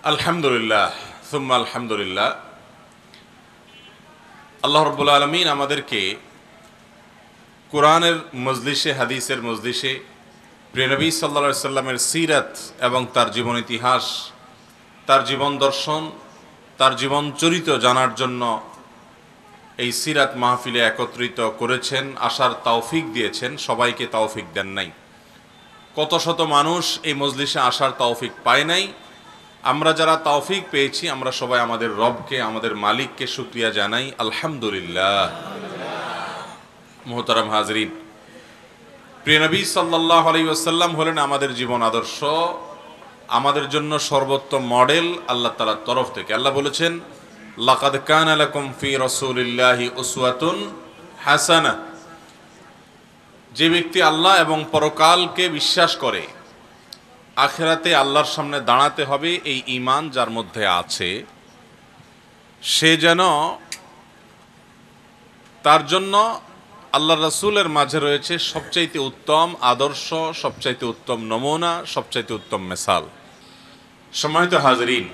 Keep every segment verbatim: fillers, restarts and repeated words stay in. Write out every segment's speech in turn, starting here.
আলহামদুলিল্লাহ সুম্মা আলহামদুলিল্লাহ। আল্লাহ রাব্বুল আলামিন আমাদেরকে কোরআনের মজলিসে, হাদিসের মজলিসে প্রিয় নবী সাল্লাল্লাহু আলাইহি সাল্লামের সিরাত এবং তার জীবন ইতিহাস, তার জীবন দর্শন, তার জীবন চরিত্র জানার জন্য এই সিরাত মাহফিলে একত্রিত করেছেন, আসার তৌফিক দিয়েছেন। সবাইকে তৌফিক দেন নাই। কত শত মানুষ এই মজলিসে আসার তৌফিক পায় নাই। আমরা যারা তৌফিক পেয়েছি, আমরা সবাই আমাদের রবকে, আমাদের মালিককে শুকরিয়া জানাই, আলহামদুলিল্লাহ। মুহতারাম হাজরিন, প্রিয় নবী সাল্লাল্লাহু আলাইহি ওয়াসাল্লাম হলেন আমাদের জীবন আদর্শ, আমাদের জন্য সর্বোত্তম মডেল আল্লাহ তাআলার তরফ থেকে। আল্লাহ বলেছেন, লাকাদ কানা লাকুম ফি রাসূলিল্লাহি উসওয়াতুন হাসানাহ। যে ব্যক্তি আল্লাহ এবং পরকালকে বিশ্বাস করে, আখিরাতে আল্লাহর সামনে দাঁড়াতে হবে, এই ঈমান যার মধ্যে আছে, সে যেন তার জন্য আল্লাহ রাসূলের মাঝে রয়েছে সবচাইতে উত্তম আদর্শ, সবচাইতে উত্তম নমুনা, সবচাইতে উত্তম মিসাল। সম্মানিত হাজরিন,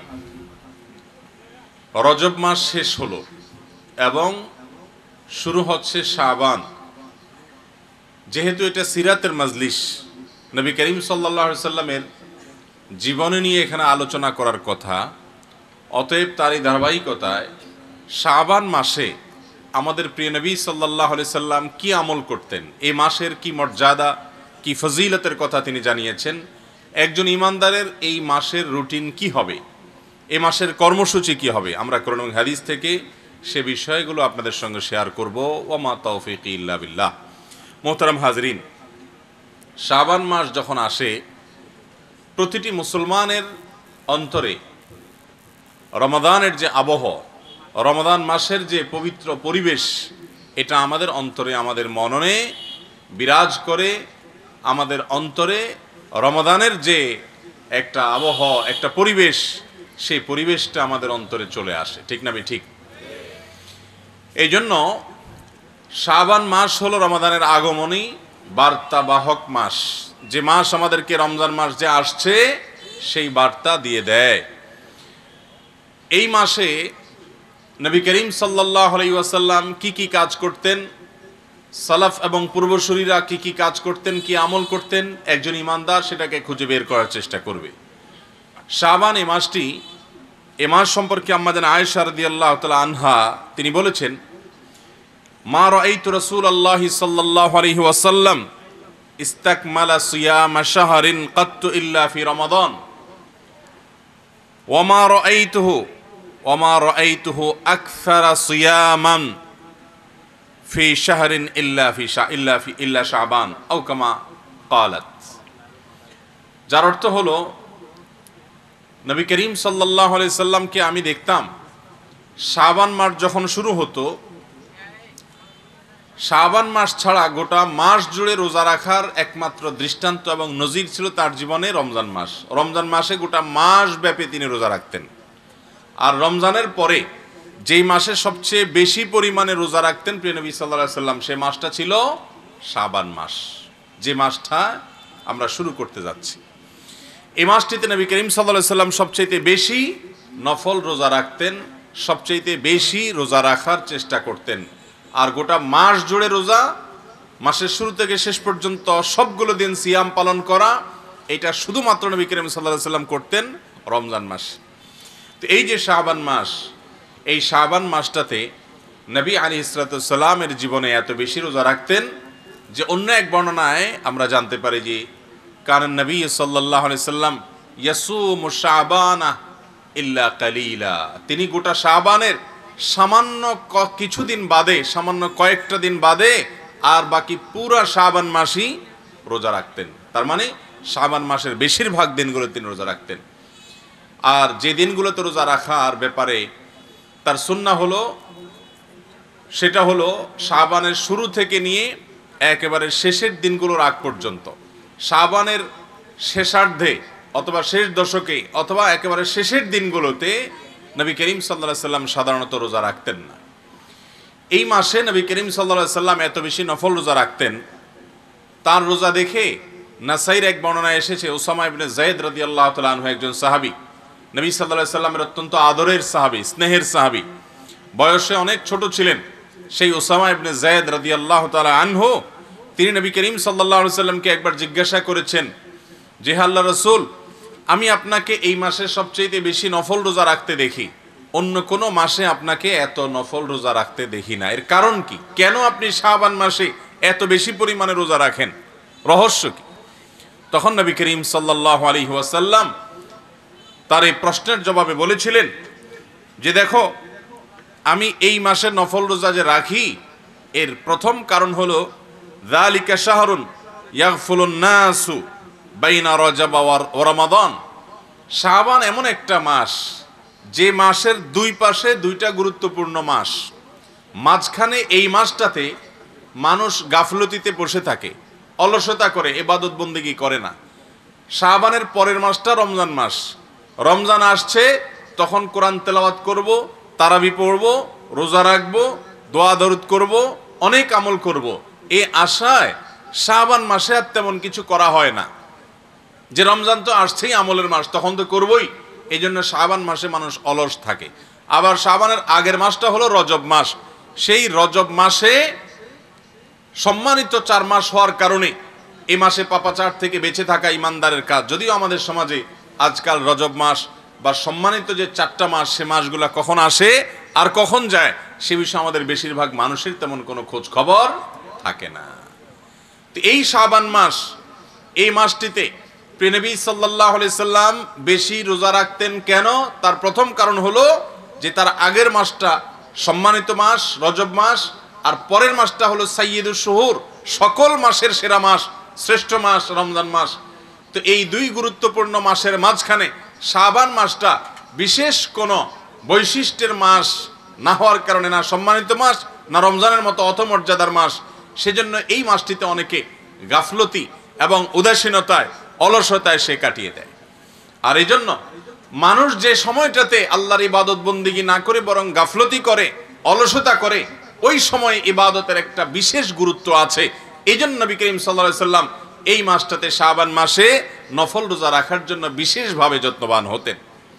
রজব মাস শেষ হলো এবং শুরু হচ্ছে শাবান। যেহেতু এটা সিরাতের মজলিস, নবী করিম সাল্লাল্লাহু আলাইহি সাল্লামের জীবনে নিয়ে এখানে আলোচনা করার কথা, অতএব তারই ধারাবাহিকতায় শাবান মাসে আমাদের প্রিয় নবী সাল্লাল্লাহু আলাইহি সাল্লাম কি আমল করতেন, এই মাসের কি মর্যাদা, কি ফজিলতের কথা তিনি জানিয়েছেন। একজন ইমানদারের এই মাসের রুটিন কি হবে, এই মাসের কর্মসূচি কি হবে, আমরা কোরআন এবং হাদিস থেকে সে বিষয়গুলো আপনাদের সঙ্গে শেয়ার করব। ওয়া মা তাওফীকি ইল্লা বিল্লাহ। মুহতারাম হাজরিন, শাবান মাস যখন আসে, প্রতিটি মুসলমানের অন্তরে রমাদানের যে আবহ, রমাদান মাসের যে পবিত্র পরিবেশ, এটা আমাদের অন্তরে, আমাদের মননে বিরাজ করে। আমাদের অন্তরে রমাদানের যে একটা আবহ, একটা পরিবেশ, সেই পরিবেশটা আমাদের অন্তরে চলে আসে, ঠিক না? ঠিক। এই জন্য শাবান মাস হলো রমাদানের আগমনী বার্তাবাহক মাস। যে মাস আমাদেরকে রমজান মাস যে আসছে সেই বার্তা দিয়ে দেয়। এই মাসে নবী করিম সাল্লাল্লাহু আলাইহি ওয়াসাল্লাম কি কি কাজ করতেন, সালাফ এবং পূর্বসূরীরা কি কি কাজ করতেন, কি আমল করতেন, একজন ইমানদার সেটাকে খুঁজে বের করার চেষ্টা করবে। শাবান এই মাসটি, এ মাস সম্পর্কে আম্মা জান আয়েশা রাদিয়াল্লাহু তাআলা আনহা তিনি বলেছেন, মা রাআইতু রাসূলুল্লাহি সাল্লাল্লাহু আলাইহি ওয়াসাল্লাম ইস্তাকমালা সিয়ামা শাহরিন কাত্তু ইল্লা ফি রমাদান ওয়া মা রাআইতুহু ওয়া মা রাআইতুহু আকসারা সিয়ামান ফি শাহরিন ইল্লা ফি শা ইল্লা ফি ইল্লা শাবান আও কামা ক্বালাত। যার অর্থ হলো, নবী করিম সাল্লাল্লাহু আলাইহি সাল্লামকে আমি দেখতাম শাবান মাস যখন শুরু হতো, শাবান মাস ছাড়া গোটা মাস জুড়ে রোজা রাখার একমাত্র দৃষ্টান্ত এবং নজির ছিল তার জীবনে রমজান মাস। রমজান মাসে গোটা মাস ব্যাপী তিনি রোজা রাখতেন। আর রমজানের পরে যেই মাসে সবচেয়ে বেশি পরিমাণে রোজা রাখতেন প্রিয় নবী সাল্লাল্লাহু আলাইহি সাল্লাম, সেই মাসটা ছিল শাবান মাস, যে মাসটা আমরা শুরু করতে যাচ্ছি। এই মাসটিতে নবী করিম সাল্লাল্লাহু আলাইহি সাল্লাম সবচাইতে বেশি নফল রোজা রাখতেন, সবচাইতে বেশি রোজা রাখার চেষ্টা করতেন। আর গোটা মাস জুড়ে রোজা, মাসের শুরু থেকে শেষ পর্যন্ত সবগুলো দিন সিয়াম পালন করা, এটা শুধুমাত্র নবী করিম সাল্লাল্লাহু আলাইহি সাল্লাম করতেন রমজান মাস। তো এই যে শাবান মাস, এই শাবান মাসটাতে নবী আলাইহিস সালামের জীবনে এত বেশি রোজা রাখতেন যে অন্য এক বর্ণনায় আমরা জানতে পারি যে কারণ নবী সাল্লাল্লাহু আলাইহি সাল্লাম ইয়াসুমু শাবানা ইল্লা কালিলা, তিনি গোটা শাবানের সামান্য কিছুদিন বাদে, সামান্য কয়েকটা দিন বাদে আর বাকি পুরা শাবান মাসই রোজা রাখতেন। তার মানে শাবান মাসের বেশিরভাগ দিনগুলো তিনি রোজা রাখতেন। আর যে দিনগুলোতে রোজা রাখার ব্যাপারে তার সুন্নাহ হলো, সেটা হলো শাবানের শুরু থেকে নিয়ে একেবারে শেষের দিনগুলোর আগ পর্যন্ত। শাবানের শেষার্ধে অথবা শেষ দশকে অথবা একেবারে শেষের দিনগুলোতে নবী করিম সাল্লাল্লাহু আলাইহি সাল্লাম সাধারণত রোজা রাখতেন না। এই মাসে নবী করিম সাল্লাল্লাহু আলাইহি সাল্লাম এত বেশি নফল রোজা রাখতেন, তার রোজা দেখে নাসাইর এক বর্ণনায় এসেছে, উসামা ইবনে যায়েদ রাদিয়াল্লাহু তাআলা আনহু একজন সাহাবী, নবী সাল্লাল্লাহু আলাইহি সাল্লামের অত্যন্ত আদরের সাহাবী, স্নেহের সাহাবী, বয়সে অনেক ছোট ছিলেন সেই উসামা ইবনে যায়েদ রাদিয়াল্লাহু তাআলা আনহু, তিনি নবী করিম সাল্লাল্লাহু আলাইহি সাল্লামকে একবার জিজ্ঞাসা করেছেন যে হে আল্লাহর রাসূল, আমি আপনাকে এই মাসে সবচেয়ে বেশি নফল রোজা রাখতে দেখি, অন্য কোনো মাসে আপনাকে এত নফল রোজা রাখতে দেখি না, এর কারণ কি? কেন আপনি শাবান মাসে এত বেশি পরিমাণে রোজা রাখেন, রহস্য কি? তখন নবী করিম সাল্লাল্লাহু আলাইহি ওয়াসাল্লাম তার এই প্রশ্নের জবাবে বলেছিলেন যে দেখো, আমি এই মাসের নফল রোজা যে রাখি এর প্রথম কারণ হলো যালিকা শাহরুন ইয়াগফুলুন নাসু বাইনা রজব ওয়া রমাদান। শাবান এমন একটা মাস যে মাসের দুই পাশে দুইটা গুরুত্বপূর্ণ মাস, মাঝখানে এই মাসটাতে মানুষ গাফলতিতে বসে থাকে, অলসতা করে, ইবাদত বন্দেগী করে না। শাবানের পরের মাসটা রমজান মাস, রমজান আসছে তখন কোরআন তেলাওয়াত করব, তারাবি পড়ব, রোজা রাখব, দোয়া দরুদ করব, অনেক আমল করব, এই আশায় শাবান মাসে আর তেমন কিছু করা হয় না, যে রমজান তো আসছেই আমলের মাস, তখন তো করবই, এই জন্য শাবান মাসে মানুষ অলস থাকে। আবার শাবানের আগের মাসটা হলো রজব মাস, সেই রজব মাসে সম্মানিত চার মাস হওয়ার কারণে এই মাসে পাপাচার থেকে বেঁচে থাকা ইমানদারের কাজ। যদিও আমাদের সমাজে আজকাল রজব মাস বা সম্মানিত যে চারটা মাস, সে মাসগুলা কখন আসে আর কখন যায় সে বিষয়ে আমাদের বেশিরভাগ মানুষের তেমন কোনো খোঁজ খবর থাকে না। তো এই শাবান মাস, এই মাসটিতে প্রিয় নবী সাল্লাল্লাহু আলাইহি সাল্লাম বেশি রোজা রাখতেন কেন? তার প্রথম কারণ হলো যে তার আগের মাসটা সম্মানিত মাস, রজব মাস, আর পরের মাসটা হলো সাইয়্যিদুশ শুহুর, সকল মাসের সেরা মাস, শ্রেষ্ঠ মাস রমজান মাস। তো এই দুই গুরুত্বপূর্ণ মাসের মাঝখানে শাবান মাসটা বিশেষ কোনো বৈশিষ্ট্যের মাস না হওয়ার কারণে, না সম্মানিত মাস, না রমজানের মতো অত মর্যাদার মাস, সেজন্য এই মাসটিতে অনেকে গাফলতি এবং উদাসীনতায়, অলসতায় সে কাটিয়ে দেয়। আর এই জন্য মানুষ যে সময়টাতে আল্লাহর ইবাদত বন্দিগি না করে বরং গাফলতি করে, অলসতা করে, ওই সময় ইবাদতের একটা বিশেষ গুরুত্ব আছে। এই জন্য নবী করিম সাল্লাল্লাহু আলাইহি সাল্লাম এই মাসটাতে, শাবান মাসে নফল রোজা রাখার জন্য বিশেষভাবে যত্নবান হতেন।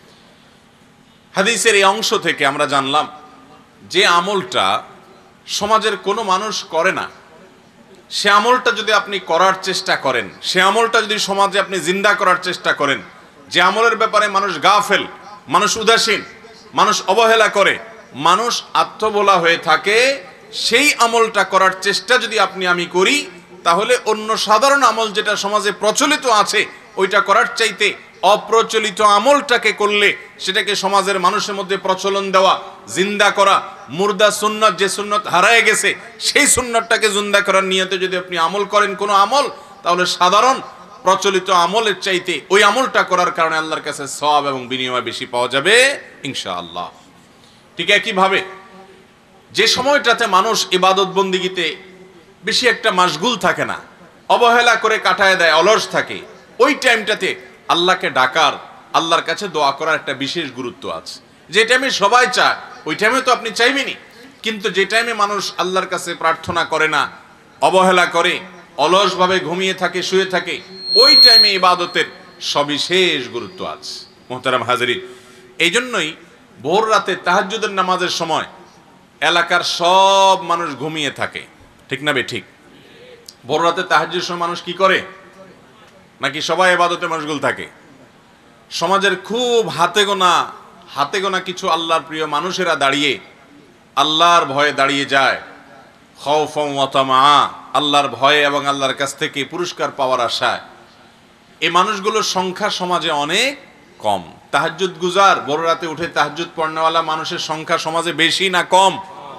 হাদিসের এই অংশ থেকে আমরা জানলাম যে আমলটা সমাজের কোনো মানুষ করে না, সে আমলটা যদি আপনি করার চেষ্টা করেন, সে আমলটা যদি সমাজে আপনি জিন্দা করার চেষ্টা করেন, যে আমলের ব্যাপারে মানুষ গাফেল, মানুষ উদাসীন, মানুষ অবহেলা করে, মানুষ আত্মভোলা হয়ে থাকে, সেই আমলটা করার চেষ্টা যদি আপনি আমি করি, তাহলে অন্য সাধারণ আমল যেটা সমাজে প্রচলিত আছে ওইটা করার চাইতে অপ্রচলিত আমলটাকে করলে, সেটাকে সমাজের মানুষের মধ্যে প্রচলন দেওয়া, জিন্দা করা, মুর্দা সুন্নত, যে সুন্নত হারায় গেছে সেই সুন্নতটাকে জিন্দা করার নিয়তে যদি আপনি আমল করেন কোনো আমল, তাহলে সাধারণ প্রচলিত আমলের চাইতে ওই আমলটা করার কারণে আল্লাহর কাছে সওয়াব এবং বিনিময় বেশি পাওয়া যাবে ইনশাআল্লাহ। ঠিক একইভাবে যে সময়টাতে মানুষ ইবাদত বন্দিগিতে বেশি একটা মাশগুল থাকে না, অবহেলা করে কাটায় দেয়, অলস থাকে, ওই টাইমটাতে আল্লাহকে ডাকার, আল্লাহর কাছে দোয়া করার একটা বিশেষ গুরুত্ব আছে। যে টাইমে সবাই চায় ওই টাইমে তো আপনি চাইবেনই, কিন্তু যে টাইমে মানুষ আল্লাহর কাছে প্রার্থনা করে না, অবহেলা করে, অলসভাবে ঘুমিয়ে থাকে, শুয়ে থাকে, ওই টাইমে ইবাদতের সবিশেষ গুরুত্ব আছে। মুহতারাম হাজিরিন, এই জন্যই ভোর রাতে তাহাজ্জুদের নামাজের সময় এলাকার সব মানুষ ঘুমিয়ে থাকে, ঠিক না বে ঠিক? ভোর রাতে তাহাজ্জুদের সময় মানুষ কি করে? নাকি সবাই ইবাদতে মশগুল থাকে? সমাজের খুব হাতে গোনা হাতে গোনা কিছু আল্লাহর প্রিয় মানুষেরা দাঁড়িয়ে আল্লাহর ভয়ে দাঁড়িয়ে যায়, খাউফান ওয়া তামআ, আল্লাহর ভয়ে এবং আল্লাহর কাছ থেকে পুরস্কার পাওয়ার আশায়। এই মানুষগুলোর সংখ্যা সমাজে অনেক কম। তাহাজ্জুদ গুজার, ভোর রাতে উঠে তাহাজ্জুদ পড়নেওয়ালা মানুষের সংখ্যা সমাজে বেশি না কম?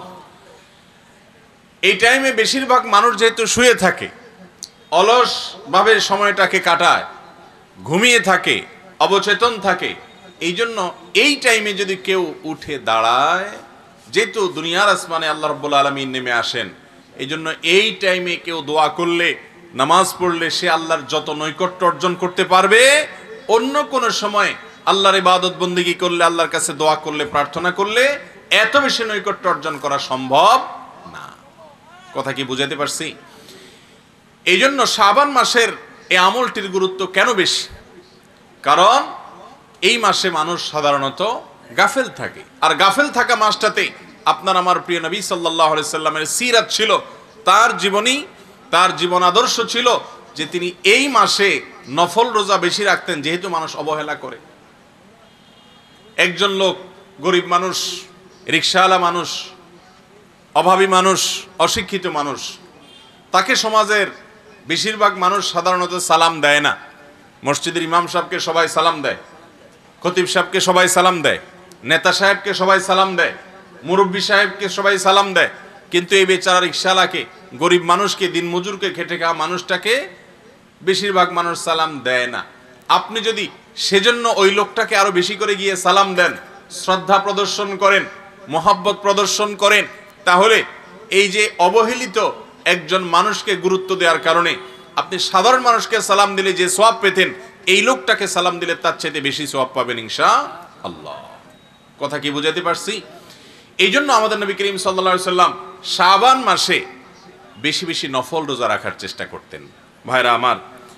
এই টাইমে বেশিরভাগ মানুষ যেহেতু শুয়ে থাকে, অলস ভাবে সময়টাকে কাটায়, ঘুমিয়ে থাকে, অবচেতন থাকে, এই জন্য এই টাইমে যদি কেউ উঠে দাঁড়ায়, যেহেতু দুনিয়ার আসমানে আল্লাহ রাব্বুল আলামিন নেমে আসেন, এই জন্য এই টাইমে কেউ দোয়া করলে, নামাজ পড়লে সে আল্লাহর যত নৈকট্য অর্জন করতে পারবে, অন্য কোনো সময় আল্লাহর ইবাদত বন্দেগী করলে, আল্লাহর কাছে দোয়া করলে, প্রার্থনা করলে এত বেশি নৈকট্য অর্জন করা সম্ভব না। কথা কি বুঝাতে পারছি? এই জন্য শাবান মাসের এই আমলটির গুরুত্ব কেন বেশি? কারণ এই মাসে মানুষ সাধারণত গাফেল থাকে, আর গাফেল থাকা মাসটাতে আপনার আমার প্রিয় নবী সাল্লাল্লাহু আলাইহি সাল্লামের সিরাত ছিল, তার জীবনী, তার জীবন আদর্শ ছিল যে তিনি এই মাসে নফল রোজা বেশি রাখতেন, যেহেতু মানুষ অবহেলা করে। একজন লোক, গরিব মানুষ, রিকশাওয়ালা মানুষ, অভাবী মানুষ, অশিক্ষিত মানুষ, তাকে সমাজের বেশিরভাগ মানুষ সাধারণত সালাম দেয় না। মসজিদের ইমাম সাহেবকে সবাই সালাম দেয়, খতিব সাহেবকে সবাই সালাম দেয়, নেতা সাহেবকে সবাই সালাম দেয়, মুরব্বী সাহেবকে সবাই সালাম দেয়, কিন্তু এই বেচারা রিকশাওয়ালাকে, গরিব মানুষকে, দিনমজুরকে, খেটে খাওয়া মানুষটাকে বেশিরভাগ মানুষ সালাম দেয় না। আপনি যদি সেজন্য ওই লোকটাকে আরো বেশি করে গিয়ে সালাম দেন, শ্রদ্ধা প্রদর্শন করেন, মহাব্বত প্রদর্শন করেন, তাহলে এই যে অবহেলিত একজন মানুষকে গুরুত্ব দেওয়ার কারণে আপনি সাধারণ মানুষকে সালাম দিলে যে সওয়াব পেতেন, এই লোকটাকে সালাম দিলে তার চাইতে বেশি সওয়াব পাবেন ইনশাআল্লাহ। কথা কি বুঝাতে পারছি? এই জন্য আমাদের নবী করিম সাল্লাল্লাহু আলাইহি সাল্লাম শাবান মাসে বেশি বেশি নফল রোজা রাখার চেষ্টা করতেন। ভাইরা আমার,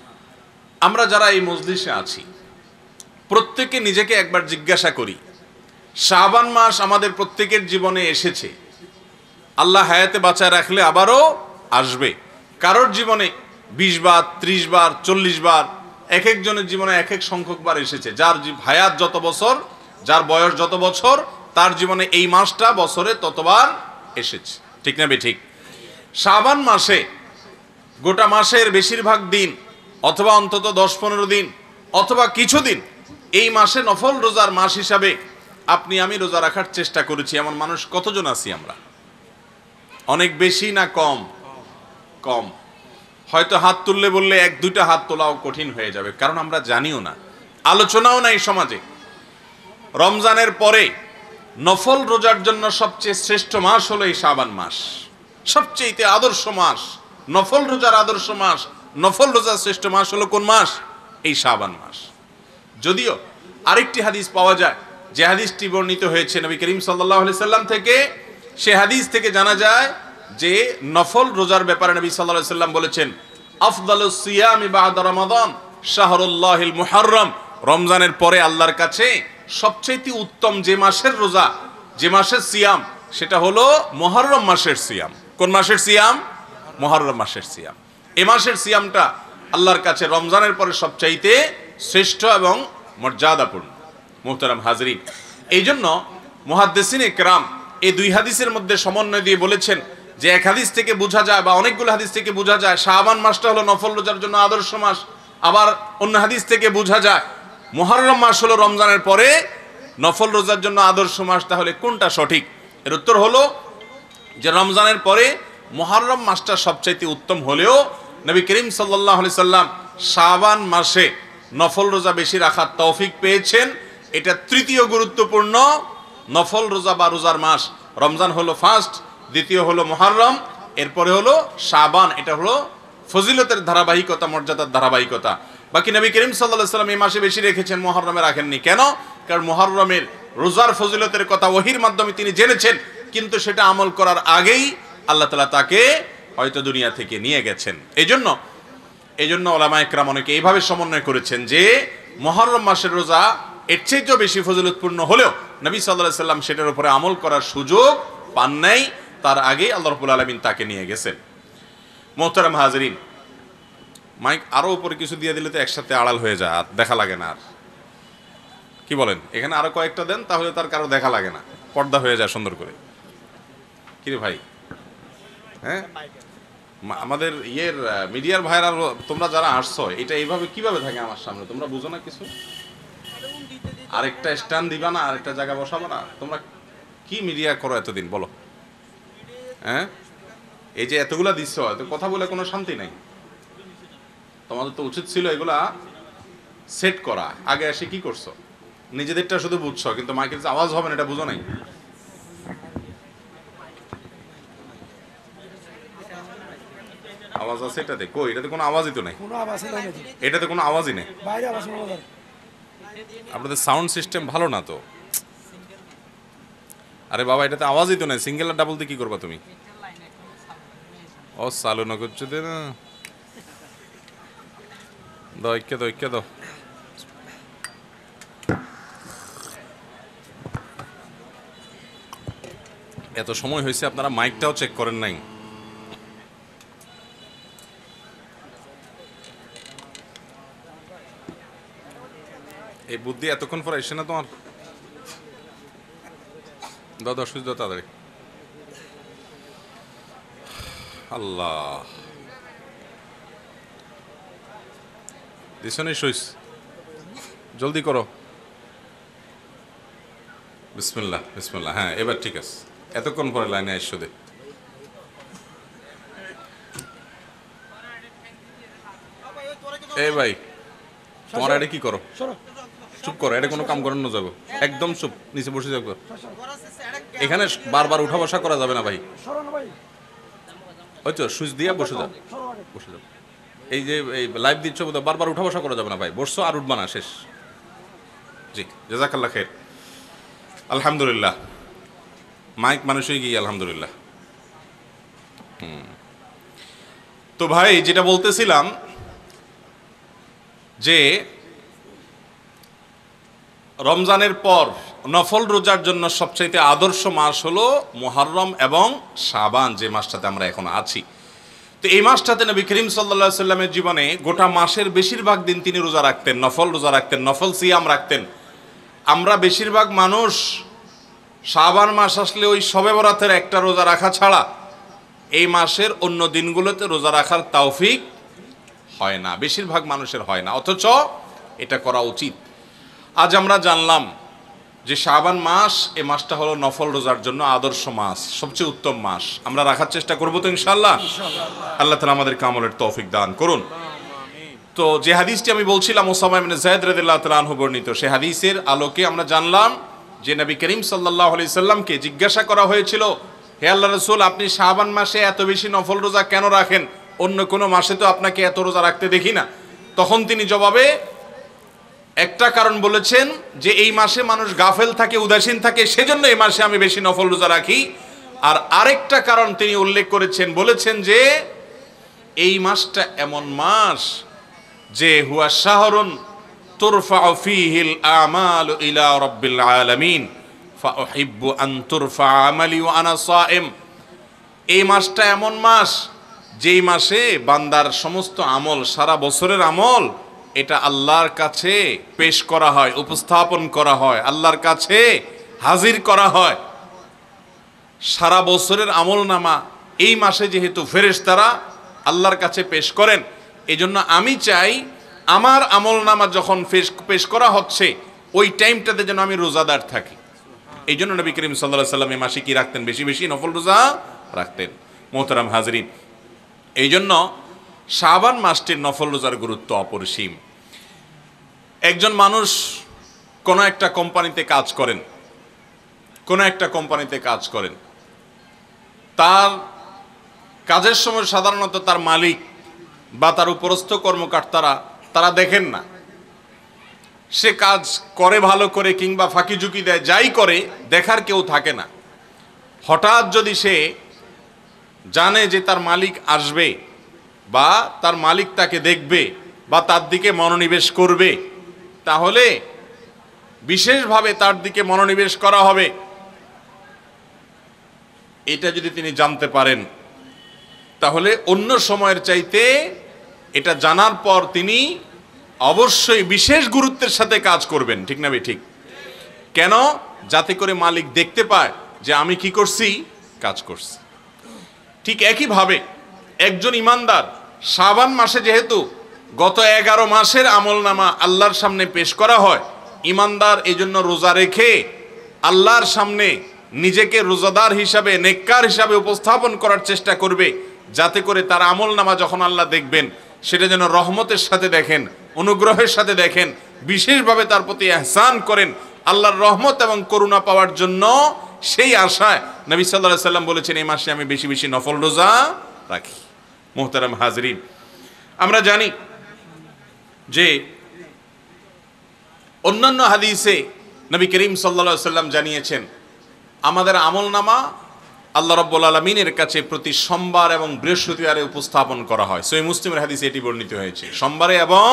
আমরা যারা এই মজলিসে আছি প্রত্যেকে নিজেকে একবার জিজ্ঞাসা করি, শাবান মাস আমাদের প্রত্যেকের জীবনে এসেছে, আল্লাহ হায়াতে বাঁচায় রাখলে আবারও আসবে। কারোর জীবনে বিশ বার, ত্রিশ বার, চল্লিশ বার, এক একজনের জীবনে এক এক সংখ্যক বার এসেছে। যার হায়াত যত বছর, যার বয়স যত বছর, তার জীবনে এই মাসটা বছরে ততবার এসেছে। ঠিক না বেঠিক? শাবান মাসে গোটা মাসের বেশিরভাগ দিন, অথবা অন্তত দশ পনেরো দিন, অথবা কিছুদিন এই মাসে নফল রোজার মাস হিসাবে আপনি আমি রোজা রাখার চেষ্টা করেছি। এমন মানুষ কতজন আছি আমরা? অনেক বেশি না কম? কম। হয়তো হাত তুললে বললে এক দুইটা হাত তোলাও কঠিন হয়ে যাবে, কারণ আমরা জানিও না, আলোচনাও নাই সমাজে। রমজানের পরে নফল রোজার জন্য সবচেয়ে শ্রেষ্ঠ মাস হলো এই শাবান মাস, সবচেয়ে আদর্শ মাস, নফল রোজার আদর্শ মাস, নফল রোজার শ্রেষ্ঠ মাস হলো কোন মাস? এই শাবান মাস। যদিও আরেকটি হাদিস পাওয়া যায়, যে হাদিসটি বর্ণিত হয়েছে নবী করিম সাল্লাল্লাহু আলাইহি সাল্লাম থেকে, সে হাদিস থেকে জানা যায় যে নফল রোজার ব্যাপারে নবী সাল্লাল্লাহু আলাইহি সাল্লাম বলেছেন, আফদালুস সিয়ামি বা'দা রমাদান শাহরুল্লাহিল মুহাররম। রমজানের পরে আল্লাহর কাছে সবচেয়ে উত্তম যে মাসের রোজা, যে মাসের সিয়াম, সেটা হলো মুহররম মাসের সিয়াম। কোন মাসের সিয়াম? মুহররম মাসের সিয়াম। এই মাসের সিয়ামটা আল্লাহর কাছে রমজানের পরে সবচাইতে শ্রেষ্ঠ এবং মর্যাদাপূর্ণ। মুহতারাম হাজরিন, এই জন্য মুহাদ্দিসিনে কেরাম এই দুই হাদিসের মধ্যে সমন্বয় দিয়ে বলেছেন যে এক হাদিস থেকে বোঝা যায়, বা অনেকগুলো হাদিস থেকে বোঝা যায় শাবান মাসটা হলো নফল রোজার জন্য আদর্শ মাস। আবার অন্য হাদিস থেকে বোঝা যায় মুহররম মাস হলো রমজানের পরে নফল রোজার জন্য আদর্শ মাস। তাহলে কোনটা সঠিক? এর উত্তর হলো যে রমজানের পরে মুহররম মাসটা সবচাইতে উত্তম হলেও নবী করিম সাল্লাল্লাহু আলাইহি সাল্লাম শাবান মাসে নফল রোজা বেশি রাখার তৌফিক পেয়েছেন। এটা তৃতীয় গুরুত্বপূর্ণ নফল রোজা বা রোজার মাস। রমজান হলো ফার্স্ট, দ্বিতীয় হলো মুহররম, এরপরে হলো শাবান। এটা হলো ফজিলতের ধারাবাহিকতা, মর্যাদার ধারাবাহিকতা। বাকি নবী করিম সাল্লাল্লাহু আলাইহি সাল্লাম এই মাসে বেশি রেখেছেন, মুহররমে রাখেননি। কেন? কারণ মুহররমের রোজার ফজিলতের কথা ওহীর মাধ্যমে তিনি জেনেছেন, কিন্তু সেটা আমল করার আগেই আল্লাহ তাআলা তাকে হয়তো দুনিয়া থেকে নিয়ে গেছেন। এই জন্য এই জন্য ওলামায়ে কেরাম অনেকে এইভাবে সমন্বয় করেছেন যে মুহররম মাসের রোজা এর চেয়েও বেশি ফজিলতপূর্ণ হলেও নবী সাল্লাল্লাহু আলাইহি সাল্লাম সেটার উপরে আমল করার সুযোগ পান নাই, তার আগেই আল্লাহ রাব্বুল আলামিন তাকে নিয়ে গেছেন। মুহতারাম হাজরিন, মাইক আরো উপরে কিছু দিয়ে দিলে তো একসাথে আড়াল হয়ে যায়, আর দেখা লাগে না। আর কি বলেন? এখানে আরো কয়েকটা দেন, তাহলে তার কারো দেখা লাগে না, পর্দা হয়ে যায় সুন্দর করে। কি রে ভাই? হ্যাঁ, আমাদের ইয়ের মিডিয়ার ভাইরা, তোমরা যারা আসছো, এটা এইভাবে কিভাবে থাকে আমার সামনে? তোমরা বুঝো না কিছু? আরেকটা স্ট্যান্ড দিবা না? আরেকটা জায়গা বসাবো না? তোমরা কি মিডিয়া করো এতদিন, বলো? হ্যাঁ, এই যে এতগুলা দিচ্ছ, এত কথা বলে কোনো শান্তি নাই। তোমাদের তো উচিত ছিল এগুলা সেট করা। আগে এসে কি করছো? নিজেদেরটা শুধু বুঝছো, কিন্তু মাইকের যে আওয়াজ হবে না এটা বুঝো নাই। আওয়াজ আছে এটাতে? কই, এটাতে কোনো আওয়াজই তো নাই। এটাতে কোনো আওয়াজই নেই। আপনাদের সাউন্ড সিস্টেম ভালো না তো? আরে বাবা, এটাতে আওয়াজই তো নাই। সিঙ্গেল আর ডাবল দিয়ে কি করবা তুমি? ও চালু না করছো দে না, দৈক্য দৈক্য দাও। এত সময় হয়েছে আপনারা মাইকটাও চেক করেন নাই। এই বুদ্ধি এতক্ষণ পর এসে না তোমার? দাও দাও, সুইচ দাও তাড়াতাড়ি। আল্লাহ, দিছো নি সুইচ? জলদি করো। বিসমিল্লাহ বিসমিল্লাহ। হ্যাঁ, এবার ঠিক আছে। এতক্ষণ পরে লাইনে আসছো দে। এই ভাই, তোমার এটা কি করো? চুপ করো, এটা কোনো কাম করানো যাবে? একদম চুপ, নিচে বসে যাবো। এখানে বারবার উঠা বসা করা যাবে না ভাই। ওই তো সুইচ দিয়ে বসে যাও, বসে যাও। এই যে এই লাইভ দিচ্ছ, বারবার উঠা বসা করা যাবে না ভাই। বসছো আর উঠবা না, শেষ। জি, জাযাকাল্লাহ খাইর। আলহামদুলিল্লাহ, মাইক মানুষই গিয়ে আলহামদুলিল্লাহ। হুম, তো ভাই যেটা বলতেছিলাম যে রমজানের পর নফল রোজার জন্য সবচাইতে আদর্শ মাস হলো মুহররম এবং শাবান, যে মাসটাতে আমরা এখন আছি। তো এই মাসটাতে নবী করিম সাল্লাল্লাহু আলাইহি সাল্লামের জীবনে গোটা মাসের বেশিরভাগ দিন তিনি রোজা রাখতেন, নফল রোজা রাখতেন, নফল সিয়াম রাখতেন। আমরা বেশিরভাগ মানুষ শাবান মাস আসলে ওই শবে বরাতের একটা রোজা রাখা ছাড়া এই মাসের অন্য দিনগুলোতে রোজা রাখার তৌফিক হয় না, বেশিরভাগ মানুষের হয় না, অথচ এটা করা উচিত। আজ আমরা জানলাম যে শাবান মাস, এই মাসটা হলো নফল রোজার জন্য আদর্শ মাস, সবচেয়ে উত্তম মাস। আমরা রাখার চেষ্টা করবো তো ইনশাআল্লাহ। আল্লাহ তাআলা আমাদের আমলের তৌফিক দান করুন। তো যে হাদিসটি আমি বলছিলাম উসামা ইবনে যায়েদ রাদিয়াল্লাহু তাআলা আনহু বর্ণিত, সেই হাদিসের আলোকে আমরা জানলাম যে নবী করিম সাল্লাল্লাহু আলাইহি সাল্লামকে জিজ্ঞাসা করা হয়েছিল, হে আল্লাহর রাসূল, আপনি শাবান মাসে এত বেশি নফল রোজা কেন রাখেন? অন্য কোনো মাসে তো আপনাকে এত রোজা রাখতে দেখি না। তখন তিনি জবাবে একটা কারণ বলেছেন যে এই মাসে মানুষ গাফেল থাকে, উদাসীন থাকে, সেজন্য এই মাসে আমি বেশি নফল রোজা রাখি। আর আরেকটা কারণ তিনি উল্লেখ করেছেন, বলেছেন যে এই মাসটা এমন মাস যে হুয়া শাহরুন তুরফাউ ফীহিল আমালু ইলা রাব্বিল আলামিন ফাউহিব্বু আন তুরফা আমালি ওয়া আনা সাইম। এই মাসটা এমন মাস যেই মাসে বান্দার সমস্ত আমল, সারা বছরের আমল, এটা আল্লাহর কাছে পেশ করা হয়, উপস্থাপন করা হয়, আল্লাহর কাছে হাজির করা হয়। সারা বছরের আমল নামা এই মাসে যেহেতু ফেরেশতারা আল্লাহর কাছে পেশ করেন, এই জন্য আমি চাই আমার আমল নামা যখন পেশ পেশ করা হচ্ছে ওই টাইমটাতে যেন আমি রোজাদার থাকি। এই জন্য নবী করিম সাল্লাল্লাহু আলাইহি সাল্লাম এই মাসে কি রাখতেন? বেশি বেশি নফল রোজা রাখতেন। মোহতারাম হাজরিন, এই জন্য শাবান মাসটির নফল রোজার গুরুত্ব অপরিসীম। একজন মানুষ কোনো একটা কোম্পানিতে কাজ করেন, কোনো একটা কোম্পানিতে কাজ করেন, তার কাজের সময় সাধারণত তার মালিক বা তার উপরস্থ কর্মকর্তারা তারা দেখেন না। সে কাজ করে ভালো করে কিংবা ফাঁকি ঝুঁকি দেয়, যাই করে দেখার কেউ থাকে না। হঠাৎ যদি সে জানে যে তার মালিক আসবে বা তার মালিক তাকে দেখবে বা তার দিকে মনোনিবেশ করবে, তাহলে বিশেষভাবে তার দিকে মনোনিবেশ করা হবে। এটা যদি তিনি জানতে পারেন, তাহলে অন্য সময়ের চাইতে এটা জানার পর তিনি অবশ্যই বিশেষ গুরুত্বের সাথে কাজ করবেন। ঠিক না? ঠিক। কেন? যাতে করে মালিক দেখতে পায় যে আমি কি করছি, কাজ করছি। ঠিক একইভাবে একজন ইমানদার শাবান মাসে যেহেতু গত এগারো মাসের আমলনামা আল্লাহর সামনে পেশ করা হয়, ইমানদার এই জন্য রোজা রেখে আল্লাহর সামনে নিজেকে রোজাদার হিসাবে, নেককার হিসাবে উপস্থাপন করার চেষ্টা করবে, যাতে করে তার আমলনামা যখন আল্লাহ দেখবেন সেটা যেন রহমতের সাথে দেখেন, অনুগ্রহের সাথে দেখেন, বিশেষভাবে তার প্রতি ইহসান করেন, আল্লাহর রহমত এবং করুণা পাওয়ার জন্য সেই আশায় নবী সাল্লাল্লাহু আলাইহি সাল্লাম বলেছেন এই মাসে আমি বেশি বেশি নফল রোজা রাখি। মুহতারাম হাজরিন, আমরা জানি যে অন্যান্য হাদিসে নবী করিম সাল্লাল্লাহু আলাইহি সাল্লাম জানিয়েছেন আমাদের আমলনামা আল্লাহ রাব্বুল আলামিনের কাছে প্রতি সোমবার এবং বৃহস্পতিবারে উপস্থাপন করা হয়। সহিহ মুসলিমের হাদিসে এটি বর্ণিত হয়েছে, সোমবারে এবং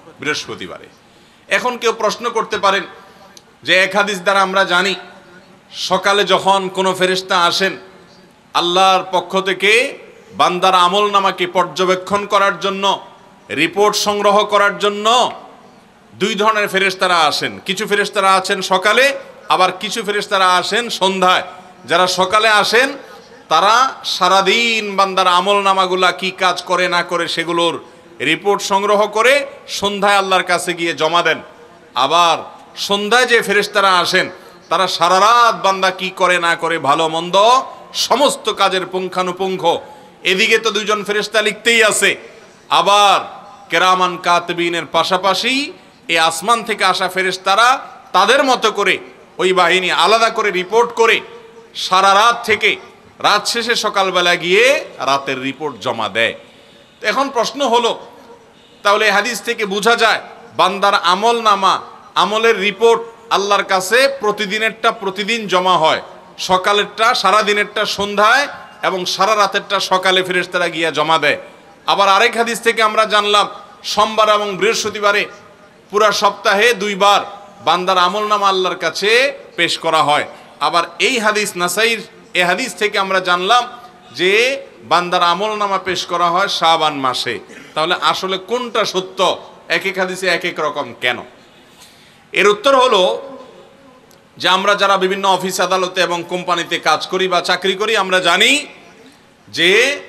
বৃহস্পতিবারে। এখন কেউ প্রশ্ন করতে পারেন যে এক হাদিস দ্বারা আমরা জানি সকালে যখন কোনো ফেরেশতা আসেন আল্লাহর পক্ষ থেকে বান্দার আমল নামাকে পর্যবেক্ষণ করার জন্য, রিপোর্ট সংগ্রহ করার জন্য দুই ধরনের ফেরেশতারা আসেন। কিছু ফেরেশতারা আছেন সকালে, আবার কিছু ফেরেশতারা আসেন সন্ধ্যায়। যারা সকালে আসেন তারা সারাদিন বান্দার আমল নামাগুলা কি কাজ করে না করে সেগুলোর রিপোর্ট সংগ্রহ করে সন্ধ্যায় আল্লাহর কাছে গিয়ে জমা দেন। আবার সন্ধ্যায় যে ফেরেশতারা আসেন তারা সারা রাত বান্দা কি করে না করে ভালো মন্দ সমস্ত কাজের পুঙ্খানুপুঙ্খ, এদিকে তো দুইজন ফেরেশতা লিখতেই আছে, আবার কেরামান কাতবিনের পাশাপাশি এই আসমান থেকে আসা ফেরেশতারা তাদের মতো করে ওই বাহিনী আলাদা করে রিপোর্ট করে সারা রাত থেকে রাত শেষে সকালবেলা গিয়ে রাতের রিপোর্ট জমা দেয়। এখন প্রশ্ন হলো, তাহলে হাদিস থেকে বোঝা যায় বান্দার আমল নামা, আমলের রিপোর্ট আল্লাহর কাছে প্রতিদিনেরটা প্রতিদিন জমা হয়, সকালেরটা সারাদিনেরটা সন্ধ্যায় এবং সারা রাতেরটা সকালে ফেরেশতারা গিয়া জমা দেয়। আবার আরেক হাদিস থেকে আমরা জানলাম সোমবার এবং বৃহস্পতিবারে পুরা সপ্তাহে দুইবার বান্দার আমল নামা আল্লাহর কাছে পেশ করা হয়। আবার এই হাদিস নাসাইর এই হাদিস থেকে আমরা জানলাম যে বান্দার আমল নামা পেশ করা হয় শাবান মাসে। তাহলে আসলে কোনটা সত্য? এক এক হাদিসে এক এক রকম কেন? এর উত্তর হলো যে আমরা যারা বিভিন্ন অফিস আদালতে এবং কোম্পানিতে কাজ করি বা চাকরি করি, আমরা জানি যে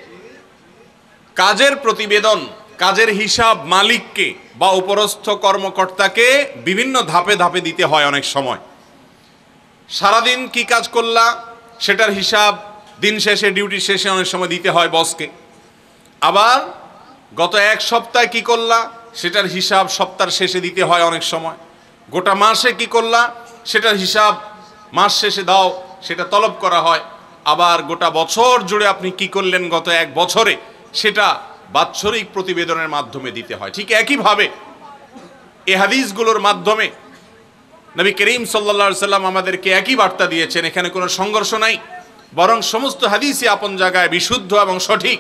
কাজের প্রতিবেদন, কাজের হিসাব মালিককে বা উপরস্থ কর্মকর্তাকে বিভিন্ন ধাপে ধাপে দিতে হয়। অনেক সময় সারাদিন কি কাজ করলা সেটার হিসাব দিন শেষে, ডিউটি শেষে অনেক সময় দিতে হয় বসকে। আবার গত এক সপ্তাহে কি করলা সেটার হিসাব সপ্তাহের শেষে দিতে হয় অনেক সময়। গোটা মাসে কি করলা সেটার হিসাব মাস শেষে দাও, সেটা তলব করা হয়। আবার গোটা বছর জুড়ে আপনি কি করলেন গত এক বছরে সেটা বাৎসরিক প্রতিবেদনের মাধ্যমে দিতে হয়। ঠিক একইভাবে এই হাদিসগুলোর মাধ্যমে নবী করিম সাল্লাল্লাহু আলাইহি সাল্লাম আমাদেরকে একই বার্তা দিয়েছেন। এখানে কোনো সংঘর্ষ নাই, বরং সমস্ত হাদিসই আপন জায়গায় বিশুদ্ধ এবং সঠিক।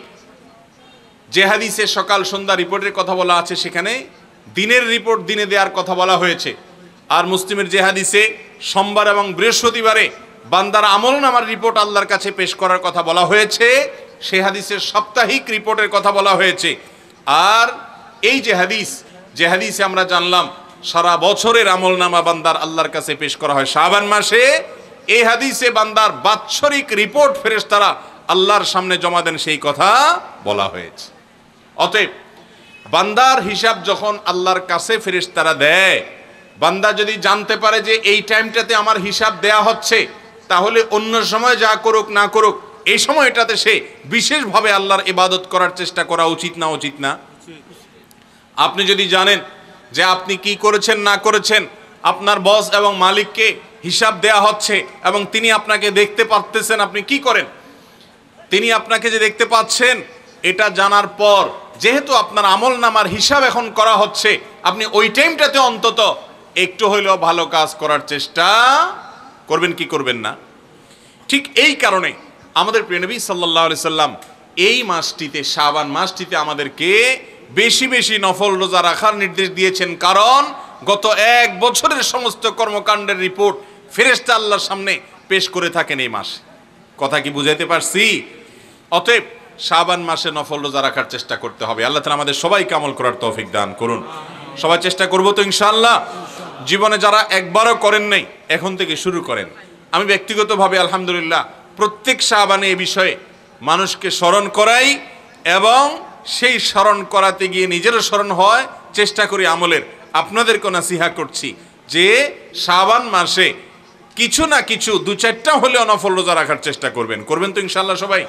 যে হাদিসে সকাল সন্ধ্যা রিপোর্টের কথা বলা আছে সেখানে দিনের রিপোর্ট দিনে দেওয়ার কথা বলা হয়েছে। আর মুসলিমের যে হাদিসে সোমবার এবং বৃহস্পতিবারে বান্দার আমল নামার রিপোর্ট আল্লাহর কাছে পেশ করার কথা বলা হয়েছে, সেই হাদিসের সাপ্তাহিক রিপোর্টের কথা বলা হয়েছে। আর এই যে হাদিস, যে হাদিসে আমরা জানলাম সারা বছরের আমল নামা বান্দার আল্লাহর কাছে পেশ করা হয় শাবান মাসে, এই হাদিসে বান্দার বাৎসরিক রিপোর্ট ফেরেশতারা আল্লাহর সামনে জমা দেন সেই কথা বলা হয়েছে। অতএব বান্দার হিসাব যখন আল্লাহর কাছে ফেরেশতারা দেয়, বান্দা যদি জানতে পারে যে এই টাইমটাতে আমার হিসাব দেয়া হচ্ছে, তাহলে অন্য সময় যা করুক না করুক এই সময়টাতে সে বিশেষভাবে আল্লাহর ইবাদত করার চেষ্টা করা উচিত না উচিত না? আপনি যদি জানেন যে আপনি কি করেছেন না করেছেন, আপনার বস এবং মালিককে হিসাব দেয়া হচ্ছে এবং তিনি আপনাকে দেখতে পাচ্ছেন, আপনি কি করেন? তিনি আপনাকে যে দেখতে পাচ্ছেন এটা জানার পর যেহেতু আপনার আমল নামার হিসাব এখন করা হচ্ছে, আপনি ওই টাইমটাতে অন্তত একটু হইলেও ভালো কাজ করার চেষ্টা করবেন কি করবেন না? ঠিক এই কারণে আমাদের প্রিয় নবী সাল্লাল্লাহু আলাইহি সাল্লাম এই মাসটিতে, শাবান মাসটিতে আমাদেরকে বেশি বেশি নফল রোজা রাখার নির্দেশ দিয়েছেন। কারণ গত এক বছরের সমস্ত কর্মকাণ্ডের রিপোর্ট ফেরেশতা আল্লাহর সামনে পেশ করে থাকেন এই মাসে। কথা কি বুঝাইতে পারছি? অতএব শাবান মাসে নফল রোজা রাখার চেষ্টা করতে হবে। আল্লাহ তাআলা আমাদের সবাইকে আমল করার তৌফিক দান করুন। সবাই চেষ্টা করবো তো ইনশাআল্লাহ। জীবনে যারা একবারও করেন নাই এখন থেকে শুরু করেন। আমি ব্যক্তিগতভাবে আলহামদুলিল্লাহ প্রত্যেক শাবানে এই বিষয়ে মানুষকে স্মরণ করাই এবং সেই স্মরণ করাতে গিয়ে নিজেরও স্মরণ হয়, চেষ্টা করি আমলের। আপনাদেরকে নাসিহা করছি যে শাবান মাসে কিছু না কিছু দু চারটা হলেও নফল রোজা রাখার চেষ্টা করবেন। করবেন তো ইনশাআল্লাহ সবাই?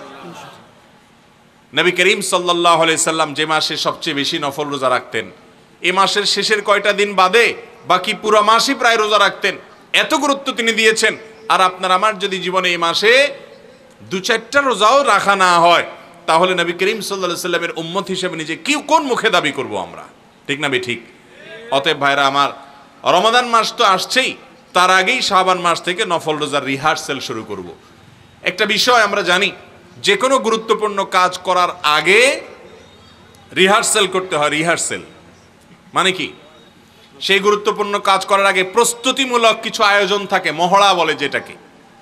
নবী করিম সাল্লাল্লাহু আলাইহি সাল্লাম যে মাসে সবচেয়ে বেশি নফল রোজা রাখতেন, এ মাসের শেষের কয়টা দিন বাদে বাকি পুরো মাসই প্রায় রোজা রাখতেন। এত গুরুত্ব তিনি দিয়েছেন। আর আপনার আমার যদি জীবনে এই মাসে দু চারটা রোজাও রাখা না হয়, তাহলে নবী করিম সাল্লাল্লাহু আলাইহি সাল্লামের উম্মত হিসেবে নিজে কি কোন মুখে দাবি করব আমরা? ঠিক না ঠিক? অতএব ভাইরা আমার, রমাদান মাস তো আসছেই, তার আগেই শাবান মাস থেকে নফল রোজার রিহার্সেল শুরু করব। একটা বিষয় আমরা জানি, যে কোনো গুরুত্বপূর্ণ কাজ করার আগে রিহার্সেল করতে হয়। রিহার্সেল মানে কি? সেই গুরুত্বপূর্ণ কাজ করার আগে প্রস্তুতিমূলক কিছু আয়োজন থাকে, মহড়া বলে যেটাকে।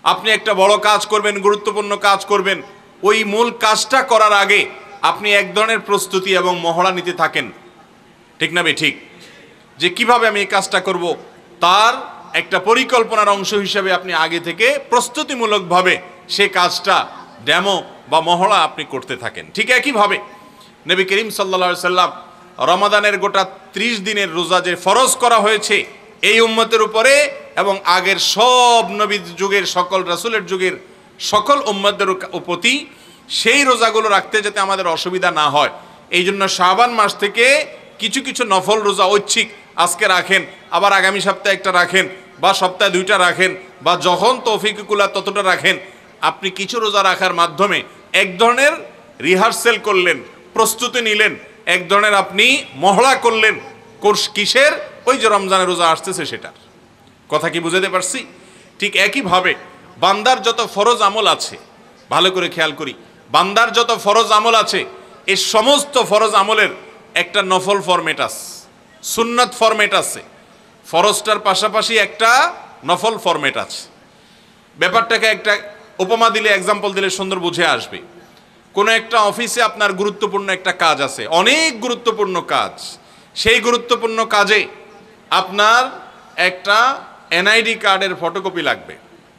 আপনি একটা বড় কাজ করবেন, গুরুত্বপূর্ণ কাজ করবেন, ওই মূল কাজটা করার আগে আপনি এক ধরনের প্রস্তুতি এবং মহড়া নিতে থাকেন, ঠিক না বে ঠিক? যে কিভাবে আমি এই কাজটা করব, তার একটা পরিকল্পনার অংশ হিসেবে আপনি আগে থেকে প্রস্তুতিমূলকভাবে সে কাজটা ডেমো বা মহড়া আপনি করতে থাকেন। ঠিক একইভাবে নবী করিম সাল্লাল্লাহু আলাইহি সাল্লাম রমাদানের গোটা ত্রিশ দিনের রোজা যে ফরজ করা হয়েছে এই উম্মতের উপরে এবং আগের সব নবীর যুগের সকল রাসূলের যুগের সকল উম্মতদের প্রতি, সেই রোজাগুলো রাখতে যাতে আমাদের অসুবিধা না হয়, এই জন্য শাবান মাস থেকে কিছু কিছু নফল রোজা ঐচ্ছিক আজকে রাখেন, আবার আগামী সপ্তাহে একটা রাখেন, বা সপ্তাহে দুইটা রাখেন, বা যখন তৌফিক কুলা ততটা রাখেন। আপনি কিছু রোজা রাখার মাধ্যমে এক ধরনের রিহার্সেল করলেন, প্রস্তুতি নিলেন, এক ধরনের আপনি মহড়া করলেন কোর্স কিসের, ওই যে রমজানের রোজা আসতেছে সেটার কথা। কি বুঝাতে পারছি? ঠিক একইভাবে বান্দার যত ফরজ আমল আছে, ভালো করে খেয়াল করি, বান্দার যত ফরজ আমল আছে এই সমস্ত ফরজ আমলের একটা নফল ফরম্যাট আছে, সুন্নাত ফরম্যাট আছে, ফরজটার পাশাপাশি একটা নফল ফরম্যাট আছে। ব্যাপারটাকে একটা উপমা দিলে, এক্সাম্পল দিলে সুন্দর বুঝে আসবে। কোনো একটা অফিসে আপনার গুরুত্বপূর্ণ একটা কাজ আছে, অনেক গুরুত্বপূর্ণ কাজ, সেই গুরুত্বপূর্ণ কাজে আপনার একটা এনআইডি কার্ডের ফটোকপি লাগবে,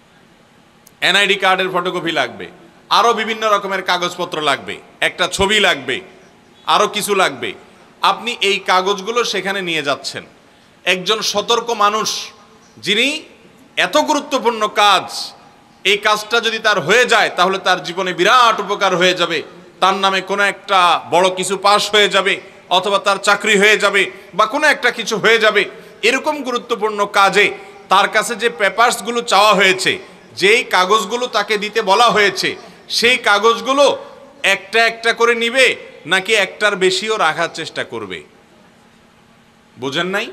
এনআইডি কার্ডের ফটোকপি লাগবে, আরও বিভিন্ন রকমের কাগজপত্র লাগবে, একটা ছবি লাগবে, আরও কিছু লাগবে। আপনি এই কাগজগুলো সেখানে নিয়ে যাচ্ছেন। একজন সতর্ক মানুষ, যিনি এত গুরুত্বপূর্ণ কাজ, এই কাজটা যদি তার হয়ে যায় তাহলে তার জীবনে বিরাট উপকার হয়ে যাবে, তার নামে কোনো একটা বড় কিছু পাস হয়ে যাবে, অথবা তার চাকরি হয়ে যাবে, বা কোনো একটা কিছু হয়ে যাবে। এরকম গুরুত্বপূর্ণ কাজে তার কাছে যে পেপারসগুলো চাওয়া হয়েছে, যেই কাগজগুলো তাকে দিতে বলা হয়েছে, সেই কাগজগুলো একটা একটা করে নিবে নাকি একটার বেশিও রাখার চেষ্টা করবে? বুঝেন নাই?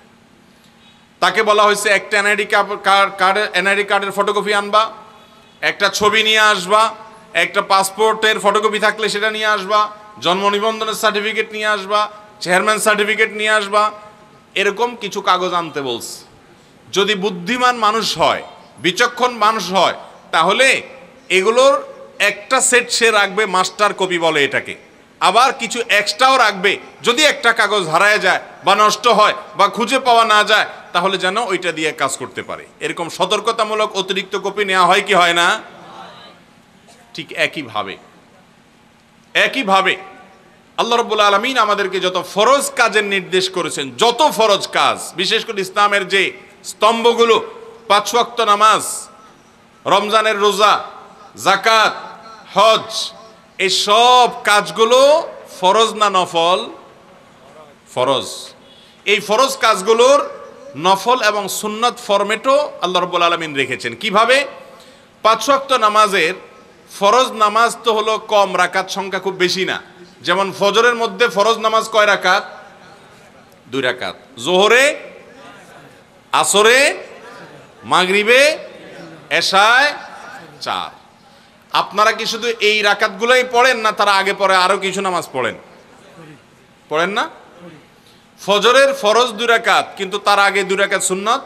তাকে বলা হয়েছে একটা এনআইডি কার্ডের এনআইডি কার্ডের ফটোকপি আনবা, একটা ছবি নিয়ে আসবা, একটা পাসপোর্টের ফটোকপি থাকলে সেটা নিয়ে আসবা, জন্ম নিবন্ধনের সার্টিফিকেট নিয়ে আসবা, চেয়ারম্যান সার্টিফিকেট নিয়ে আসবা, এরকম কিছু কাগজ আনতে বলছে। যদি বুদ্ধিমান মানুষ হয়, বিচক্ষণ মানুষ হয়, তাহলে এগুলোর একটা সেট সে রাখবে, মাস্টার কপি বলে এটাকে, আবার কিছু এক্সট্রাও রাখবে, যদি একটা কাগজ হারায় যায় বা নষ্ট হয় বা খুঁজে পাওয়া না যায় তাহলে যেন ওইটা দিয়ে কাজ করতে পারে। এরকম সতর্কতামূলক অতিরিক্ত কপি নেওয়া হয় কি হয় না? ঠিক একইভাবে একইভাবে আল্লাহ রাব্বুল আলামিন আমাদেরকে যত ফরজ কাজের নির্দেশ করেছেন, যত ফরজ কাজ, বিশেষ করে ইসলামের যে স্তম্ভগুলো, পাঁচ ওয়াক্ত নামাজ, রমজানের রোজা, যাকাত, হজ, এই সব কাজগুলো ফরজ না নফল? ফরজ। এই ফরজ কাজগুলোর নফল এবং সুন্নাত ফরম্যাটও আল্লাহ রাব্বুল আলামিন রেখেছেন। কিভাবে? পাঁচ ওয়াক্ত নামাজের ফরজ নামাজ তো হলো কম, রাকাত সংখ্যা খুব বেশি না। যেমন ফজরের মধ্যে ফরজ নামাজ কয় রাকাত? দুই রাকাত। জোহরে, আসরে, মাগরিবে, এশায় চার। আপনারা কি শুধু এই রাকাতগুলোই পড়েন না তারা আগে পরে আরো কিছু নামাজ পড়েন? পড়েন না? ফজরের ফরজ দুই রাকাত, কিন্তু তার আগে দুই রাকাত সুন্নাত।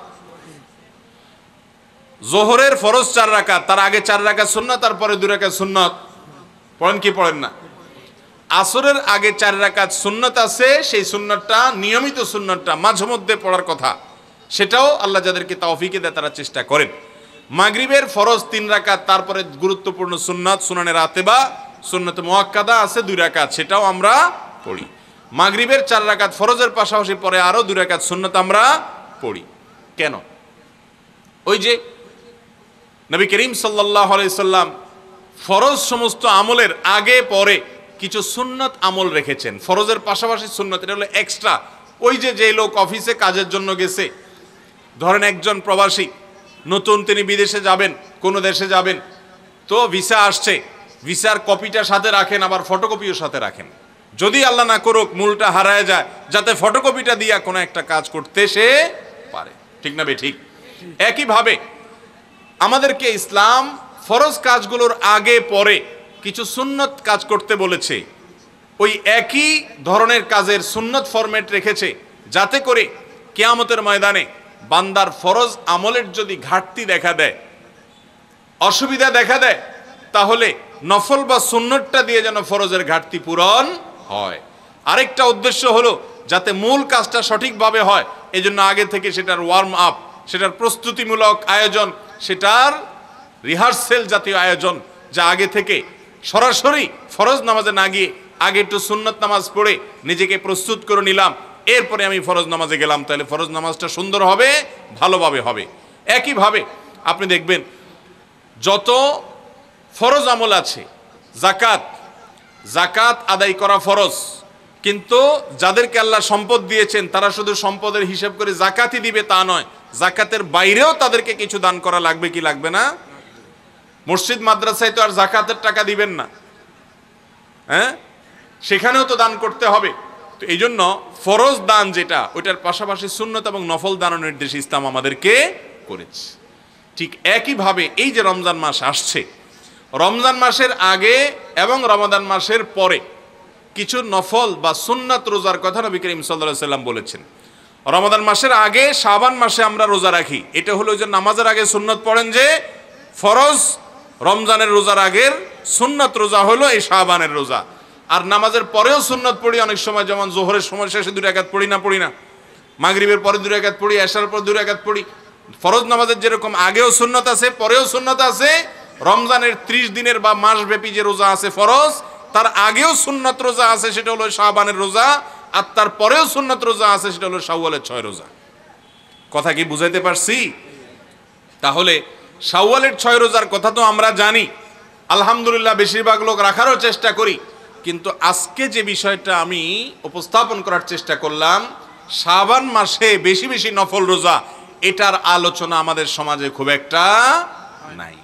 জোহরের ফরজ চার রাকাত, তার আগে চার রাকাত সুন্নাত, তারপরে দুই রাকাত সুন্নাত। পড়েন কি পড়েন না? আসরের আগে চার রাকাত সুন্নাত আছে, সেই সুন্নাতটা নিয়মিত সুন্নাতটা মাঝে মধ্যে পড়ার কথা, সেটাও আল্লাহ যাদেরকে তৌফিক দেয় তারা চেষ্টা করেন। মাগরিবের ফরজ তিন রাকাত, তারপরে গুরুত্বপূর্ণ সুন্নাত, সুনানে রাতেবা, সুন্নাত মুআক্কাদা আছে দুই রাকাত, সেটাও আমরা পড়ি। মাগরিবের চার রাকাত ফরজের পাশাপাশি পরে আরো দুই রাকাত সুন্নাত আমরা পড়ি। কেন? ওই যে নবী করিম সাল্লাল্লাহু আলাইহি সাল্লাম ফরজ সমস্ত আমলের আগে পরে কিছু সুন্নাত আমল রেখেছেন, ফরজের পাশাপাশি সুন্নাত। এটা হলো এক্সট্রা। ওই যে যে লোক অফিসে কাজের জন্য গেছে, ধরেন একজন প্রবাসী নতুন, তিনি বিদেশে যাবেন, কোনো দেশে যাবেন, তো ভিসা আসছে, ভিসার কপিটা সাথে রাখেন, আবার ফটোকপিও সাথে রাখেন, যদি আল্লাহ না করুক মূলটা হারায় যায়, যাতে ফটোকপিটা দিয়া কোনো একটা কাজ করতে সে পারে। ঠিক না বে ঠিক? একইভাবে আমাদেরকে ইসলাম ফরজ কাজগুলোর আগে পরে কিছু সুন্নত কাজ করতে বলেছে। ওই একই ধরনের কাজের সুন্নত ফরম্যাট রেখেছে, যাতে করে কিয়ামতের ময়দানে বান্দার ফরজ আমলের যদি ঘাটতি দেখা দেয়, অসুবিধা দেখা দেয়, তাহলে নফল বা সুন্নতটা দিয়ে যেন ফরজের ঘাটতি পূরণ হয়। আরেকটা উদ্দেশ্য হলো যাতে মূল কাজটা সঠিকভাবে হয়, এই জন্য আগে থেকে সেটার ওয়ার্ম আপ, সেটার প্রস্তুতিমূলক আয়োজন, সেটার রিহার্সেল জাতীয় আয়োজন, যা আগে থেকে সরাসরি ফরজ নামাজে না গিয়ে আগে একটু সুন্নত নামাজ পড়ে নিজেকে প্রস্তুত করে নিলাম, এরপরে আমি ফরজ নামাজে গেলাম, তাহলে ফরজ নামাজটা সুন্দর হবে, ভালোভাবে হবে। একইভাবে আপনি দেখবেন যত ফরজ আমল আছে, জাকাত, জাকাত আদায় করা ফরজ, কিন্তু যাদেরকে আল্লাহ সম্পদ দিয়েছেন তারা শুধু সম্পদের হিসাব করে জাকাতই দিবে তা নয়, জাকাতের বাইরেও তাদেরকে কিছু দান করা লাগবে কি লাগবে না? মসজিদ মাদ্রাসায় তো আর জাকাতের টাকা দিবেন না, হ্যাঁ, সেখানেও তো দান করতে হবে। তো এই জন্য ফরজ দান যেটা, ওইটার পাশাপাশি সুন্নত এবং নফল দানের নির্দেশ ইসলাম আমাদেরকে করেছে। ঠিক একইভাবে এই যে রমজান মাস আসছে, রমজান মাসের আগে এবং রমাদান মাসের পরে কিছু নফল বা সুন্নাত রোজার কথা নবী করিম সাল্লাল্লাহু আলাইহি সাল্লাম বলেছেন। রমাদান মাসের আগে শাবান মাসে আমরা রোজা রাখি, এটা হলো যে নামাজের আগে সুন্নত পড়েন, যে ফরজ রমজানের রোজার আগের সুন্নত রোজা হলো এই শাবানের রোজা। আর নামাজের পরেও সুন্নত পড়ি অনেক সময়, যেমন জোহরের সময় শেষে দুই রাকাত পড়ি না পড়ি না, মাগরিবের পরে দুই রাকাত পড়ি, এশার পর দুই রাকাত পড়ি। ফরজ নামাজের যেরকম আগেও সুন্নত আছে, পরেও সুন্নত আছে, রমজানের ত্রিশ দিনের বা মাস ব্যাপী যে রোজা আছে ফরজ, তার আগেও সুন্নত রোজা আছে, সেটা হলো শাবানের রোজা, আর তার পরেও সুন্নত রোজা আছে, সেটা হলো শাওয়ালের ছয় রোজা। কথা কি বুঝাইতে পারছি? তাহলে শাওয়ালের ছয় রোজার কথা তো আমরা জানি, আলহামদুলিল্লাহ বেশিরভাগ লোক রাখারও চেষ্টা করি, কিন্তু আজকে যে বিষয়টা আমি উপস্থাপন করার চেষ্টা করলাম, শাবান মাসে বেশি বেশি নফল রোজা, এটার আলোচনা আমাদের সমাজে খুব একটা নাই।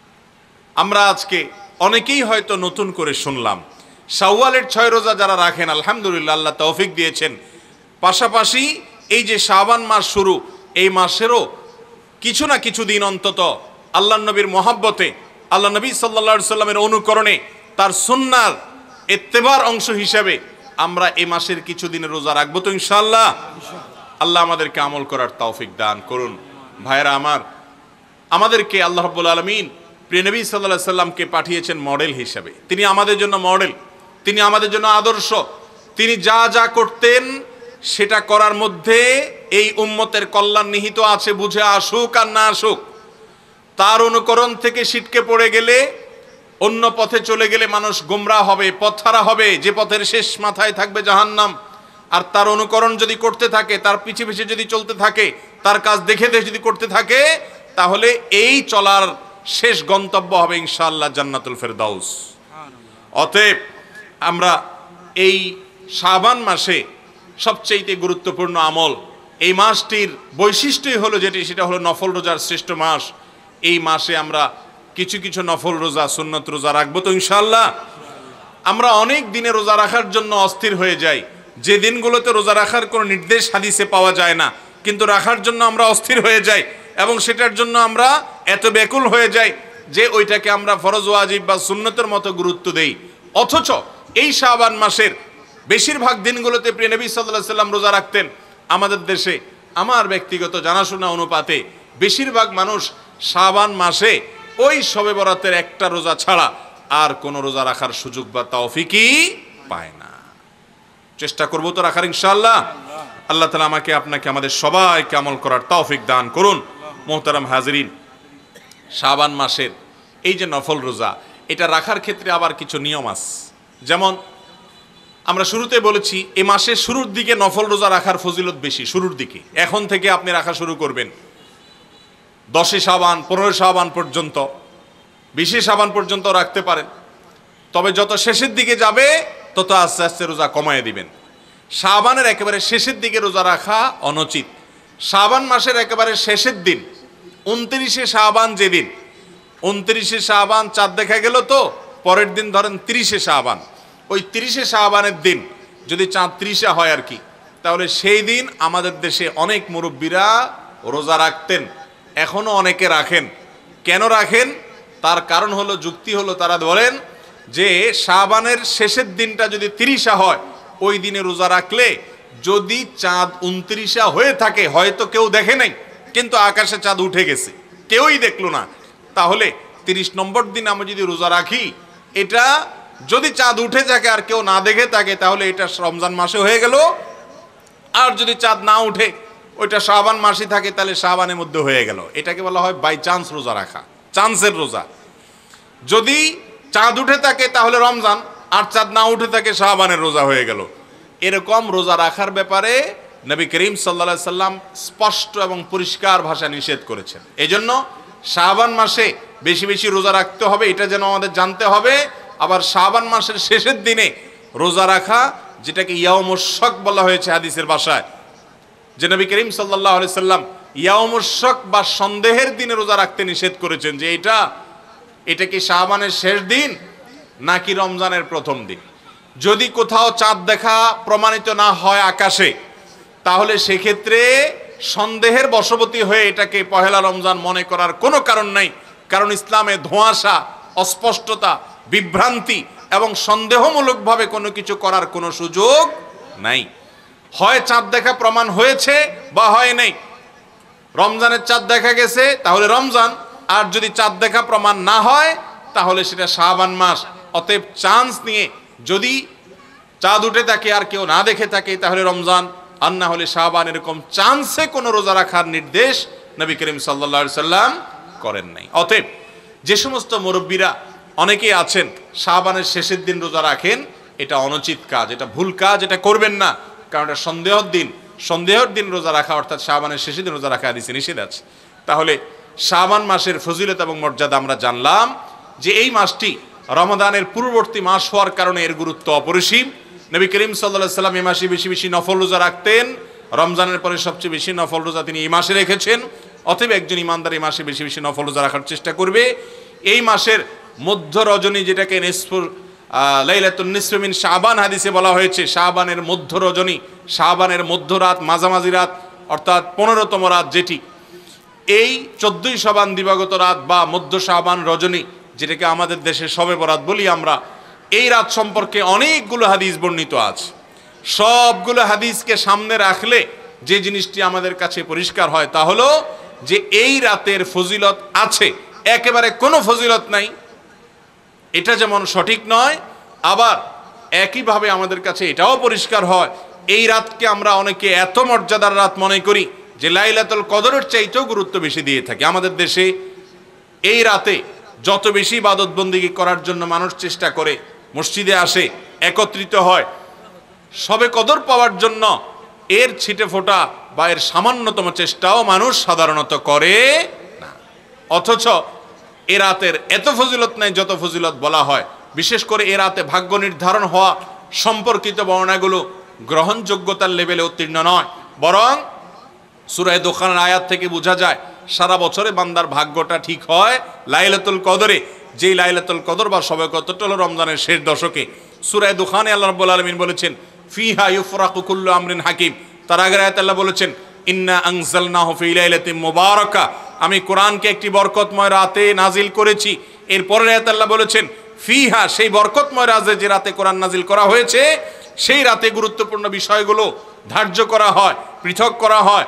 আমরা আজকে অনেকেই হয়তো নতুন করে শুনলাম, শাওয়ালের ছয় রোজা যারা রাখেন আলহামদুলিল্লাহ আল্লাহ তৌফিক দিয়েছেন, পাশাপাশি এই যে শাবান মাস শুরু, এই মাসেরও কিছু না কিছু দিন অন্তত আল্লাহ নবীর মহাব্বতে, আল্লাহ নবী সাল্লাল্লাহু আলাইহি সাল্লামের অনুকরণে, তার সুন্নার ইত্তেবার অংশ হিসেবে আমরা এই মাসের কিছু দিনের রোজা রাখবো তো ইনশাআল্লাহ। আল্লাহ আমাদেরকে আমল করার তৌফিক দান করুন। ভাইরা আমার, আমাদেরকে আল্লাহ রাব্বুল আলামিন প্রিয় নবী সাল্লাল্লাহু আলাইহি সাল্লামকে পাঠিয়েছেন মডেল হিসেবে। তিনি আমাদের জন্য মডেল, তিনি আমাদের জন্য আদর্শ। তিনি যা যা করতেন সেটা করার মধ্যে এই উম্মতের কল্যাণ নিহিত আছে, বুঝে আসুক আর না আসুক। তার অনুকরণ থেকে ছিটকে পড়ে গেলে, অন্য পথে চলে গেলে মানুষ গোমরাহ হবে, পথহারা হবে, যে পথের শেষ মাথায় থাকবে জাহান্নাম। আর তার অনুকরণ যদি করতে থাকে, তার পিছে পিছে যদি চলতে থাকে, তার কাজ দেখে দেখে যদি করতে থাকে, তাহলে এই চলার শেষ গন্তব্য হবে ইনশাআল্লাহ জান্নাতুল ফেরদাউস। অতএব আমরা এই শাবান মাসে সবচেয়ে গুরুত্বপূর্ণ আমল, এই মাসটির বৈশিষ্ট্যই হলো যেটি, সেটা হলো নফল রোজার শ্রেষ্ঠ মাস। এই মাসে আমরা কিছু কিছু নফল রোজা, সুন্নত রোজা রাখবো তো ইনশাআল্লাহ। আমরা অনেক দিনে রোজা রাখার জন্য অস্থির হয়ে যাই, যে দিনগুলোতে রোজা রাখার কোনো নির্দেশ হাদিসে পাওয়া যায় না, কিন্তু রাখার জন্য আমরা অস্থির হয়ে যাই এবং সেটার জন্য আমরা এত ব্যাকুল হয়ে যাই যে ওইটাকে আমরা ফরজ ওয়াজিব বা সুন্নতের মতো গুরুত্ব দেই। অথচ এই শাবান মাসের বেশিরভাগ দিনগুলোতে প্রিয় নবী সাল্লাল্লাহু আলাইহি সাল্লাম রোজা রাখতেন। আমাদের দেশে আমার ব্যক্তিগত জানাশোনা অনুপাতে বেশিরভাগ মানুষ শাবান মাসে ওই শবে বরাতের একটা রোজা ছাড়া আর কোনো রোজা রাখার সুযোগ বা তৌফিকই পায় না। চেষ্টা করবো তো রাখার ইনশাআল্লাহ। আল্লাহ তাআলা আমাকে আপনাকে আমাদের সবাইকে আমল করার তৌফিক দান করুন। মোহতারাম হাজিরিন, শাবান মাসের এই যে নফল রোজা, এটা রাখার ক্ষেত্রে আবার কিছু নিয়ম আছে। যেমন আমরা শুরুতে বলেছি, এই মাসের শুরুর দিকে নফল রোজা রাখার ফজিলত বেশি। শুরুর দিকে, এখন থেকে আপনি রাখা শুরু করবেন, দশে শাবান, পনেরো শাবান পর্যন্ত, বিশে শাবান পর্যন্ত রাখতে পারেন। তবে যত শেষের দিকে যাবে তত আস্তে আস্তে রোজা কমায় দিবেন। শাবানের একেবারে শেষের দিকে রোজা রাখা অনুচিত। শাবান মাসের একেবারে শেষের দিন, উনত্রিশে শাবান, যেদিন উনত্রিশে শাবান চাঁদ দেখা গেল, তো পরের দিন ধরেন তিরিশে শাবান, ওই তিরিশে শাবানের দিন যদি চাঁদ ত্রিশে হয় আর কি, তাহলে সেই দিন আমাদের দেশে অনেক মুরব্বীরা রোজা রাখতেন, এখনো অনেকে রাখেন। কেন রাখেন? তার কারণ হলো, যুক্তি হলো, তারা বলেন যে শাবানের শেষের দিনটা যদি তিরিশা হয়, ওই দিনে রোজা রাখলে যদি চাঁদ উনত্রিশা হয়ে থাকে, হয়তো কেউ দেখে নাই কিন্তু আকাশে চাঁদ উঠে গেছে, কেউই দেখলো না, তাহলে তিরিশ নম্বর দিন আমরা যদি রোজা রাখি, এটা যদি চাঁদ উঠে থাকে আর কেউ না দেখে থাকে তাহলে এটা রমজান মাসে হয়ে গেল। আর যদি চাঁদ না উঠে ওইটা শাবান মাসে থাকে তাহলে শাবানের মধ্যে হয়ে গেল। এটাকে বলা হয় বাই চান্স রোজা রাখা, চান্সের রোজা। যদি চাঁদ উঠে থাকে তাহলে রমজান, আর চাঁদ না উঠে থাকে শাবানের রোজা হয়ে গেল। এরকম রোজা রাখার ব্যাপারে নবী করিম সাল্লাল্লাহু আলাইহি সাল্লাম স্পষ্ট এবং পরিষ্কার ভাষা নিষেধ করেছেন। এই জন্য শাবান মাসে বেশি বেশি রোজা রাখতে হবে, এটা যেন আমাদের জানতে হবে। আবার শাবান মাসের শেষের দিনে রোজা রাখা, যেটাকে ইয়াউমুশ শক বলা হয়েছে হাদিসের ভাষায়, যে নবী করিম সাল্লাল্লাহু আলাইহি সাল্লাম ইয়াউমুশ শক বা সন্দেহের দিনে রোজা রাখতে নিষেধ করেছেন, যে এটা এটা কি শাবানের শেষ দিন নাকি রমজানের প্রথম দিন। যদি কোথাও চাঁদ দেখা প্রমাণিত না হয় আকাশে, তাহলে সেক্ষেত্রে সন্দেহের বশবর্তী হয়ে এটাকে পহেলা রমজান মনে করার কোনো কারণ নাই। কারণ ইসলামে ধোঁয়াশা, অস্পষ্টতা, বিভ্রান্তি এবং সন্দেহমূলকভাবে কোনো কিছু করার কোনো সুযোগ নাই। হয় চাঁদ দেখা প্রমাণ হয়েছে বা হয় নাই। রমজানের চাঁদ দেখা গেছে তাহলে রমজান, আর যদি চাঁদ দেখা প্রমাণ না হয় তাহলে সেটা শাবান মাস। অতএব চান্স নিয়ে যদি চাঁদ উঠে থাকে আর কেউ না দেখে থাকে তাহলে রমজান, আর না হলে শাবান, এরকম চান্সে কোনো রোজা রাখার নির্দেশ নবী করিম সাল্লাল্লাহু আলাইহি সাল্লাম করেন নাই। অতএব যে সমস্ত মুরব্বীরা অনেকেই আছেন শাবানের শেষের দিন রোজা রাখেন, এটা অনুচিত কাজ, এটা ভুল কাজ, এটা করবেন না। কারণ এটা সন্দেহের দিন, সন্দেহের দিন রোজা রাখা অর্থাৎ শাবানের শেষের দিন রোজা রাখা হাদিসে নিষেধ আছে। তাহলে শাবান মাসের ফজিলত এবং মর্যাদা আমরা জানলাম, যে এই মাসটি রমাদানের পূর্ববর্তী মাস হওয়ার কারণে এর গুরুত্ব অপরিসীম। নবী করিম সাল্লাল্লাহু আলাইহি সাল্লাম এই মাসে বেশি বেশি নফল রোজা রাখতেন। রমজানের পরে সবচেয়ে বেশি নফল রোজা তিনি এই মাসে রেখেছেন। অতএব একজন ইমানদার এই মাসে বেশি বেশি নফল রোজা রাখার চেষ্টা করবে। এই মাসের মধ্য রজনী, যেটাকে নিসফু লাইলাতুন নিসফি মিন শাবান হাদিসে বলা হয়েছে, শাবানের মধ্য রজনী, শাবানের মধ্য রাত, মাঝামাঝি রাত অর্থাৎ পনেরোতম রাত, যেটি এই চোদ্দই শাবান দিবাগত রাত বা মধ্য শাবান রজনী, যেটাকে আমাদের দেশে শবে বরাত বলি আমরা, এই রাত সম্পর্কে অনেকগুলো হাদিস বর্ণিত আছে। সবগুলো হাদিসকে সামনে রাখলে যে জিনিসটি আমাদের কাছে পরিষ্কার হয় তা হলো যে এই রাতের ফজিলত আছে, একেবারে কোনো ফজিলত নাই, এটা যেমন সঠিক নয়। আবার একইভাবে আমাদের কাছে এটাও পরিষ্কার হয় এই রাতকে আমরা অনেকে এত মর্যাদার রাত মনে করি যে লাইলাতুল কদরের চাইতেও গুরুত্ব বেশি দিয়ে থাকি। আমাদের দেশে এই রাতে যত বেশি ইবাদত বন্দেগী করার জন্য মানুষ চেষ্টা করে, মসজিদে আসে, একত্রিত হয়, সবে কদর পাওয়ার জন্য এর ছিটে ফোটা বা এর সামান্যতম চেষ্টাও মানুষ সাধারণত করে না। অথচ এ রাতের এত ফজিলত নাই যত ফজিলত বলা হয়। বিশেষ করে এ রাতে ভাগ্য নির্ধারণ হওয়া সম্পর্কিত বর্ণনাগুলো গ্রহণযোগ্যতার লেভেলে উত্তীর্ণ নয়, বরং সূরা দুখানের আয়াত থেকে বোঝা যায় সারা বছরে বান্দার ভাগ্যটা ঠিক হয় লাইলাতুল কদরে। যেই লাইলাতুল কদর বা শবে কদরটা হলো রমজানের শেষ দশকে। সূরা দুখানে আল্লাহ রাব্বুল আলামিন বলেছেন ফিহা ইউফরাকু কুল্লু আমরিন হাকিম। তার আগের আয়াতে আল্লাহ বলেছেন ইন্না আনজালনাহু ফি লাইলাতিন মুবারাকা, আমি কোরআনকে একটি বরকতময় রাতে নাজিল করেছি। এর পরের আয়াতে আল্লাহ বলেছেন ফিহা, সেই বরকতময় রাতে যে রাতে কোরআন নাজিল করা হয়েছে সেই রাতে গুরুত্বপূর্ণ বিষয়গুলো ধার্য করা হয়, পৃথক করা হয়।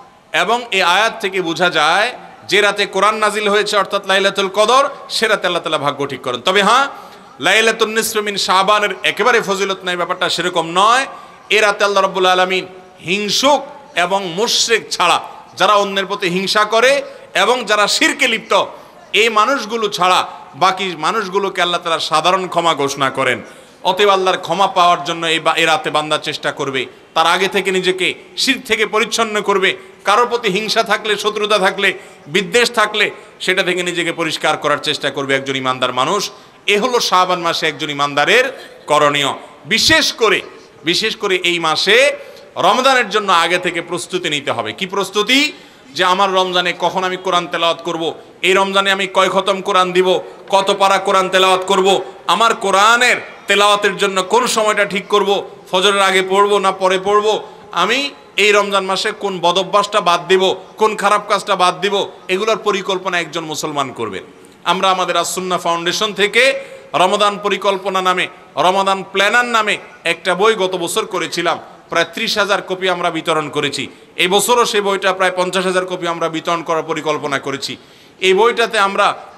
এবং এই আয়াত থেকে বোঝা যায় যে রাতে কোরআন নাজিল হয়েছে অর্থাৎ লাইলাতুল কদর, সে রাতে আল্লাহ তাআলা ভাগ্য ঠিক করেন। তবে হ্যাঁ, লাইলাতুন নিসফি মিন শাবানের একেবারে ফজিলত নাই, ব্যাপারটা সেরকম নয়। এ রাতে আল্লাহ রাব্বুল আলামিন হিংসুক এবং মুশরিক ছাড়া, যারা অন্যের প্রতি হিংসা করে এবং যারা শিরকে লিপ্ত, এই মানুষগুলো ছাড়া বাকি মানুষগুলোকে আল্লাহ তাআলা সাধারণ ক্ষমা ঘোষণা করেন। অতএব আল্লাহর ক্ষমা পাওয়ার জন্য এই এ রাতে বান্দা চেষ্টা করবে, তার আগে থেকে নিজেকে শিরক থেকে পরিচ্ছন্ন করবে। কারোর প্রতি হিংসা থাকলে, শত্রুতা থাকলে, বিদ্বেষ থাকলে সেটা থেকে নিজেকে পরিষ্কার করার চেষ্টা করবে একজন ইমানদার মানুষ। এ হলো শাবান মাসে একজন ইমানদারের করণীয়। বিশেষ করে বিশেষ করে এই মাসে রমজানের জন্য আগে থেকে প্রস্তুতি নিতে হবে। কি প্রস্তুতি? যে আমার রমজানে কখন আমি কোরআন তেলাওয়াত করব, এই রমজানে আমি কয় খতম কোরআন দিব, কত পারা কোরআন তেলাওয়াত করব, আমার কোরআনের তেলাওয়াতের জন্য কোন সময়টা ঠিক করব, ফজরের আগে পড়ব না পরে পড়ব, আমি এই রমজান মাসে কোন বদভ্যাসটা বাদ দিব, কোন খারাপ কাজটা বাদ দিব, এগুলোর পরিকল্পনা একজন মুসলমান করবেন। আমরা আমাদের আস-সুন্নাহ ফাউন্ডেশন থেকে রমাদান পরিকল্পনা নামে, রমাদান প্ল্যানার নামে একটা বই গত বছর করেছিলাম। প্রায় ত্রিশ হাজার কপি আমরা বিতরণ করেছি। এই বছরও সেই বইটা প্রায় পঞ্চাশ হাজার কপি আমরা বিতরণ করার পরিকল্পনা করেছি। এই বইটাতে আমরা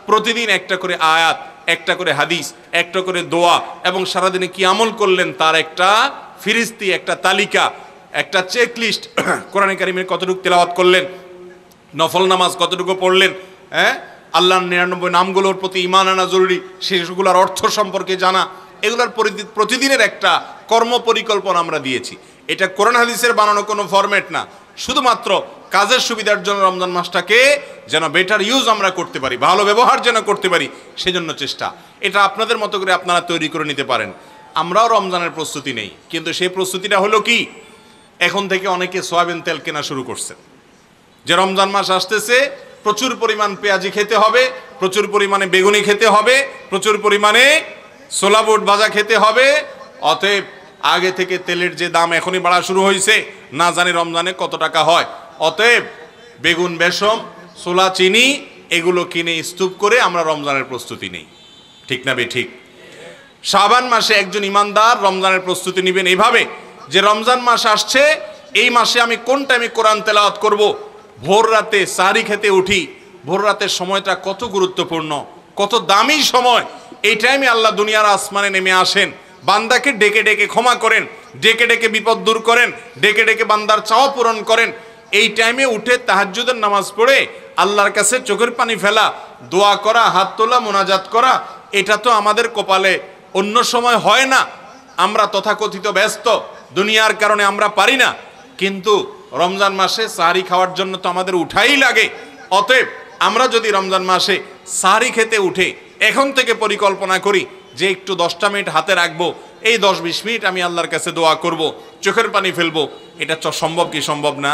প্রতিদিন একটা করে আয়াত, একটা করে হাদিস, একটা করে দোয়া এবং সারাদিনে কি আমল করলেন তার একটা ফিরিস্তি, একটা তালিকা, একটা চেকলিস্ট। কোরআনে কারিমের কতটুকু তেলাওয়াত করলেন, নফল নামাজ কতটুকু পড়লেন, হ্যাঁ, আল্লাহর নিরানব্বই নামগুলোর প্রতি ঈমান আনা জরুরি, সেগুলোর অর্থ সম্পর্কে জানা, এগুলোর প্রতিদিনের একটা কর্ম পরিকল্পনা আমরা দিয়েছি। এটা কোরআন হাদিসের বানানো কোনো ফরম্যাট না, শুধুমাত্র কাজের সুবিধার জন্য রমজান মাসটাকে যেন বেটার ইউজ আমরা করতে পারি, ভালো ব্যবহার যেন করতে পারি, সেজন্য চেষ্টা। এটা আপনাদের মতো করে আপনারা তৈরি করে নিতে পারেন। আমরাও রমজানের প্রস্তুতি নেই, কিন্তু সেই প্রস্তুতিটা হলো কি, এখন থেকে অনেকে সয়াবিন তেল কেনা শুরু করছেন, যে রমজান মাস আসতেছে, প্রচুর পরিমাণ পেঁয়াজি খেতে হবে, প্রচুর পরিমাণে বেগুনি খেতে হবে, প্রচুর পরিমাণে ছোলা বুট ভাজা খেতে হবে। অতএব আগে থেকে তেলের যে দাম এখনই বাড়া শুরু হয়েছে, না জানি রমজানে কত টাকা হয়। অতএব বেগুন, বেসম, ছোলা, চিনি এগুলো কিনে স্তূপ করে আমরা রমজানের প্রস্তুতি নেই। ঠিক না বে ঠিক? শাবান মাসে একজন ইমানদার রমজানের প্রস্তুতি নেবেন এইভাবে যে রমজান মাস আসছে, এই মাসে আমি কোন টাইমে কোরআন তেলাওয়াত করব। ভোর রাতে সাহরি খেতে উঠি, ভোর রাতের সময়টা কত গুরুত্বপূর্ণ, কত দামি সময়। এই টাইমে আল্লাহ দুনিয়ার আসমানে নেমে আসেন, বান্দাকে ডেকে ডেকে ক্ষমা করেন, ডেকে ডেকে বিপদ দূর করেন, ডেকে ডেকে বান্দার চাওয়া পূরণ করেন। এই টাইমে উঠে তাহাজ্জুদের নামাজ পড়ে আল্লাহর কাছে চোখের পানি ফেলা, দোয়া করা, হাত তোলা, মোনাজাত করা, এটা তো আমাদের কপালে অন্য সময় হয় না। আমরা তথাকথিত ব্যস্ত, দুনিয়ার কারণে আমরা পারি না, কিন্তু রমজান মাসে সাহরি খাওয়ার জন্য তো আমাদের উঠাই লাগে। অতএব আমরা যদি রমজান মাসে সাহরি খেতে উঠে এখন থেকে পরিকল্পনা করি যে একটু দশটা মিনিট হাতে রাখবো, এই দশ বিশ মিনিট আমি আল্লাহর কাছে দোয়া করব, চোখের পানি ফেলবো, এটা সম্ভব কি সম্ভব না?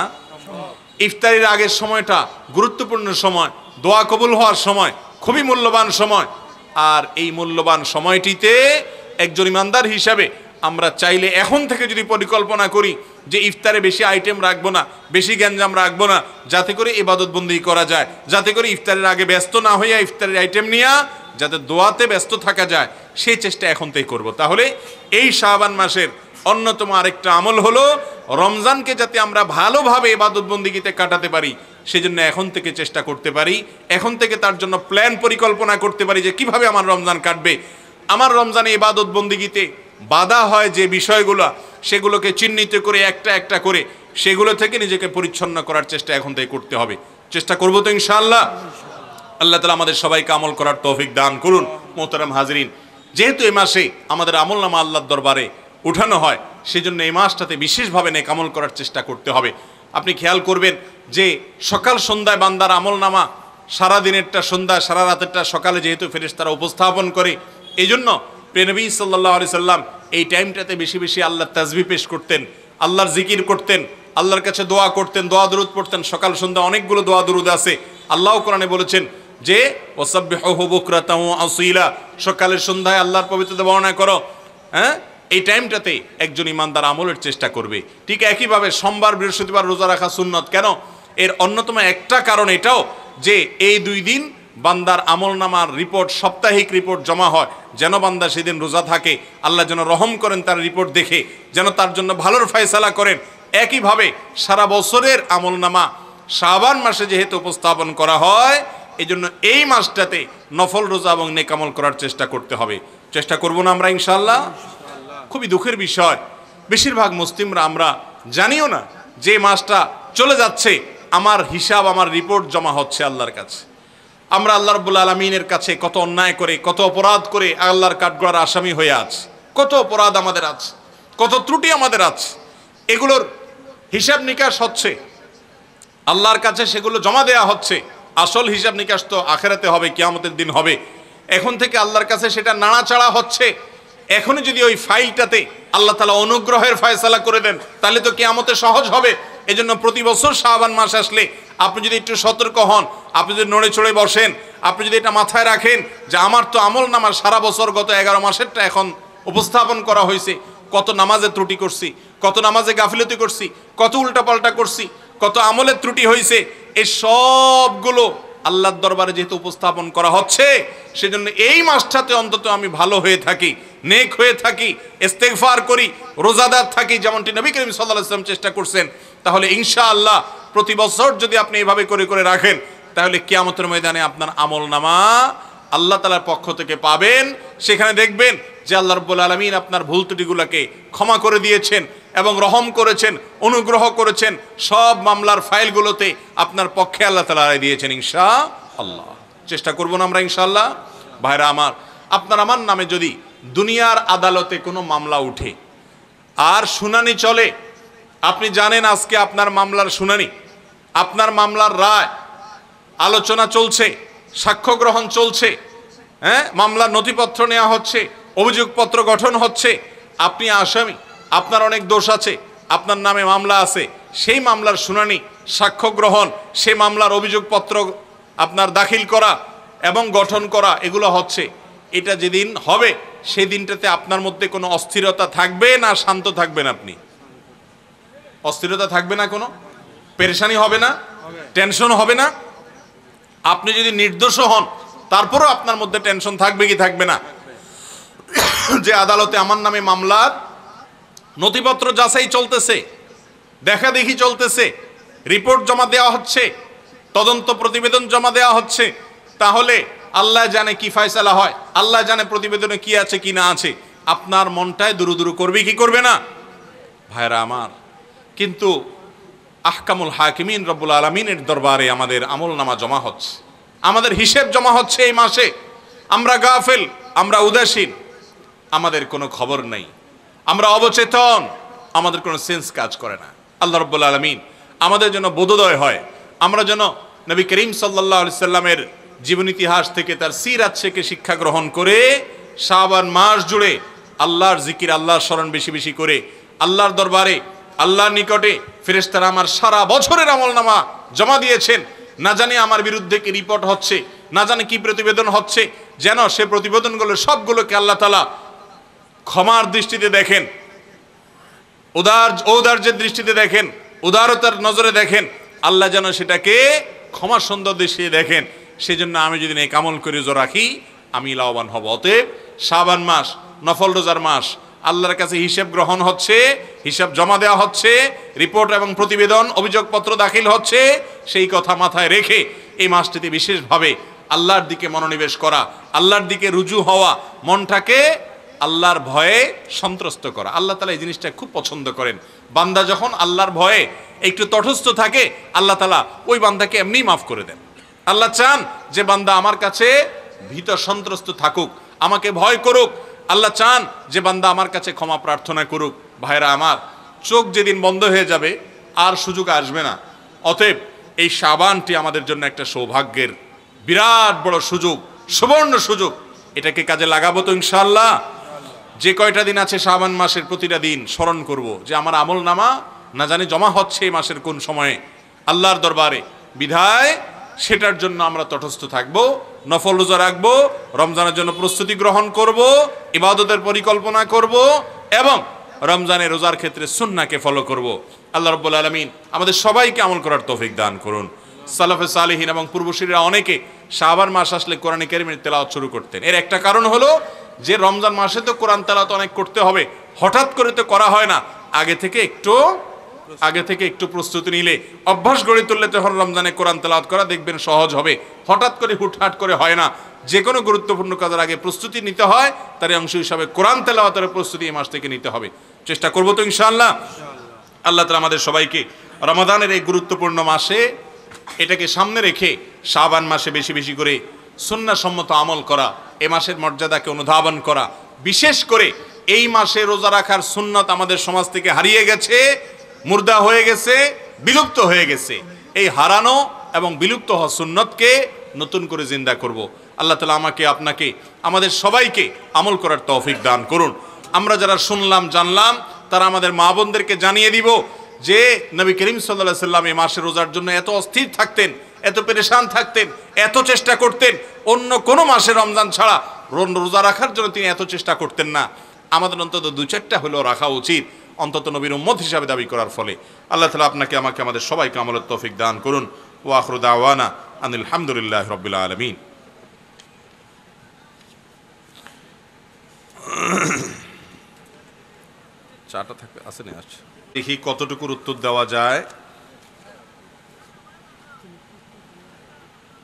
ইফতারির আগের সময়টা গুরুত্বপূর্ণ সময়, দোয়া কবুল হওয়ার সময়, খুবই মূল্যবান সময়। আর এই মূল্যবান সময়টিতে একজন ইমানদার হিসাবে আমরা চাইলে এখন থেকে যদি পরিকল্পনা করি যে ইফতারে বেশি আইটেম রাখবো না, বেশি গ্যাঞ্জাম রাখবো না, যাতে করে ইবাদত বন্দেগী করা যায়, যাতে করে ইফতারের আগে ব্যস্ত না হইয়া ইফতারের আইটেম নিয়ে যাতে দোয়াতে ব্যস্ত থাকা যায়, সেই চেষ্টা এখন থেকে করবো। তাহলে এই শাবান মাসের অন্যতম আরেকটা আমল হলো রমজানকে যাতে আমরা ভালোভাবে ইবাদত বন্দেগীতে কাটাতে পারি, সেজন্য এখন থেকে চেষ্টা করতে পারি, এখন থেকে তার জন্য প্ল্যান পরিকল্পনা করতে পারি যে কিভাবে আমার রমজান কাটবে। আমার রমজানে ইবাদত বন্দেগীতে বাধা হয় যে বিষয়গুলো, সেগুলোকে চিহ্নিত করে একটা একটা করে সেগুলো থেকে নিজেকে পরিচ্ছন্ন করার চেষ্টা এখন থেকে করতে হবে। চেষ্টা করবো তো ইনশাআল্লাহ। আল্লাহ তাআলা আমাদের সবাইকে আমল করার তৌফিক দান করুন। মোহতারাম হাজরিন, যেহেতু এই মাসে আমাদের আমলনামা আল্লাহর দরবারে উঠানো হয়, সেজন্য এই মাসটাতে বিশেষভাবে নেক আমল করার চেষ্টা করতে হবে। আপনি খেয়াল করবেন যে সকাল সন্ধ্যায় বান্দার আমলনামা, সারাদিনেরটা সন্ধ্যা, সারা রাতেরটা সকালে যেহেতু ফেরেশতারা উপস্থাপন করে, এই জন্য প্রিয় নবী সাল্লাল্লাহু আলাইহি সাল্লাম এই টাইমটাতে বেশি বেশি আল্লাহর তাসবিহ পেশ করতেন, আল্লাহর জিকির করতেন, আল্লাহর কাছে দোয়া করতেন, দোয়া দুরুদ পড়তেন। সকাল সন্ধ্যা অনেকগুলো দোয়া দুরুদ আছে। আল্লাহ কোরআনে বলেছেন যে ওয়াসাব্বিহুহু বুকরাতাও আসীলা, সকালের সন্ধ্যায় আল্লাহর পবিত্রতা বর্ণনা করো। হ্যাঁ, এই টাইমটাতে একজন ইমানদার আমলের চেষ্টা করবে। ঠিক একইভাবে সোমবার, বৃহস্পতিবার রোজা রাখা সুন্নত। কেন? এর অন্যতম একটা কারণ এটাও যে এই দুই দিন বান্দার আমলনামার রিপোর্ট, সাপ্তাহিক রিপোর্ট জমা হয়, যেন বান্দা সেদিন রোজা থাকে, আল্লাহ যেন রহম করেন তার রিপোর্ট দেখে, যেন তার জন্য ভালোর ফয়সালা করেন। একইভাবে সারা বছরের আমলনামা শাবান মাসে যেহেতু উপস্থাপন করা হয়, এই জন্য এই মাসটাতে নফল রোজা এবং নেক আমল করার চেষ্টা করতে হবে। চেষ্টা করব না আমরা ইনশাআল্লাহ? খুবই দুঃখের বিষয়, বেশিরভাগ মুসলিমরা আমরা জানিও না যে মাসটা চলে যাচ্ছে, আমার হিসাব, আমার রিপোর্ট জমা হচ্ছে আল্লাহর কাছে। আমরা আল্লাহ রাব্বুল আলামিনের কাছে কত অন্যায় করে, কত অপরাধ করে আল্লাহর কাঠগড়ার আসামি হয়ে আছি। কত অপরাধ আমাদের আছে, কত ত্রুটি আমাদের আছে, এগুলোর হিসাব নিকাশ হচ্ছে আল্লাহর কাছে, সেগুলো জমা দেয়া হচ্ছে। আসল হিসাব নিকাশ তো আখিরাতে হবে, কিয়ামতের দিন হবে। এখন থেকে আল্লাহর কাছে সেটা নাড়াচাড়া হচ্ছে। এখনই যদি ওই ফাইলটাতে আল্লাহ তাআলা অনুগ্রহের ফয়সালা করে দেন, তাহলে তো কিয়ামতে সহজ হবে। এজন্য প্রতি বছর শাবান মাস আসলে আপনি যদি একটু সতর্ক হন, আপনি যদি নড়ে চড়ে বসেন, আপনি যদি এটা মাথায় রাখেন যে আমার তো আমল নামার সারা বছর গত এগারো মাসেরটা এখন উপস্থাপন করা হয়েছে, কত নামাজে ত্রুটি করছি, কত নামাজে গাফিলতি করছি, কত উল্টাপাল্টা করছি, কত আমলের ত্রুটি হয়েছে, এই সবগুলো আল্লাহর দরবারে যেহেতু উপস্থাপন করা হচ্ছে, সেজন্য এই মাসটাতে অন্তত আমি ভালো হয়ে থাকি, নেক হয়ে থাকি, ইস্তেগফার করি, রোজাদার থাকি, যেমনটি নবী করিম সাল্লাল্লাহু আলাইহি ওয়াসাল্লাম চেষ্টা করছেন। তাহলে ইনশাআল্লাহ প্রতি বছর যদি আপনি এভাবে করে করে রাখেন, তাহলে কিয়ামতের ময়দানে আপনার আমল নামা আল্লাহ তাআলার পক্ষ থেকে পাবেন। সেখানে দেখবেন যে আল্লাহ রাব্বুল আলামিন আপনার ভুল ত্রুটিগুলোকে ক্ষমা করে দিয়েছেন এবং রহম করেছেন, অনুগ্রহ করেছেন। সব মামলার ফাইলগুলোতে আপনার পক্ষে আল্লাহ তাআলা রায় দিয়েছেন ইনশাআল্লাহ। চেষ্টা করব না আমরা ইনশাআল্লাহ। ভাইরা আমার, আপনার আমার নামে যদি দুনিয়ার আদালতে কোনো মামলা উঠে আর শুনানি চলে, আপনি জানেন আজকে আপনার মামলার শুনানি, আপনার মামলার রায়, আলোচনা চলছে, সাক্ষ্য গ্রহণ চলছে, হ্যাঁ, মামলার নথিপত্র নেওয়া হচ্ছে, অভিযোগপত্র গঠন হচ্ছে, আপনি আসামি, আপনার অনেক দোষ আছে, আপনার নামে মামলা আছে, সেই মামলার শুনানি, সাক্ষ্য গ্রহণ, সেই মামলার অভিযোগপত্র আপনার দাখিল করা এবং গঠন করা, এগুলো হচ্ছে। এটা যেদিন হবে সেই দিনটাতে আপনার মধ্যে কোনো অস্থিরতা থাকবে না, শান্ত থাকবেন আপনি? অস্থিরতা থাকবে না, কোনো পেরেশানি হবে না, টেনশন হবে না? আপনি যদি নির্দোষ হন তারপরেও আপনার মধ্যে টেনশন থাকবে কি থাকবে না? যে আদালতে আমার নামে মামলার নথিপত্র যাচাই চলতেছে, দেখা দেখি চলতেছে, রিপোর্ট জমা দেওয়া হচ্ছে, তদন্ত প্রতিবেদন জমা দেওয়া হচ্ছে, তাহলে আল্লাহ জানে কি ফয়সালা হয়, আল্লাহ জানে প্রতিবেদনে কি আছে কি না আছে। আপনার মনটায় দুরু দুরু করবে কি করবে না? ভাইরা আমার, কিন্তু আহকামুল হাকিমিন রব্বুল আলামিনের দরবারে আমাদের আমল নামা জমা হচ্ছে, আমাদের হিসেব জমা হচ্ছে এই মাসে। আমরা গাফেল, আমরা উদাসীন, আমাদের কোনো খবর নেই, আমরা অবচেতন, আমাদের কোনো সেন্স কাজ করে না। আল্লাহ রব্বুল আলামিন আমাদের জন্য বোধোদয় হয়, আমরা যেন নবী করিম সাল্লাল্লাহু আলাইহি সাল্লামের জীবন ইতিহাস থেকে, তার সিরাত থেকে শিক্ষা গ্রহণ করে শাবান মাস জুড়ে আল্লাহর জিকির, আল্লাহর স্মরণ বেশি বেশি করে আল্লাহর দরবারে, আল্লাহর নিকটে ফেরেশতারা আমার সারা বছরের আমলনামা জমা দিয়েছেন। না জানি আমার বিরুদ্ধে কি রিপোর্ট হচ্ছে, না জানি কি প্রতিবেদন হচ্ছে, যেন সে প্রতিবেদনগুলো সবগুলোকে আল্লাহ তাআলা ক্ষমার দৃষ্টিতে দেখেন, উদার ঔদার্যের দৃষ্টিতে দেখেন, উদারতার নজরে দেখেন। আল্লাহ যেন সেটাকে ক্ষমা সুন্দর দৃষ্টিতে দেখেন। সেই জন্য আমি যদি নেক আমল করে রোজা রাখি, আমি লাভবান হব। অতএব শাবান মাস নফল রোজার মাস, আল্লাহর কাছে হিসাব গ্রহণ হচ্ছে, হিসাব জমা দেওয়া হচ্ছে, রিপোর্ট এবং প্রতিবেদন, অভিযোগপত্র দাখিল হচ্ছে। সেই কথা মাথায় রেখে এই মাসটিতে বিশেষভাবে আল্লাহর দিকে মনোনিবেশ করা, আল্লাহর দিকে রুজু হওয়া, মনটাকে আল্লাহর ভয়ে সন্ত্রস্ত করা। আল্লাহ তাআলা এই জিনিসটা খুব পছন্দ করেন। বান্দা যখন আল্লাহর ভয়ে একটু তটস্থ থাকে, আল্লাহ তাআলা ওই বান্দাকে এমনি মাফ করে দেন। আল্লাহ চান যে বান্দা আমার কাছে ভীত সন্ত্রস্ত থাকুক, আমাকে ভয় করুক। আল্লাহ চান যে বান্দা আমার কাছে ক্ষমা প্রার্থনা করুক। ভাইরা আমার, চোখ যেদিন বন্ধ হয়ে যাবে আর সুযোগ আসবে না। অতএব এই শাবানটি আমাদের জন্য একটা সৌভাগ্যের বিরাট বড় সুযোগ, সুবর্ণ সুযোগ। এটাকে কাজে লাগাবো তো ইনশাআল্লাহ। যে কয়টা দিন আছে শাবান মাসের, প্রতিটা দিন স্মরণ করব যে আমার আমল নামা না জানি জমা হচ্ছে এই মাসের কোন সময়ে আল্লাহর দরবারে। বিধায় সেটার জন্য আমরা তটস্থ থাকবো, নফল রোজা রাখবো, রমজানের জন্য প্রস্তুতি গ্রহণ করব, ইবাদতের পরিকল্পনা করব এবং রমজানের রোজার ক্ষেত্রে সুন্নাহকে ফলো করব। আল্লাহ রাব্বুল আলামিন আমাদের সবাইকে আমল করার তৌফিক দান করুন। সালাফে সালেহিন এবং পূর্বসূরীরা অনেকে শাবান মাস আসলে কোরআন কারীমের তেলাওয়াত শুরু করতেন। এর একটা কারণ হলো যে রমজান মাসে তো কোরআন তেলাওয়াত অনেক করতে হবে, হঠাৎ করে তো করা হয় না। আগে থেকে একটু আগে থেকে একটু প্রস্তুতি নিলে, অভ্যাস গড়ে তুললে তখন রমজানে কোরআন তেলাওয়াত করা দেখবেন সহজ হবে। হঠাৎ করে হুটহাট করে হয় না। যে কোনো গুরুত্বপূর্ণ কাজের আগে প্রস্তুতি নিতে হয়, তার অংশ হিসাবে কোরআন তেলাওয়াতের প্রস্তুতি এই মাস থেকে নিতে হবে। চেষ্টা করবো তো ইনশাআল্লাহ। আল্লাহ তাআলা আমাদের সবাইকে রমাদানের এই গুরুত্বপূর্ণ মাসে এটাকে সামনে রেখে শাবান মাসে বেশি বেশি করে সুন্নাহসম্মত আমল করা, এ মাসের মর্যাদাকে অনুধাবন করা। বিশেষ করে এই মাসে রোজা রাখার সুন্নত আমাদের সমাজ থেকে হারিয়ে গেছে, মুর্দা হয়ে গেছে, বিলুপ্ত হয়ে গেছে। এই হারানো এবং বিলুপ্ত হওয়া সুন্নতকে নতুন করে জিন্দা করব। আল্লাহ তাআলা আমাকে, আপনাকে, আমাদের সবাইকে আমল করার তৌফিক দান করুন। আমরা যারা শুনলাম জানলাম, তারা আমাদের মা বোনদেরকে জানিয়ে দিব যে নবী করিম সাল্লাল্লাহু আলাইহি সাল্লাম এই মাসে রোজার জন্য এত অস্থির থাকতেন, এত পেরেশান থাকতেন, এত চেষ্টা করতেন। অন্য কোনো মাসে রমজান ছাড়া রোজা রাখার জন্য তিনি এত চেষ্টা করতেন না। আমাদের অন্তত দু চারটা হলেও রাখা উচিত, অন্তত নবীর উম্মত হিসাবে দাবি করার ফলে। আল্লাহ তাআলা আপনাকে, আমাকে, আমাদের সবাইকে আমলের তৌফিক দান করুন। ওয়া আখিরু দাওয়ানা আনিল হামদুলিল্লাহি রাব্বিল আলামিন। চাটা থাকে আছে না, আচ্ছা দেখি কতটুকুর উত্তর দেওয়া যায়।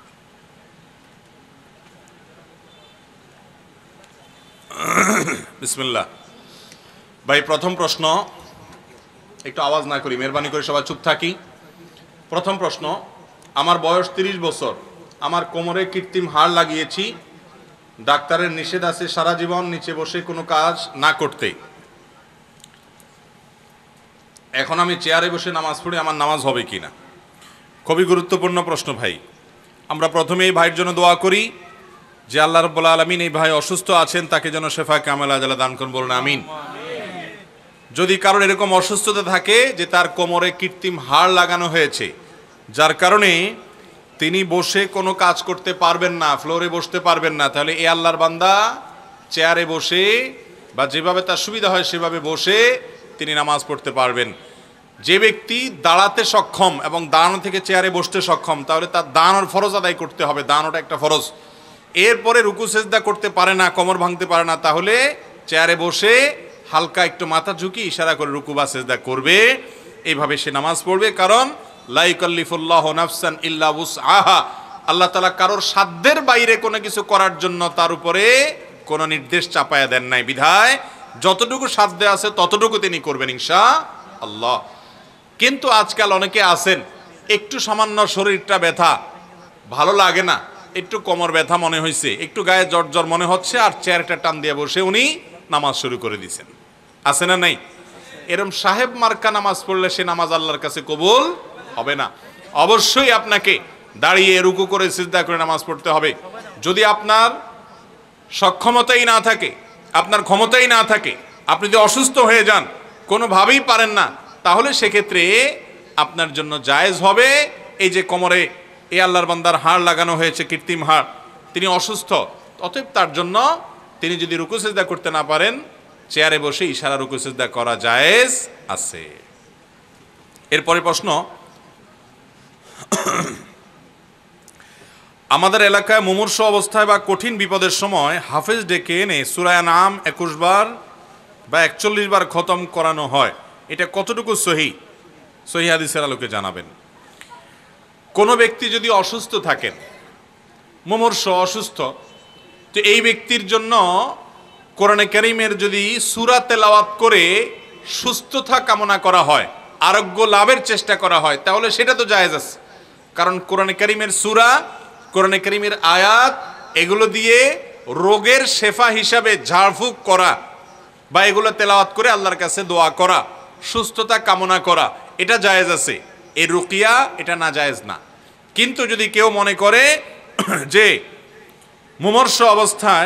বিসমিল্লাহ। ভাই প্রথম প্রশ্ন, একটু আওয়াজ না করি, মেহরবানি করে সবাই চুপ থাকি। প্রথম প্রশ্ন, আমার বয়স তিরিশ বছর, আমার কোমরে কৃত্রিম হাড় লাগিয়েছি, ডাক্তারের নিষেধ আছে সারা জীবন নিচে বসে কোনো কাজ না করতে। এখন আমি চেয়ারে বসে নামাজ পড়ি, আমার নামাজ হবে কি না? খুবই গুরুত্বপূর্ণ প্রশ্ন ভাই। আমরা প্রথমে এই ভাইয়ের জন্য দোয়া করি যে আল্লাহ রাব্বুল আলামিন এই ভাই অসুস্থ আছেন, তাকে যেন শেফা কামেলা আজলা দান করুন, বলুন আমিন। যদি কারোর এরকম অসুস্থতা থাকে যে তার কোমরে কৃত্রিম হাড় লাগানো হয়েছে, যার কারণে তিনি বসে কোনো কাজ করতে পারবেন না, ফ্লোরে বসতে পারবেন না, তাহলে এ আল্লাহর বান্দা চেয়ারে বসে বা যেভাবে তার সুবিধা হয় সেভাবে বসে তিনি নামাজ পড়তে পারবেন। যে ব্যক্তি দাঁড়াতে সক্ষম এবং দাঁড়ানো থেকে চেয়ারে বসতে সক্ষম, তাহলে তার দাঁড়ানোর ফরজ আদায় করতে হবে, দাঁড়ানোটা একটা ফরজ। এরপরে রুকু সেজদা করতে পারে না, কোমর ভাঙতে পারে না, তাহলে চেয়ারে বসে হালকা একটু মাথা ঝুঁকি ইশারা করে রুকু বা সেজদা করবে, এইভাবে সে নামাজ পড়বে। কারণ লা ইউকাল্লিফুল্লাহু নাফসান ইল্লা উসআহা, আল্লাহ তাআলা কারোর সাধ্যের বাইরে কোনো কিছু করার জন্য তার উপরে কোনো নির্দেশ চাপায়া দেন নাই, বিধায় যতটুকু সাধ্যে আছে ততটুকু তিনি করবেন ইনশাআল্লাহ। কিন্তু আজকাল অনেকে আছেন একটু সামান্য শরীরটা ব্যথা, ভালো লাগে না, একটু কোমর ব্যথা মনে হয়েছে, একটু গায়ে জ্বর জ্বর মনে হচ্ছে, আর চেয়ারটা টান দিয়ে বসে উনি নামাজ শুরু করে দিয়েছেন। আছে না নাই? এরম সাহেব মার্কা নামাজ পড়লে সে নামাজ আল্লাহর কাছে কবুল হবে না। অবশ্যই আপনাকে দাঁড়িয়ে রুকু করে সিজদা করে নামাজ পড়তে হবে। যদি আপনার সক্ষমতাই না থাকে, আপনার ক্ষমতাই না থাকে, আপনি যদি অসুস্থ হয়ে যান, কোনোভাবেই পারেন না, তাহলে সেক্ষেত্রে আপনার জন্য জায়েজ হবে এই যে কোমরে এই আল্লাহর বান্দার হাড় লাগানো হয়েছে, কৃত্রিম হাড়, তিনি অসুস্থ, অতএব তার জন্য তিনি যদি রুকু সিজদা করতে না পারেন, চেয়ারে বসে ইশারা রুকু সিজদা করা জায়েজ আছে। এরপরে প্রশ্ন, আমাদের এলাকায় মুমূর্ষ অবস্থায় বা কঠিন বিপদের সময় হাফেজ ডেকে এনে সূরা আনআম একুশ বার বা একচল্লিশ বার খতম করানো হয়, এটা কতটুকু সহি? সহি হাদিসের আলোকে জানাবেন। কোনো ব্যক্তি যদি অসুস্থ থাকেন, মুমূর্ষ অসুস্থ, তো এই ব্যক্তির জন্য কোরআনে কারীমের যদি সূরা তেলাওয়াত করে সুস্থতা কামনা করা হয়, আরোগ্য লাভের চেষ্টা করা হয়, তাহলে সেটা তো জায়েজ আছে। কারণ কোরআনে কারীমের সূরা, কোরআনে কারীমের আয়াত, এগুলো দিয়ে রোগের শেফা হিসাবে ঝাড়ফুঁক করা বা এগুলো তেলাওয়াত করে আল্লাহর কাছে দোয়া করা, সুস্থতা কামনা করা, এটা জায়েজ আছে। এই রুকিয়া এটা না জায়েজ না। কিন্তু যদি কেউ মনে করে যে মুমূর্ষ অবস্থায়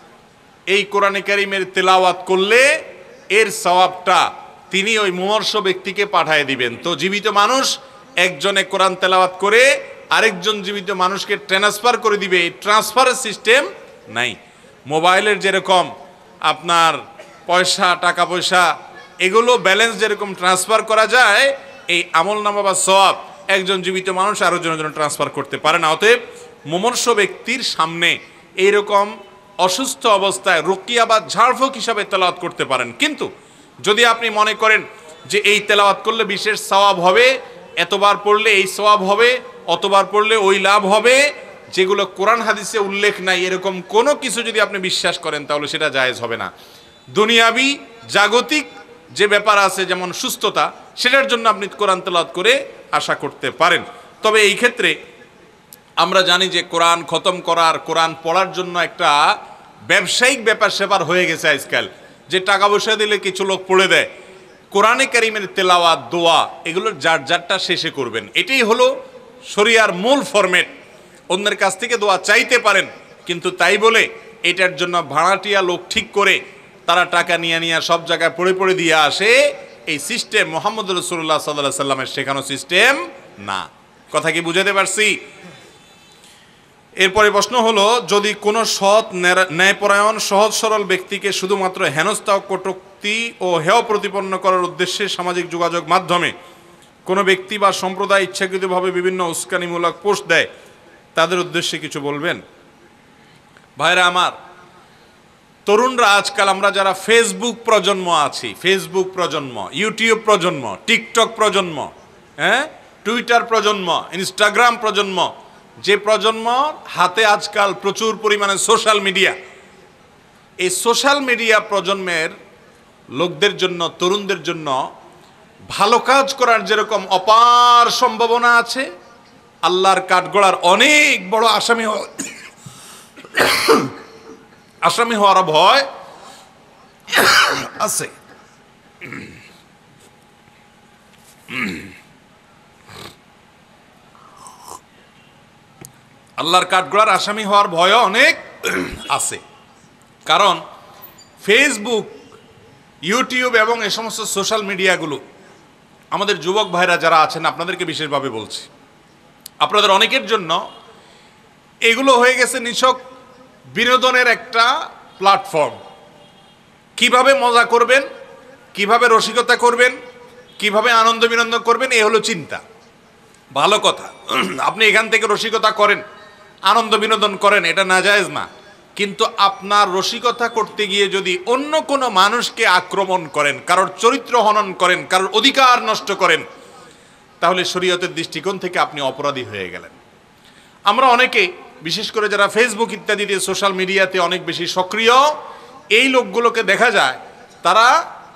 এই কোরআনে কারীমের তেলাওয়াত করলে এর সওয়াবটা তিনি ওই মুমূর্ষ ব্যক্তিকে পাঠিয়ে দিবেন, তো জীবিত মানুষ একজনে কোরআন তেলাওয়াত করে আরেকজন জীবিত মানুষকে ট্রান্সফার করে দিবে, এই ট্রান্সফারের সিস্টেম নাই। মোবাইলের যেরকম আপনার পয়সা, টাকা পয়সা, এগুলো ব্যালেন্স যেরকম ট্রান্সফার করা যায়, এই আমলনামা বা সওয়াব একজন জীবিত মানুষ আরেকজনের জন্য ট্রান্সফার করতে পারে না। অতএব মুমূর্ষ ব্যক্তির সামনে এইরকম অসুস্থ অবস্থায় রুকিয়া বা ঝাড়ফুঁক হিসাবে তেলাওয়াত করতে পারেন। কিন্তু যদি আপনি মনে করেন যে এই তেলাওয়াত করলে বিশেষ সওয়াব হবে, এতবার পড়লে এই সওয়াব হবে, অতবার পড়লে ওই লাভ হবে, যেগুলো কোরআন হাদিসে উল্লেখ নাই, এরকম কোনো কিছু যদি আপনি বিশ্বাস করেন, তাহলে সেটা জায়েজ হবে না। দুনিয়াবি জাগতিক যে ব্যাপার আছে, যেমন সুস্থতা, সেটার জন্য আপনি কোরআন তেলাওয়াত করে আশা করতে পারেন। তবে এই ক্ষেত্রে আমরা জানি যে কোরআন খতম করার, কোরআন পড়ার জন্য একটা ব্যবসায়িক ব্যাপার স্যাপার হয়ে গেছে আজকাল, যে টাকা পয়সা দিলে কিছু লোক পড়ে দেয়। কোরআনে কারীমের তেলাওয়াত, দোয়া, এগুলো যার যারটা শেষে করবেন, এটাই হলো শরিয়ার মূল ফরম্যাট। অন্যের কাছ থেকে দোয়া চাইতে পারেন, কিন্তু তাই বলে এটার জন্য ভাড়াটিয়া লোক ঠিক করে তারা টাকা নিয়ে নিয়ে সব জায়গায় পড়ে পড়ে দিয়ে আসে, এই সিস্টেম মুহাম্মদ রাসূলুল্লাহ সাল্লাল্লাহু আলাইহি সাল্লামের শেখানো সিস্টেম না। কথা কি বুঝাতে পারছি? এরপরে প্রশ্ন হলো, যদি কোনো সৎ ন্যায়পরায়ণ সহজ সরল ব্যক্তিকে শুধুমাত্র হেনস্থা, কটূক্তি ও হেয় প্রতিপন্ন করার উদ্দেশ্যে সামাজিক যোগাযোগ মাধ্যমে কোনো ব্যক্তি বা সম্প্রদায় ইচ্ছাকৃতভাবে বিভিন্ন উস্কানিমূলক পোস্ট দেয়, তাদের উদ্দেশ্যে কিছু বলবেন? ভাইরা আমার, তরুণরা আজকাল আমরা যারা ফেসবুক প্রজন্ম আছি, ফেসবুক প্রজন্ম, ইউটিউব প্রজন্ম, টিকটক প্রজন্ম, হ্যাঁ, টুইটার প্রজন্ম, ইনস্টাগ্রাম প্রজন্ম, যে প্রজন্ম হাতে আজকাল প্রচুর পরিমাণে সোশ্যাল মিডিয়া, এই সোশ্যাল মিডিয়া প্রজন্মের লোকদের জন্য, তরুণদের জন্য ভালো কাজ করার যেরকম অপার সম্ভাবনা আছে, আল্লাহর কাঠগড়ার অনেক বড় আসামি আসামি হওয়ার ভয় আছে। আল্লাহর কাঠগড়ার আসামি হওয়ার ভয় অনেক আছে। কারণ ফেসবুক, ইউটিউব এবং এই সমস্ত সোশ্যাল মিডিয়াগুলো আমাদের যুবক ভাইরা যারা আছেন, আপনাদেরকে বিশেষভাবে বলছি, আপনাদের অনেকের জন্য এগুলো হয়ে গেছে নিছক বিনোদনের একটা প্ল্যাটফর্ম। কিভাবে মজা করবেন, কিভাবে রসিকতা করবেন, কিভাবে আনন্দ বিনোদন করবেন, এ হলো চিন্তা। ভালো কথা, আপনি এখান থেকে রসিকতা করেন, আনন্দ বিনোদন করেন, এটা নাজায়েজ না। কিন্তু আপনার রসিকতা করতে গিয়ে যদি অন্য কোনো মানুষকে আক্রমণ করেন, কারোর চরিত্র হনন করেন, কারোর অধিকার নষ্ট করেন, তাহলে শরীয়তের দৃষ্টিকোণ থেকে আপনি অপরাধী হয়ে গেলেন। আমরা অনেকে, বিশেষ করে যারা ফেসবুক ইত্যাদিতে সোশ্যাল মিডিয়াতে অনেক বেশি সক্রিয়, এই লোকগুলোকে দেখা যায় তারা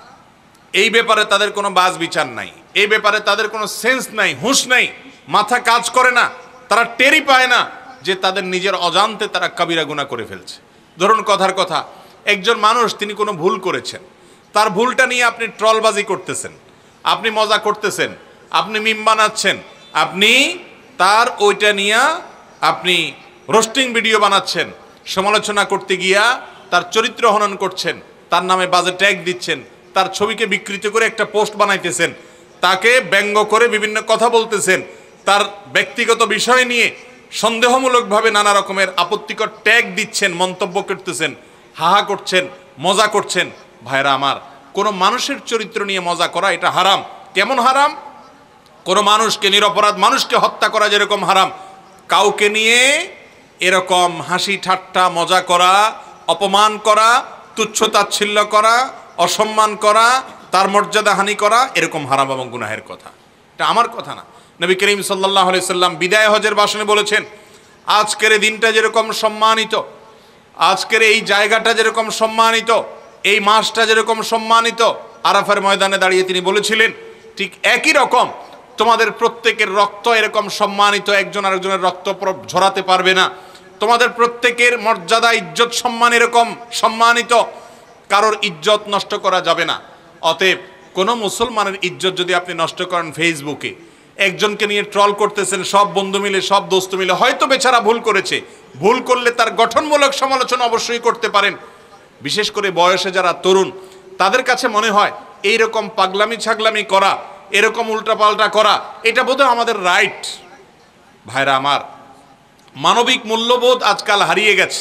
এই ব্যাপারে তাদের কোনো বাজ বিচার নাই, এই ব্যাপারে তাদের কোনো সেন্স নাই, হুঁশ নাই, মাথা কাজ করে না, তারা টেরই পায় না যে তাদের নিজের অজান্তে তারা কাবিরা গুনাহ করে ফেলছে। ধরুন কথার কথা, একজন মানুষ তিনি কোনো ভুল করেছেন, তার ভুলটা নিয়ে আপনি ট্রলবাজি করতেছেন, আপনি মজা করতেছেন, আপনি মিম বানাচ্ছেন, আপনি তার ওইটা নিয়ে আপনি রোস্টিং ভিডিও বানাচ্ছেন, সমালোচনা করতে গিয়া তার চরিত্র হনন করছেন, তার নামে বাজে ট্যাগ দিচ্ছেন, তার ছবিকে বিকৃত করে একটা পোস্ট বানাইতেছেন, তাকে ব্যঙ্গ করে বিভিন্ন কথা বলতেছেন, তার ব্যক্তিগত বিষয় নিয়ে সন্দেহমূলকভাবে নানা রকমের আপত্তিকর ট্যাগ দিচ্ছেন, মন্তব্য করতেছেন, হাহা করছেন, মজা করছেন। ভাইরা আমার, কোনো মানুষের চরিত্র নিয়ে মজা করা এটা হারাম। কেমন হারাম? কোনো মানুষকে, নিরপরাধ মানুষকে হত্যা করা যেরকম হারাম, কাউকে নিয়ে এরকম হাসি ঠাট্টা মজা করা, অপমান করা, তুচ্ছ তাচ্ছিল্য করা, অসম্মান করা, তার মর্যাদা হানি করা, এরকম হারাম এবং গুনাহের কথা। এটা আমার কথা না, নবী করিম সাল্লাল্লাহু আলাইহি সাল্লাম বিদায় হজের ভাষণে বলেছেন, আজকের এই দিনটা যেরকম সম্মানিত, আজকের এই জায়গাটা যেরকম সম্মানিত, এই মাসটা যেরকম সম্মানিত, আরাফার ময়দানে দাঁড়িয়ে তিনি বলেছিলেন, ঠিক একই রকম তোমাদের প্রত্যেকের রক্ত এরকম সম্মানিত, একজন আরেকজনের রক্ত ঝরাতে পারবে না। তোমাদের প্রত্যেকের মর্যাদা, ইজ্জত, সম্মান এরকম সম্মানিত, কারোর ইজ্জত নষ্ট করা যাবে না। অতএব কোনো মুসলমানের ইজ্জত যদি আপনি নষ্ট করেন ফেসবুকে, একজনকে নিয়ে ট্রল করতেছেন, সব বন্ধু মিলে, সব দোস্ত মিলে, হয়তো বেচারা ভুল করেছে, ভুল করলে তার গঠনমূলক সমালোচনা অবশ্যই করতে পারেন। বিশেষ করে বয়সে যারা তরুণ, তাদের কাছে মনে হয় এইরকম পাগলামি ছাগলামি করা, এরকম উল্টাপাল্টা করা, এটা বোধহয় আমাদের রাইট। ভাইরা আমার, মানবিক মূল্যবোধ আজকাল হারিয়ে গেছে।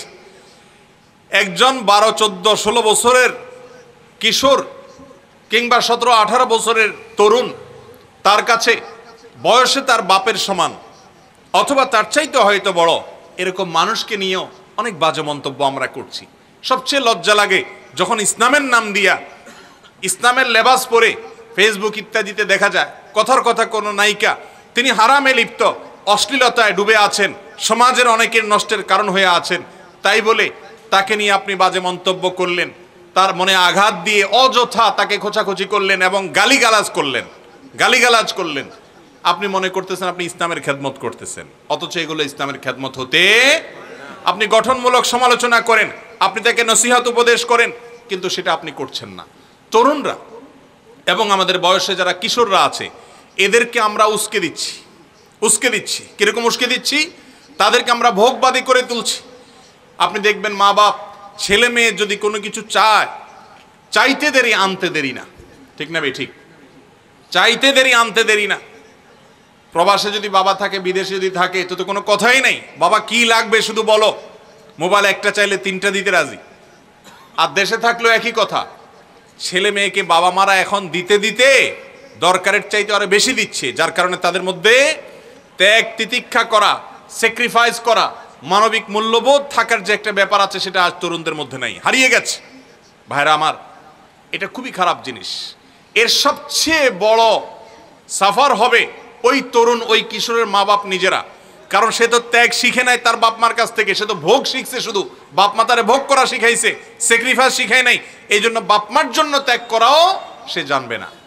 একজন বারো চোদ্দ ষোলো বছরের কিশোর কিংবা সতেরো আঠারো বছরের তরুণ, তার কাছে বয়সে তার বাপের সমান অথবা তার চাইতে হয়তো বড়, এরকম মানুষকে নিয়েও অনেক বাজে মন্তব্য আমরা করছি। সবচেয়ে লজ্জা লাগে যখন ইসলামের নাম দিয়া, ইসলামের লেবাস পরে ফেসবুক ইত্যাদিতে দেখা যায় কথার কথা কোনো নায়িকা, তিনি হারামে লিপ্ত, অশ্লীলতায় ডুবে আছেন, সমাজের অনেকের নষ্টের কারণ হয়ে আছেন, তাই বলে তাকে নিয়ে আপনি বাজে মন্তব্য করলেন, তার মনে আঘাত দিয়ে অযথা তাকে খোঁচাখুচি করলেন এবং গালিগালাজ করলেন গালিগালাজ করলেন আপনি মনে করতেছেন আপনি ইসলামের খেদমত করতেছেন, অথচ এগুলো ইসলামের খেদমত হতে। আপনি গঠনমূলক সমালোচনা করেন, আপনি তাকে নসিহত উপদেশ করেন, কিন্তু সেটা আপনি করছেন না। তরুণরা এবং আমাদের বয়সে যারা কিশোররা আছে, এদেরকে আমরা উস্কে দিচ্ছি উস্কে দিচ্ছি কিরকম উস্কে দিচ্ছি? তাদেরকে আমরা ভোগবাদী করে তুলছি। আপনি দেখবেন মা বাপ ছেলে মেয়ে যদি কোনো কিছু চায়, চাইতে দেরি আনতে দেরি না, ঠিক না বে ঠিক? চাইতে দেরি আনতে দেরি না। প্রবাসে যদি বাবা থাকে, বিদেশে যদি থাকে, তো তো কোনো কথাই নেই, বাবা কি লাগবে শুধু বলো, মোবাইল একটা চাইলে তিনটা দিতে রাজি। আর দেশে থাকলেও একই কথা, ছেলে মেয়েকে বাবা মারা এখন দিতে দিতে দরকারের চাইতে আরো বেশি দিচ্ছে, যার কারণে তাদের মধ্যে ত্যাগ তিতিক্ষা করা, স্যাক্রিফাইস করা, মানবিক মূল্যবোধ থাকার যে একটা ব্যাপার আছে, সেটা আজ তরুণদের মধ্যে নাই, হারিয়ে গেছে। ভাইরা আমার, এটা খুবই খারাপ জিনিস। এর সবচেয়ে বড় সাফার হবে ওই তরুণ, ওই কিশোরের মা বাপ নিজেরা, কারণ সে তো ত্যাগ শিখে নাই তার বাপ মার কাছ থেকে, সে তো ভোগ শিখছে, শুধু বাপ মা তারে ভোগ করা শিখাইছে, স্যাক্রিফাইস শিখায় নাই। এই জন্য বাপ মার জন্য ত্যাগ করাও সে জানবে না।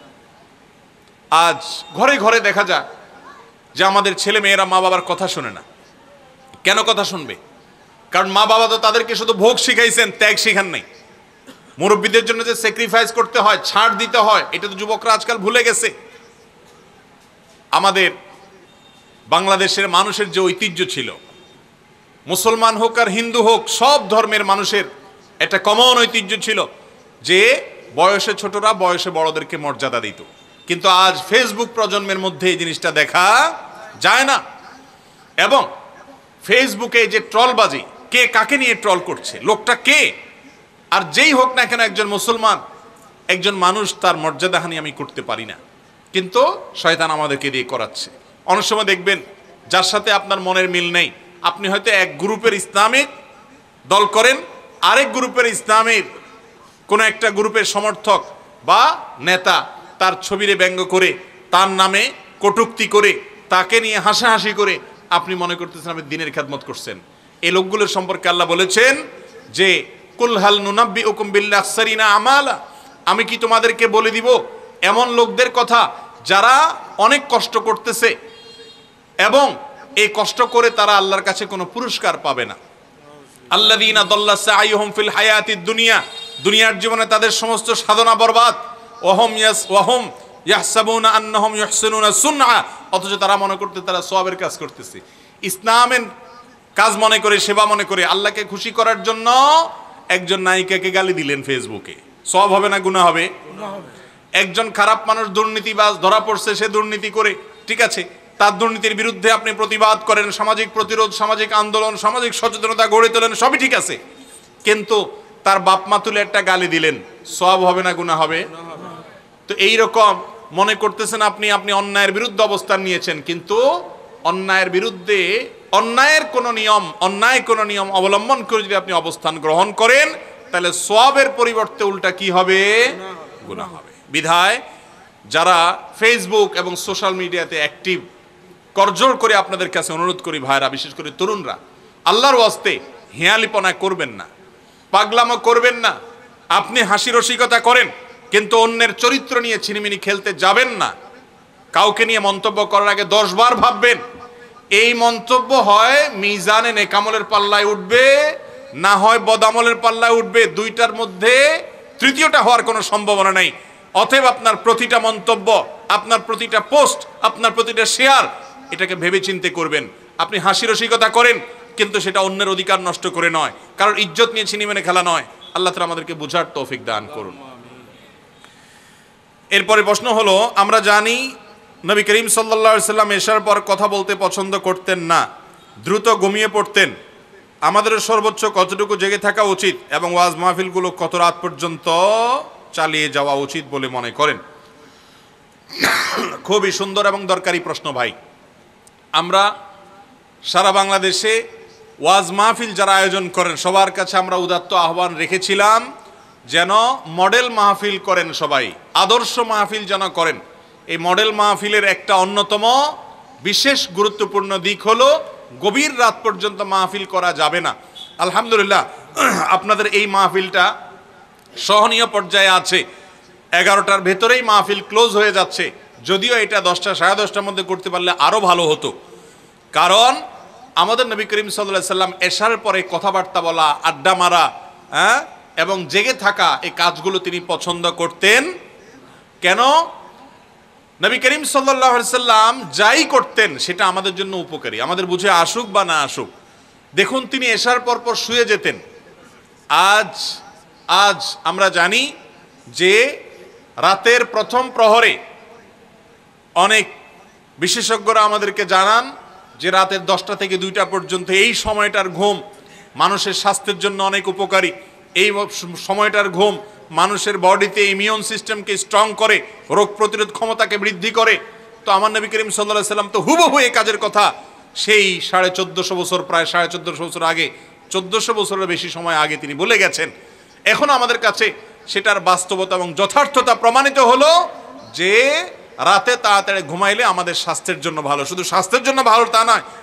আজ ঘরে ঘরে দেখা যায় যে আমাদের ছেলে মেয়েরা মা বাবার কথা শোনে না। কেন কথা শুনবে? কারণ মা বাবা তো তাদেরকে শুধু ভোগ শিখাইছেন, ত্যাগ শিখান নাই। মুরব্বীদের জন্য যে স্যাক্রিফাইস করতে হয়, ছাড় দিতে হয়, এটা তো যুবকরা আজকাল ভুলে গেছে। আমাদের বাংলাদেশের মানুষের যে ঐতিহ্য ছিল, মুসলমান হোক আর হিন্দু হোক, সব ধর্মের মানুষের একটা কমন ঐতিহ্য ছিল যে বয়সে ছোটরা বয়সে বড়দেরকে মর্যাদা দিত। কিন্তু আজ ফেসবুক প্রজন্মের মধ্যে এই জিনিসটা দেখা যায় না। এবং ফেসবুকে যে ট্রলবাজি, কে কাকে নিয়ে ট্রল করছে, লোকটা কে, আর যেই হোক না কেন একজন মুসলমান, একজন মানুষ, তার মর্যাদাহানি আমি করতে পারি না, কিন্তু শয়তান আমাদেরকে দিয়ে করাচ্ছে। অনেক সময় দেখবেন যার সাথে আপনার মনের মিল নেই, আপনি হয়তো এক গ্রুপের ইসলামিক দল করেন, আরেক গ্রুপের ইসলামের কোনো একটা গ্রুপের সমর্থক বা নেতা তার ছবিরে ব্যঙ্গ করে, তার নামে কটূক্তি করে, তাকে নিয়ে হাসাহাসি করে আপনি মনে করতেছেন আপনি দিনের খেদমত করছেন। এই লোকগুলোর সম্পর্কে আল্লাহ বলেছেন যে কুল হাল নুনাব্বিউকুম বিল আখসারিনা আমালা, আমি কি তোমাদেরকে বলে দিব এমন লোকদের কথা যারা অনেক কষ্ট করতেছে এবং এই কষ্ট করে তারা আল্লাহর কাছে কোনো পুরস্কার পাবে না। আল্লাযীনা দাল্লা সাইয়ুহুম ফিল হায়াতিদ দুনিয়া, দুনিয়ার জীবনে তাদের সমস্ত সাধনা বরবাদ। ওয়াহুম ইয়াস ওয়াহুম ইয়াহসাবুনা আন্নাহুম ইহসিনুনা সুনআ, অথচ তারা মনে করতে তারা সওয়াবের কাজ করতেছে, ইসলামের কাজ মনে করে, সেবা মনে করে। আল্লাহকে খুশি করার জন্য একজন নায়িকাকে গালি দিলেন ফেসবুকে, সওয়াব হবে না গুনাহ হবে? একজন খারাপ মানুষ দুর্নীতিবাজ ধরা পড়ছে, সে দুর্নীতি করে, ঠিক আছে, তার দুর্নীতির বিরুদ্ধে আপনি প্রতিবাদ করেন, সামাজিক প্রতিরোধ, সামাজিক আন্দোলন, সামাজিক সচেতনতা গড়ে তোলেন, সবই ঠিক আছে, কিন্তু তার বাপ মা তুলে একটা গালি দিলেন, সওয়াব হবে না গুনাহ হবে? তো এইরকম মনে করতেছেন আপনি আপনি অন্যায়ের বিরুদ্ধে অবস্থান নিয়েছেন, কিন্তু অন্যায়ের বিরুদ্ধে অন্যায়ের কোন নিয়ম, অন্যায় কোন নিয়ম অবলম্বন করে যদি আপনি অবস্থান গ্রহণ করেন, তাহলে সওয়াবের পরিবর্তে উল্টা কি হবে? গুনাহ হবে। বিধায় যারা ফেসবুক এবং সোশ্যাল মিডিয়াতে অ্যাক্টিভ, করজোড় করে আপনাদের কাছে অনুরোধ করি ভাইরা, বিশেষ করে তরুণরা, আল্লাহর ওয়াস্তে হেয়ালিপনা করবেন না, পাগলামো করবেন না। আপনি হাসি রসিকতা করেন, কিন্তু অন্যের চরিত্র নিয়ে ছিনিমিনি খেলতে যাবেন না। কাউকে নিয়ে মন্তব্য করার আগে দশ বার ভাববেন। এই মন্তব্য হয় মিজানে নেকামলের পাল্লায় উঠবে, না হয় বদামলের পাল্লায় উঠবে, দুইটার মধ্যে তৃতীয়টা হওয়ার কোনো সম্ভাবনা নেই। অতএব আপনার প্রতিটা মন্তব্য, আপনার প্রতিটা পোস্ট, আপনার প্রতিটা শেয়ার, এটাকে ভেবে চিন্তে করবেন। আপনি হাসি রসিকতা করেন, কিন্তু সেটা অন্যের অধিকার নষ্ট করে নয়, কারণ ইজ্জত নিয়ে ছিনিমিনি খেলা নয়। আল্লাহ তাআলা আমাদেরকে বুঝার তৌফিক দান করুন। এরপরে প্রশ্ন হলো, আমরা জানি নবী করিম সাল্লাল্লাহু আলাইহি সাল্লাম এশার পর কথা বলতে পছন্দ করতেন না, দ্রুত ঘুমিয়ে পড়তেন। আমাদের সর্বোচ্চ কতটুকু জেগে থাকা উচিত এবং ওয়াজ মাহফিলগুলো কত রাত পর্যন্ত চালিয়ে যাওয়া উচিত বলে মনে করেন? খুবই সুন্দর এবং দরকারি প্রশ্ন ভাই। আমরা সারা বাংলাদেশে ওয়াজ মাহফিল যারা আয়োজন করেন, সবার কাছে আমরা উদাত্ত আহ্বান রেখেছিলাম যেন মডেল মাহফিল করেন, সবাই আদর্শ মাহফিল যেন করেন। এই মডেল মাহফিলের একটা অন্যতম বিশেষ গুরুত্বপূর্ণ দিক হলো গভীর রাত পর্যন্ত মাহফিল করা যাবে না। আলহামদুলিল্লাহ আপনাদের এই মাহফিলটা সহনীয় পর্যায়ে আছে, এগারোটার ভেতরেই মাহফিল ক্লোজ হয়ে যাচ্ছে। যদিও এটা দশটা সাড়ে দশটার মধ্যে করতে পারলে আরও ভালো হতো, কারণ আমাদের নবী করিম সাল্লাল্লাহু আলাইহি সাল্লাম এশার পরে কথাবার্তা বলা, আড্ডা মারা, হ্যাঁ, এবং জেগে থাকা, এই কাজগুলো তিনি পছন্দ করতেন। কেন? নবী করিম সাল্লাল্লাহু আলাইহি সাল্লাম যাই করতেন সেটা আমাদের জন্য উপকারী, আমাদের বুঝে আসুক বা না আসুক। দেখুন, তিনি এশার পর পর শুয়ে যেতেন। আজ আজ আমরা জানি যে রাতের প্রথম প্রহরে অনেক বিশেষজ্ঞরা আমাদেরকে জানান যে রাতের দশটা থেকে দুইটা পর্যন্ত এই সময়টার ঘুম মানুষের স্বাস্থ্যের জন্য অনেক উপকারী। এই সময়টার ঘুম মানুষের বডিতে ইমিউন সিস্টেমকে স্ট্রং করে, রোগ প্রতিরোধ ক্ষমতাকে বৃদ্ধি করে। তো আমার নবী করিম সাল্লাল্লাহু আলাইহি সাল্লাম তো হুবহু এই কাজের কথা সেই সাড়ে চোদ্দশো বছর, প্রায় সাড়ে চোদ্দশো বছর আগে, চোদ্দশো বছরের বেশি সময় আগে তিনি বলে গেছেন। এখন আমাদের কাছে সেটার বাস্তবতা এবং যথার্থতা প্রমাণিত হলো যে রাতে তাড়াতাড়ি ঘুমাইলে আমাদের স্বাস্থ্যের জন্য ভালো। শুধু স্বাস্থ্যের জন্য ভালো তা নয়,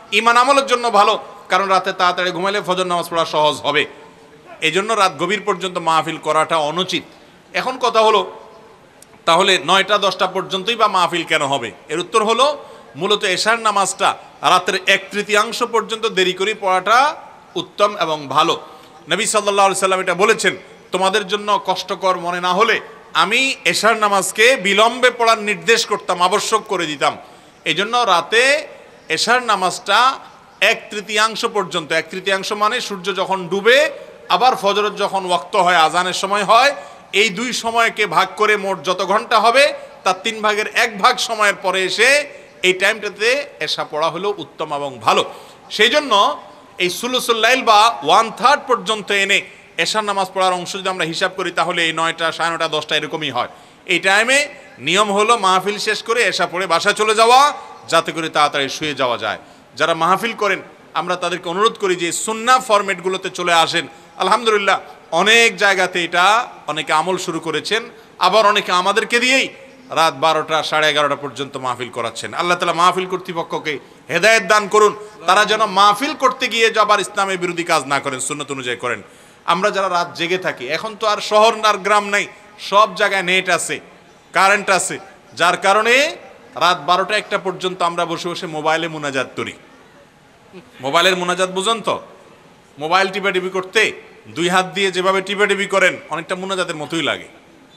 ঈমান আমলের জন্য ভালো, কারণ রাতে তাড়াতাড়ি ঘুমাইলে ফজর নামাজ পড়া সহজ হবে। এই জন্য রাত গভীর পর্যন্ত মাহফিল করাটা অনুচিত। এখন কথা হলো, তাহলে নয়টা দশটা পর্যন্তই বা মাহফিল কেন হবে? এর উত্তর হলো, মূলত এশার নামাজটা রাতের এক তৃতীয়াংশ পর্যন্ত দেরি করে পড়াটা উত্তম এবং ভালো। নবী সাল্লাল্লাহু আলাইহি সাল্লাম এটা বলেছেন, তোমাদের জন্য কষ্টকর মনে না হলে আমি এশার নামাজকে বিলম্বে পড়ার নির্দেশ করতাম, আবশ্যক করে দিতাম। এই জন্য রাতে এশার নামাজটা এক তৃতীয়াংশ পর্যন্ত, এক তৃতীয়াংশ মানে সূর্য যখন ডুবে আবার ফজরের যখন ওয়াক্ত হয়, আজানের সময় হয়, এই দুই সময়কে ভাগ করে মোট যত ঘন্টা হবে তার তিন ভাগের এক ভাগ সময়ের পরে এসে এই টাইমটাতে এশা পড়া হলো উত্তম এবং ভালো। সেই জন্য এই সুলুসুল লাইল বা ওয়ান থার্ড পর্যন্ত এনে এশার নামাজ পড়ার অংশ যদি আমরা হিসাব করি, তাহলে এই নয়টা সাড়ে নটা দশটা এরকমই হয়। এই টাইমে নিয়ম হলো মাহফিল শেষ করে এশা পড়ে বাসা চলে যাওয়া, যাতে করে তাড়াতাড়ি শুয়ে যাওয়া যায়। যারা মাহফিল করেন আমরা তাদেরকে অনুরোধ করি যে সুন্নাহ ফরম্যাটগুলোতে চলে আসেন। আলহামদুলিল্লাহ অনেক জায়গাতে এটা অনেকে আমল শুরু করেছেন, আবার অনেকে আমাদেরকে দিয়েই রাত বারোটা সাড়ে এগারোটা পর্যন্ত মাহফিল করাচ্ছেন। আল্লাহ তাআলা মাহফিল কর্তৃপক্ষকে হেদায়েত দান করুন, তারা যেন মাহফিল করতে গিয়ে আবার ইসলামের বিরোধী কাজ না করেন, সুন্নাত অনুযায়ী করেন। আমরা যারা রাত জেগে থাকি, এখন তো আর শহর আর গ্রাম নাই, সব জায়গায় নেট আছে, কারেন্ট আছে, যার কারণে রাত বারোটা একটা পর্যন্ত আমরা বসে বসে মোবাইলে মুনাজাত করি। মোবাইলের মুনাজাত বুঝুন তো, মোবাইল টিপাটিপি করতে দুই হাত দিয়ে যেভাবে টিপাটিপি করেন অনেকটা মুনাজাতের মতোই লাগে।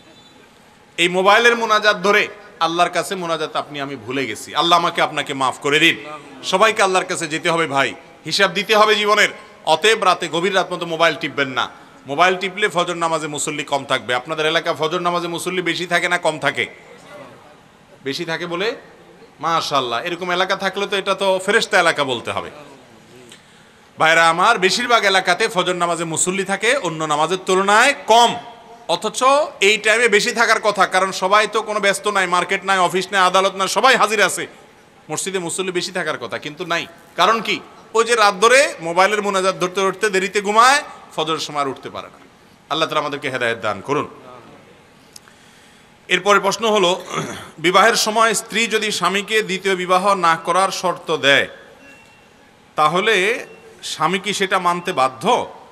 এই মোবাইলের মুনাজাত ধরে আল্লাহর কাছে মুনাজাত আপনি আমি ভুলে গেছি। আল্লাহ আমাকে আপনাকে মাফ করে দিন। সবাইকে আল্লাহর কাছে যেতে হবে ভাই, হিসাব দিতে হবে জীবনের। অতএব রাতে গভীর রাত মতো মোবাইল টিপবেন না। মোবাইল টিপলে ফজর নামাজে মুসল্লি কম থাকবে। আপনাদের এলাকা ফজর নামাজে মুসল্লি বেশি থাকে না কম থাকে? বেশি থাকে বলে মাশাআল্লাহ, এরকম এলাকা থাকলে তো এটা তো ফেরেশতা এলাকা বলতে হবে। ভাইরা আমার, বেশিরভাগ এলাকাতে ফজর নামাজে মুসল্লি থাকে অন্য নামাজের তুলনায় কম, অথচ এই টাইমে বেশি থাকার কথা, কারণ সবাই তো কোনো ব্যস্ত নাই, মার্কেট নাই, অফিস নাই, আদালত নাই, সবাই হাজির আছে। মসজিদে মুসল্লি বেশি থাকার কথা, কিন্তু নাই। কারণ কি? ওই যে রাত ধরে মোবাইলের মুনাজাত ধরতে ধরতে দেরিতে ঘুমায়, ফজরের সময় উঠতে পারে না। আল্লাহ তাআলা আমাদেরকে হেদায়েত দান করুন। এরপরে প্রশ্ন হলো, বিবাহের সময় স্ত্রী যদি স্বামীকে দ্বিতীয় বিবাহ না করার শর্ত দেয়, তাহলে স্বামী কি সেটা মানতে বাধ্য?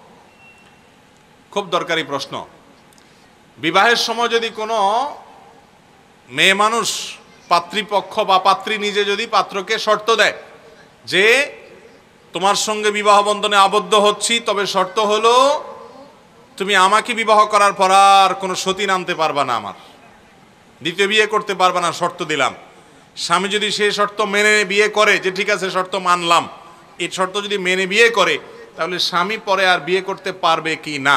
খুব দরকারি প্রশ্ন। বিবাহের সময় যদি কোনো মেয়ে মানুষ, পাত্রীপক্ষ বা পাত্রী নিজে যদি পাত্রকে শর্ত দেয় যে তোমার সঙ্গে বিবাহ বন্ধনে আবদ্ধ হচ্ছি, তবে শর্ত হলো তুমি আমাকে বিবাহ করার পর আর কোনো সতীন আনতে পারবা না, আমার দ্বিতীয় বিয়ে করতে পারবা না, শর্ত দিলাম। স্বামী যদি সেই শর্ত মেনে বিয়ে করে, যে ঠিক আছে শর্ত মানলাম, এই শর্ত যদি মেনে বিয়ে করে, তাহলে স্বামী পরে আর বিয়ে করতে পারবে কি না?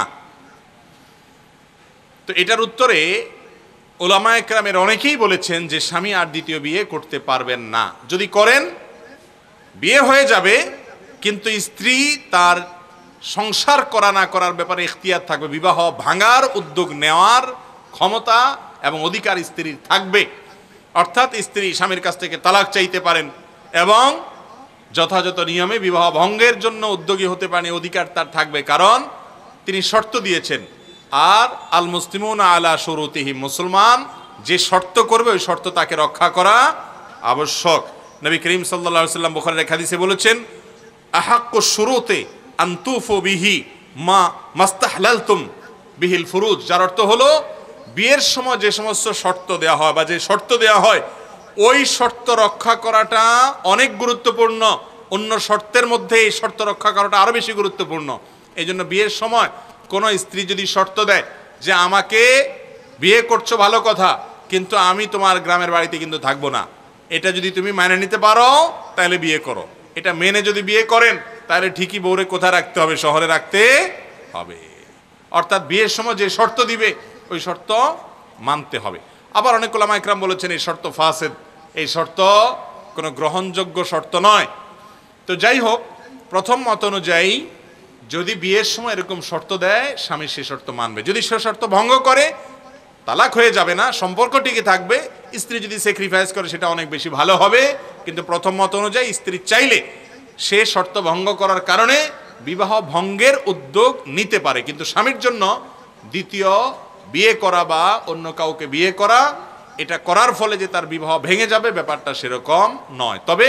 তো এটার উত্তরে উলামায়ে কেরামের অনেকেই বলেছেন যে স্বামী আর দ্বিতীয় বিয়ে করতে পারবেন না। যদি করেন বিয়ে হয়ে যাবে, কিন্তু স্ত্রী তার সংসার করা না করার ব্যাপারে ইখতিয়ার থাকবে, বিবাহ ভাঙার উদ্যোগ নেওয়ার ক্ষমতা এবং অধিকার স্ত্রীর থাকবে। অর্থাৎ স্ত্রী স্বামীর কাছ থেকে তালাক চাইতে পারেন এবং যথাযথ নিয়মে বিবাহ ভঙ্গের জন্য উদ্যোগী হতে পারেন, অধিকার তার থাকবে, কারণ তিনি শর্ত দিয়েছেন। আর আল মুসলিমুনা আলা শুরুতিহিম, মুসলমান যে শর্ত করবে ওই শর্ত তাকে রক্ষা করা আবশ্যক। নবী করিম সাল্লাল্লাহু আলাইহি ওয়াসাল্লাম বুখারীর এক হাদিসে বলেছেন, আহাক্কু শুরুতে আনতুফু বিহি মা মাস্তাহলালতুম বিহিল ফুরুজ, যার অর্থ হলো বিয়ের সময় যে সমস্ত শর্ত দেওয়া হয় বা যে শর্ত দেওয়া হয় ওই শর্ত রক্ষা করাটা অনেক গুরুত্বপূর্ণ। অন্য শর্তের মধ্যে এই শর্ত রক্ষা করাটা আরো বেশি গুরুত্বপূর্ণ। এই জন্য বিয়ের সময় কোনো স্ত্রী যদি শর্ত দেয় যে আমাকে বিয়ে করছো ভালো কথা, কিন্তু আমি তোমার গ্রামের বাড়িতে কিন্তু থাকবো না, এটা যদি তুমি মেনে নিতে পারো তাহলে বিয়ে করো। এটা মেনে যদি বিয়ে করেন তাহলে ঠিকই বউরে কোথায় রাখতে হবে? শহরে রাখতে হবে। অর্থাৎ বিয়ের সময় যে শর্ত দিবে ওই শর্ত মানতে হবে। আবার অনেক উলামা ইকরাম বলেছেন এই শর্ত ফাসেদ, এই শর্ত কোনো গ্রহণযোগ্য শর্ত নয়। তো যাই হোক, প্রথম মত অনুযায়ী যদি বিয়ের সময় এরকম শর্ত দেয়, স্বামী সে শর্ত মানবে। যদি সে শর্ত ভঙ্গ করে তালাক হয়ে যাবে না, সম্পর্ক টিকে থাকবে। স্ত্রী যদি স্যাক্রিফাইস করে সেটা অনেক বেশি ভালো হবে। কিন্তু প্রথম মত অনুযায়ী স্ত্রী চাইলে সে শর্ত ভঙ্গ করার কারণে বিবাহ ভঙ্গের উদ্যোগ নিতে পারে, কিন্তু স্বামীর জন্য দ্বিতীয় বিয়ে করা বা অন্য কাউকে বিয়ে করা, এটা করার ফলে যে তার বিবাহ ভেঙে যাবে ব্যাপারটা সেরকম নয়। তবে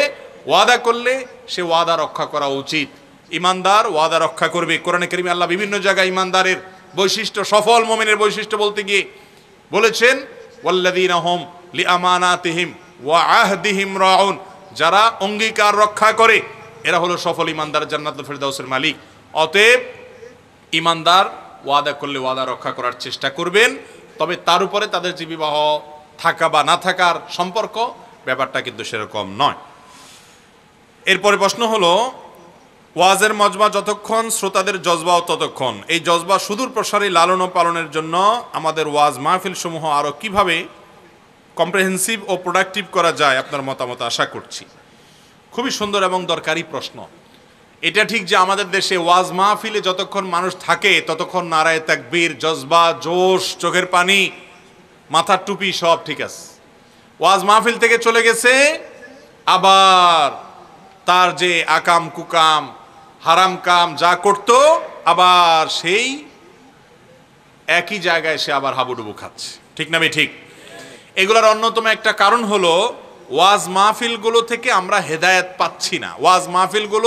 ওয়াদা করলে সে ওয়াদা রক্ষা করা উচিত। ইমানদার ওয়াদা রক্ষা করবে। কোরআনে কারিমে আল্লাহ বিভিন্ন জায়গায় ইমানদারের বৈশিষ্ট্য, সফল মুমিনের বৈশিষ্ট্য বলতে গিয়ে বলেছেন ওয়াল্লাযীনা হুম লিআমানাতিহিম ওয়া আহদিহিম রাউন, যারা অঙ্গীকার রক্ষা করে এরা হলো সফল ইমানদার, জান্নাতুল ফেরদাউসের মালিক। অতএব ইমানদার ওয়াদা করলে ওয়াদা রক্ষা করার চেষ্টা করবেন, তবে তার উপরে তাদের যে বিবাহ থাকা বা না থাকার সম্পর্ক, ব্যাপারটা কিন্তু সেরকম নয়। এরপরে প্রশ্ন হলো, ওয়াজের মজমা যতক্ষণ, শ্রোতাদের জজবাও ততক্ষণ। এই জজবা সুদূর প্রসারী লালন ও পালনের জন্য আমাদের ওয়াজ মাহফিল সমূহ আরও কিভাবে কম্প্রিহেন্সিভ ও প্রোডাক্টিভ করা যায়, আপনার মতামত আশা করছি। খুবই সুন্দর এবং দরকারি প্রশ্ন। এটা ঠিক যে আমাদের দেশে ওয়াজ মাহফিলে যতক্ষণ মানুষ থাকে ততক্ষণ নারায়ে তাকবীর, জজবা, জোশ, চোখের পানি, মাথার টুপি সব ঠিক আছে। ওয়াজ মাহফিল থেকে চলে গেছে, আবার তার যে আকাম কুকাম হারাম কাম যা করত, আবার সেই একই জায়গায় সে আবার হাবুডুবু খাচ্ছে। ঠিক না? ঠিক। এগুলোর অন্যতম একটা কারণ হলো ওয়াজ মাহফিলগুলো থেকে আমরা হেদায়েত পাচ্ছি না। ওয়াজ মাহফিলগুলো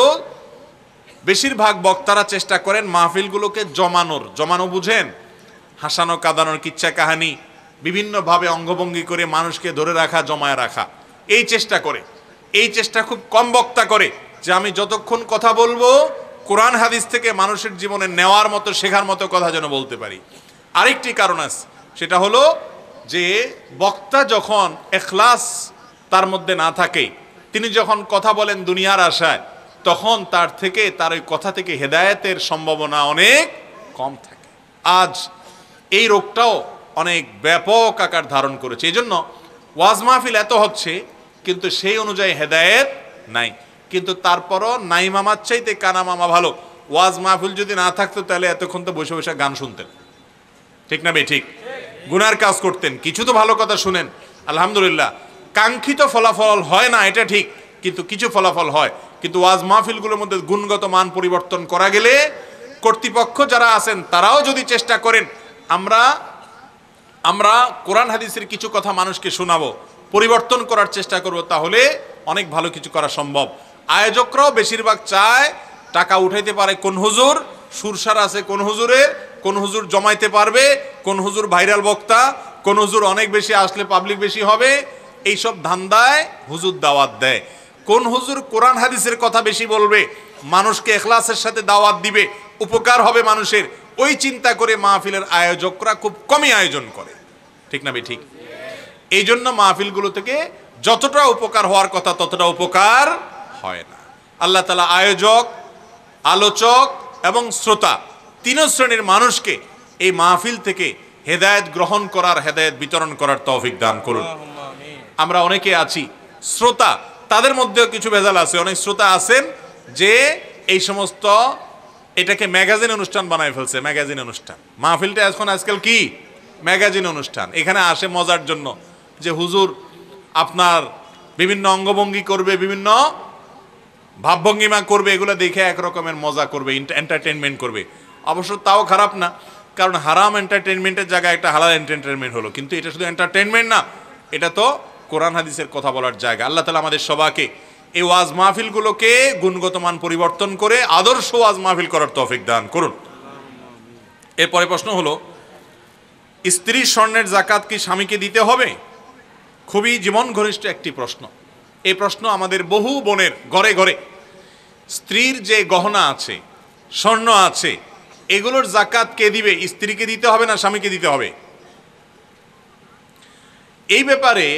বেশিরভাগ বক্তারা চেষ্টা করেন মাহফিলগুলোকে জমানোর, জমানো বুঝেন, হাসানো কাঁদানোর, কিচ্ছা কাহানি বিভিন্নভাবে অঙ্গভঙ্গি করে মানুষকে ধরে রাখা, জমায় রাখা, এই চেষ্টা করে। এই চেষ্টা খুব কম বক্তা করে যে আমি যতক্ষণ কথা বলবো কোরআন হাদিস থেকে মানুষের জীবনে নেওয়ার মতো, শেখার মতো কথা যেন বলতে পারি। আরেকটি কারণ আছে, সেটা হলো যে বক্তা যখন ইখলাস তার মধ্যে না থাকে, তিনি যখন কথা বলেন দুনিয়ার আশায়, তখন তার থেকে তার ওই কথা থেকে হেদায়েতের সম্ভাবনা অনেক কম থাকে। আজ এই রোগটাও অনেক ব্যাপক আকার ধারণ করেছে। এই জন্য ওয়াজ মাহফিল এত হচ্ছে, কিন্তু সেই অনুযায়ী হেদায়েত নাই। কিন্তু তারপরও নাই মামার চাইতে কানা মামা ভালো। ওয়াজ মাহফিল যদি না থাকতো তাহলে এতক্ষণ তো বসে বসে গান শুনতেন। ঠিক না? ঠিক। গুনার কাজ করতেন, কিছু তো ভালো কথা শুনেন, আলহামদুলিল্লাহ। কাঙ্ক্ষিত ফলাফল হয় না এটা ঠিক, কিন্তু কিছু ফলাফল হয়। কিন্তু ওয়াজ মাহফিলগুলোর মধ্যে গুণগত মান পরিবর্তন করা গেলে কর্তৃপক্ষ যারা আছেন তারাও যদি চেষ্টা করেন, আমরা আমরা কোরআন হাদিসের কিছু কথা মানুষকে শোনাবো, পরিবর্তন করার চেষ্টা করব, তাহলে অনেক ভালো কিছু করা সম্ভব। আয়োজকরাও বেশিরভাগ চায় টাকা উঠাইতে পারে কোন হুজুর, সুরসার আছে কোন হুজুরের, কোন হুজুর জমাইতে পারবে, কোন হুজুর ভাইরাল বক্তা, কোন হুজুর অনেক বেশি আসলে পাবলিক বেশি হবে, এইসব ধান্দায় হুজুর দাওয়াত দেয়। কোন হুজুর কোরআন হাদিসের কথা বেশি বলবে, মানুষকে ইখলাসের সাথে দাওয়াত দিবে, উপকার হবে মানুষের, ওই চিন্তা করে মাহফিলের আয়োজকরা খুব কমই আয়োজন করে। ঠিক না? ঠিক। এই জন্য মাহফিলগুলো থেকে যতটা উপকার হওয়ার কথা ততটা উপকার হয় না। আল্লাহ তাআলা আয়োজক, আলোচক এবং শ্রোতা তিন শ্রেণীর মানুষকে এই মাহফিল থেকে হেদায়েত গ্রহণ করার, হেদায়েত বিতরণ করার তৌফিক দান করুন। আমরা অনেকে আছি শ্রোতা, তাদের মধ্যেও কিছু ভেজাল আছে। অনেক শ্রোতা আছেন যে এই সমস্ত এটাকে ম্যাগাজিন অনুষ্ঠান বানায় ফেলছে। ম্যাগাজিন অনুষ্ঠান, মাহফিলটা এখন আজকাল কি ম্যাগাজিন অনুষ্ঠান। এখানে আসে মজার জন্য, যে হুজুর আপনার বিভিন্ন অঙ্গভঙ্গি করবে, বিভিন্ন ভাবভঙ্গিমা করবে, এগুলো দেখে একরকমের মজা করবে, এন্টারটেনমেন্ট করবে। অবশ্য তাও খারাপ না, কারণ হারাম এন্টারটেনমেন্টের জায়গায় একটা হালাল এন্টারটেনমেন্ট হলো। কিন্তু এটা শুধু এন্টারটেনমেন্ট না, এটা তো কোরআন হাদিসের কথা বলার জায়গা। আল্লাহ তাআলা আমাদের সবাইকে এই ওয়াজ মাহফিলগুলোকে গুণগত মান পরিবর্তন করে আদর্শ ওয়াজ মাহফিল করার তৌফিক দান করুন। এরপরে প্রশ্ন হলো, স্ত্রীর স্বর্ণের যাকাত কি স্বামীকে দিতে হবে? খুবই জীবন ঘনিষ্ঠ একটি প্রশ্ন। এই প্রশ্ন আমাদের বহু বোনের ঘরে ঘরে। স্ত্রীর যে গহনা আছে, স্বর্ণ আছে, এগুলোর যাকাত কে দিবে? স্ত্রীকে দিতে হবে না স্বামীকে দিতে হবে? এই ব্যাপারে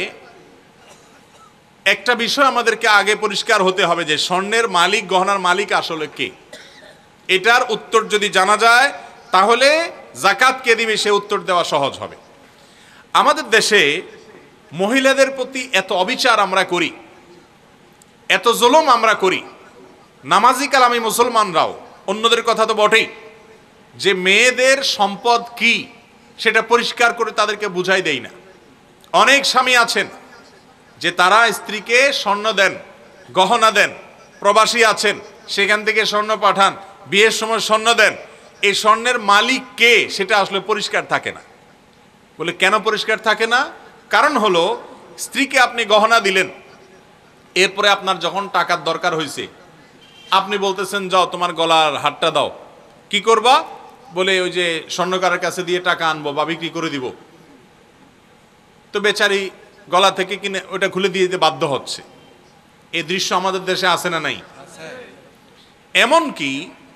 একটা বিষয় আমাদেরকে আগে পরিষ্কার হতে হবে যে স্বর্ণের মালিক, গহনার মালিক আসলে কে। এটার উত্তর যদি জানা যায় তাহলে যাকাত কে দিবে সে উত্তর দেওয়া সহজ হবে। আমাদের দেশে মহিলাদের প্রতি এত অবিচার আমরা করি, এত জুলুম আমরা করি, নামাজি কালামি মুসলমানরাও, অন্যদের কথা তো বটেই, যে মেয়েদের সম্পদ কি সেটা পরিষ্কার করে তাদেরকে বুঝাই দেই না। অনেক স্বামী আছেন যে তারা স্ত্রীকে স্বর্ণ দেন, গহনা দেন, প্রবাসী আছেন সেখান থেকে স্বর্ণ পাঠান, বিয়ের সময় স্বর্ণ দেন। এই স্বর্ণের মালিক কে সেটা আসলে পরিষ্কার থাকে না। বলে কেন পরিষ্কার থাকে না? কারণ হলো, স্ত্রীকে আপনি গহনা দিলেন, এরপরে আপনার যখন টাকার দরকার হয়েছে, আপনি বলতেছেন যাও তোমার গলার হারটা দাও। কি করবা? বলে ওই যে স্বর্ণকারের কাছে দিয়ে টাকা আনবো বা বিক্রি করে দিব। তো বেচারি গলা থেকে কিনে ওটা খুলে দিয়ে দিতে বাধ্য হচ্ছে। এই দৃশ্য আমাদের দেশে আছে না নাই? এমনকি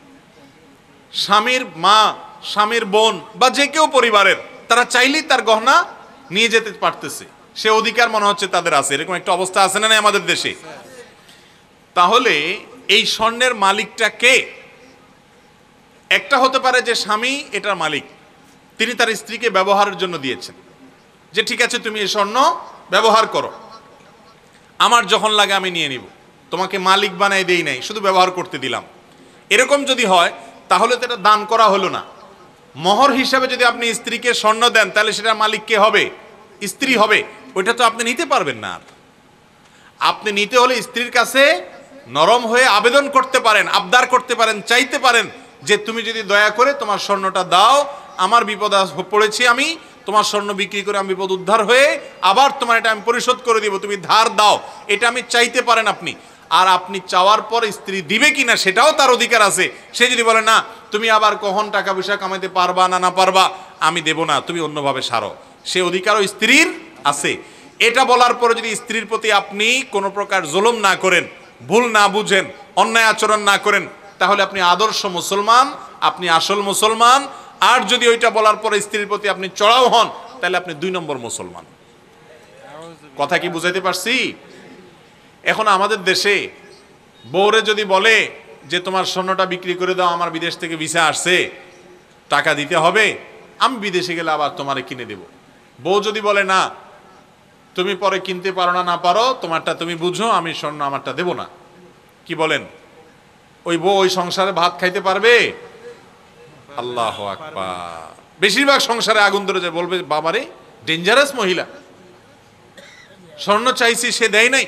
স্বামীর মা, স্বামীর বোন বা যে কেউ পরিবারের, তারা চাইলেই তার গহনা নিয়ে যেতে পারতেছে, সে অধিকার মনে হচ্ছে তাদের আছে। এরকম একটা অবস্থা আছে না নাই আমাদের দেশে? তাহলে এই স্বর্ণের মালিকটা কে? একটা হতে পারে যে স্বামী এটার মালিক, তিনি তার স্ত্রীকে ব্যবহারের জন্য দিয়েছেন, যে ঠিক আছে তুমি এই স্বর্ণ ব্যবহার করো, আমার যখন লাগে আমি নিয়ে নিব, তোমাকে মালিক বানাই দেই নাই, শুধু ব্যবহার করতে দিলাম। এরকম যদি হয় তাহলে তো এটা দান করা হলো না। মোহর হিসাবে যদি আপনি স্ত্রীকে স্বর্ণ দেন, তাহলে সেটা মালিক কে হবে? স্ত্রী হবে। ওইটা তো আপনি নিতে পারবেন না। আর আপনি নিতে হলে স্ত্রীর কাছে নরম হয়ে আবেদন করতে পারেন, আবদার করতে পারেন, চাইতে পারেন যে তুমি যদি দয়া করে তোমার স্বর্ণটা দাও, আমার বিপদ পড়েছি, আমি তোমার স্বর্ণ বিক্রি করে আমি বিপদ উদ্ধার হয়ে আবার তোমার এটা আমি পরিশোধ করে দিব, তুমি ধার দাও। এটা আমি চাইতে পারেন আপনি। আর আপনি চাওয়ার পর স্ত্রী দিবে কিনা সেটাও তার অধিকার আছে। সে যদি বলে না তুমি আবার কখন টাকা পয়সা কামাইতে পারবা না না পারবা, আমি দেব না, তুমি অন্যভাবে সারো, সে অধিকারও স্ত্রীর আছে। এটা বলার পরে যদি স্ত্রীর প্রতি আপনি কোনো প্রকার জুলুম না করেন, ভুল না বুঝেন, অন্যায় আচরণ না করেন, তাহলে আপনি আদর্শ মুসলমান, আপনি আসল মুসলমান। আর যদি ওইটা বলার পরে স্ত্রীর প্রতি আপনি চড়াও হন, তাহলে আপনি দুই নম্বর মুসলমান। কথা কি বুঝাইতে পারছি? এখন আমাদের দেশে বউরে যদি বলে যে তোমার স্বর্ণটা বিক্রি করে দাও, আমার বিদেশ থেকে ভিসা আসছে, টাকা দিতে হবে, আমি বিদেশে গেলে আবার তোমারে কিনে দেব। বউ যদি বলে না তুমি পরে কিনতে পারো না, না পারো, তোমারটা তুমি বুঝো, আমি স্বর্ণ আমারটা দেব না, কি বলেন? ওই বউ ওই সংসারে ভাত খাইতে পারবে? আল্লাহু আকবার। বেশিরভাগ সংসারে আগুন ধরে যায়, বলবে বাবারে ডেঞ্জারাস মহিলা, স্বর্ণ চাইছি সে দেয় নাই।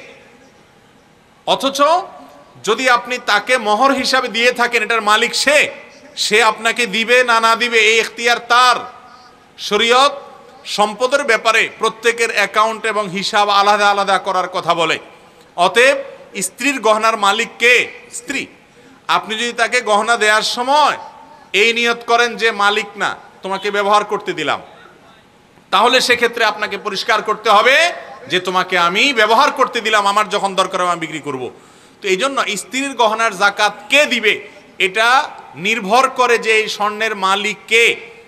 অথচ যদি আপনি তাকে মোহর হিসাবে দিয়ে থাকেন, এটার মালিক সে, সে আপনাকে দিবে না না দিবে এই এখতিয়ার তার। শরীয়ত সম্পদের ব্যাপারে প্রত্যেকের অ্যাকাউন্ট এবং হিসাব আলাদা আলাদা করার কথা বলে। অতএব স্ত্রীর গহনার মালিক কে? স্ত্রী। আপনি যদি তাকে গহনা দেওয়ার সময় এই নিয়ত করেন যে মালিক না, তোমাকে ব্যবহার করতে দিলাম, তাহলে সেক্ষেত্রে আপনাকে পরিষ্কার করতে হবে যে তোমাকে আমি ব্যবহার করতে দিলাম, আমার যখন দরকার আমি বিক্রি করব। তো এই জন্য স্ত্রীর গহনার জাকাত কে দিবে এটা নির্ভর করে যে এই স্বর্ণের মালিক কে।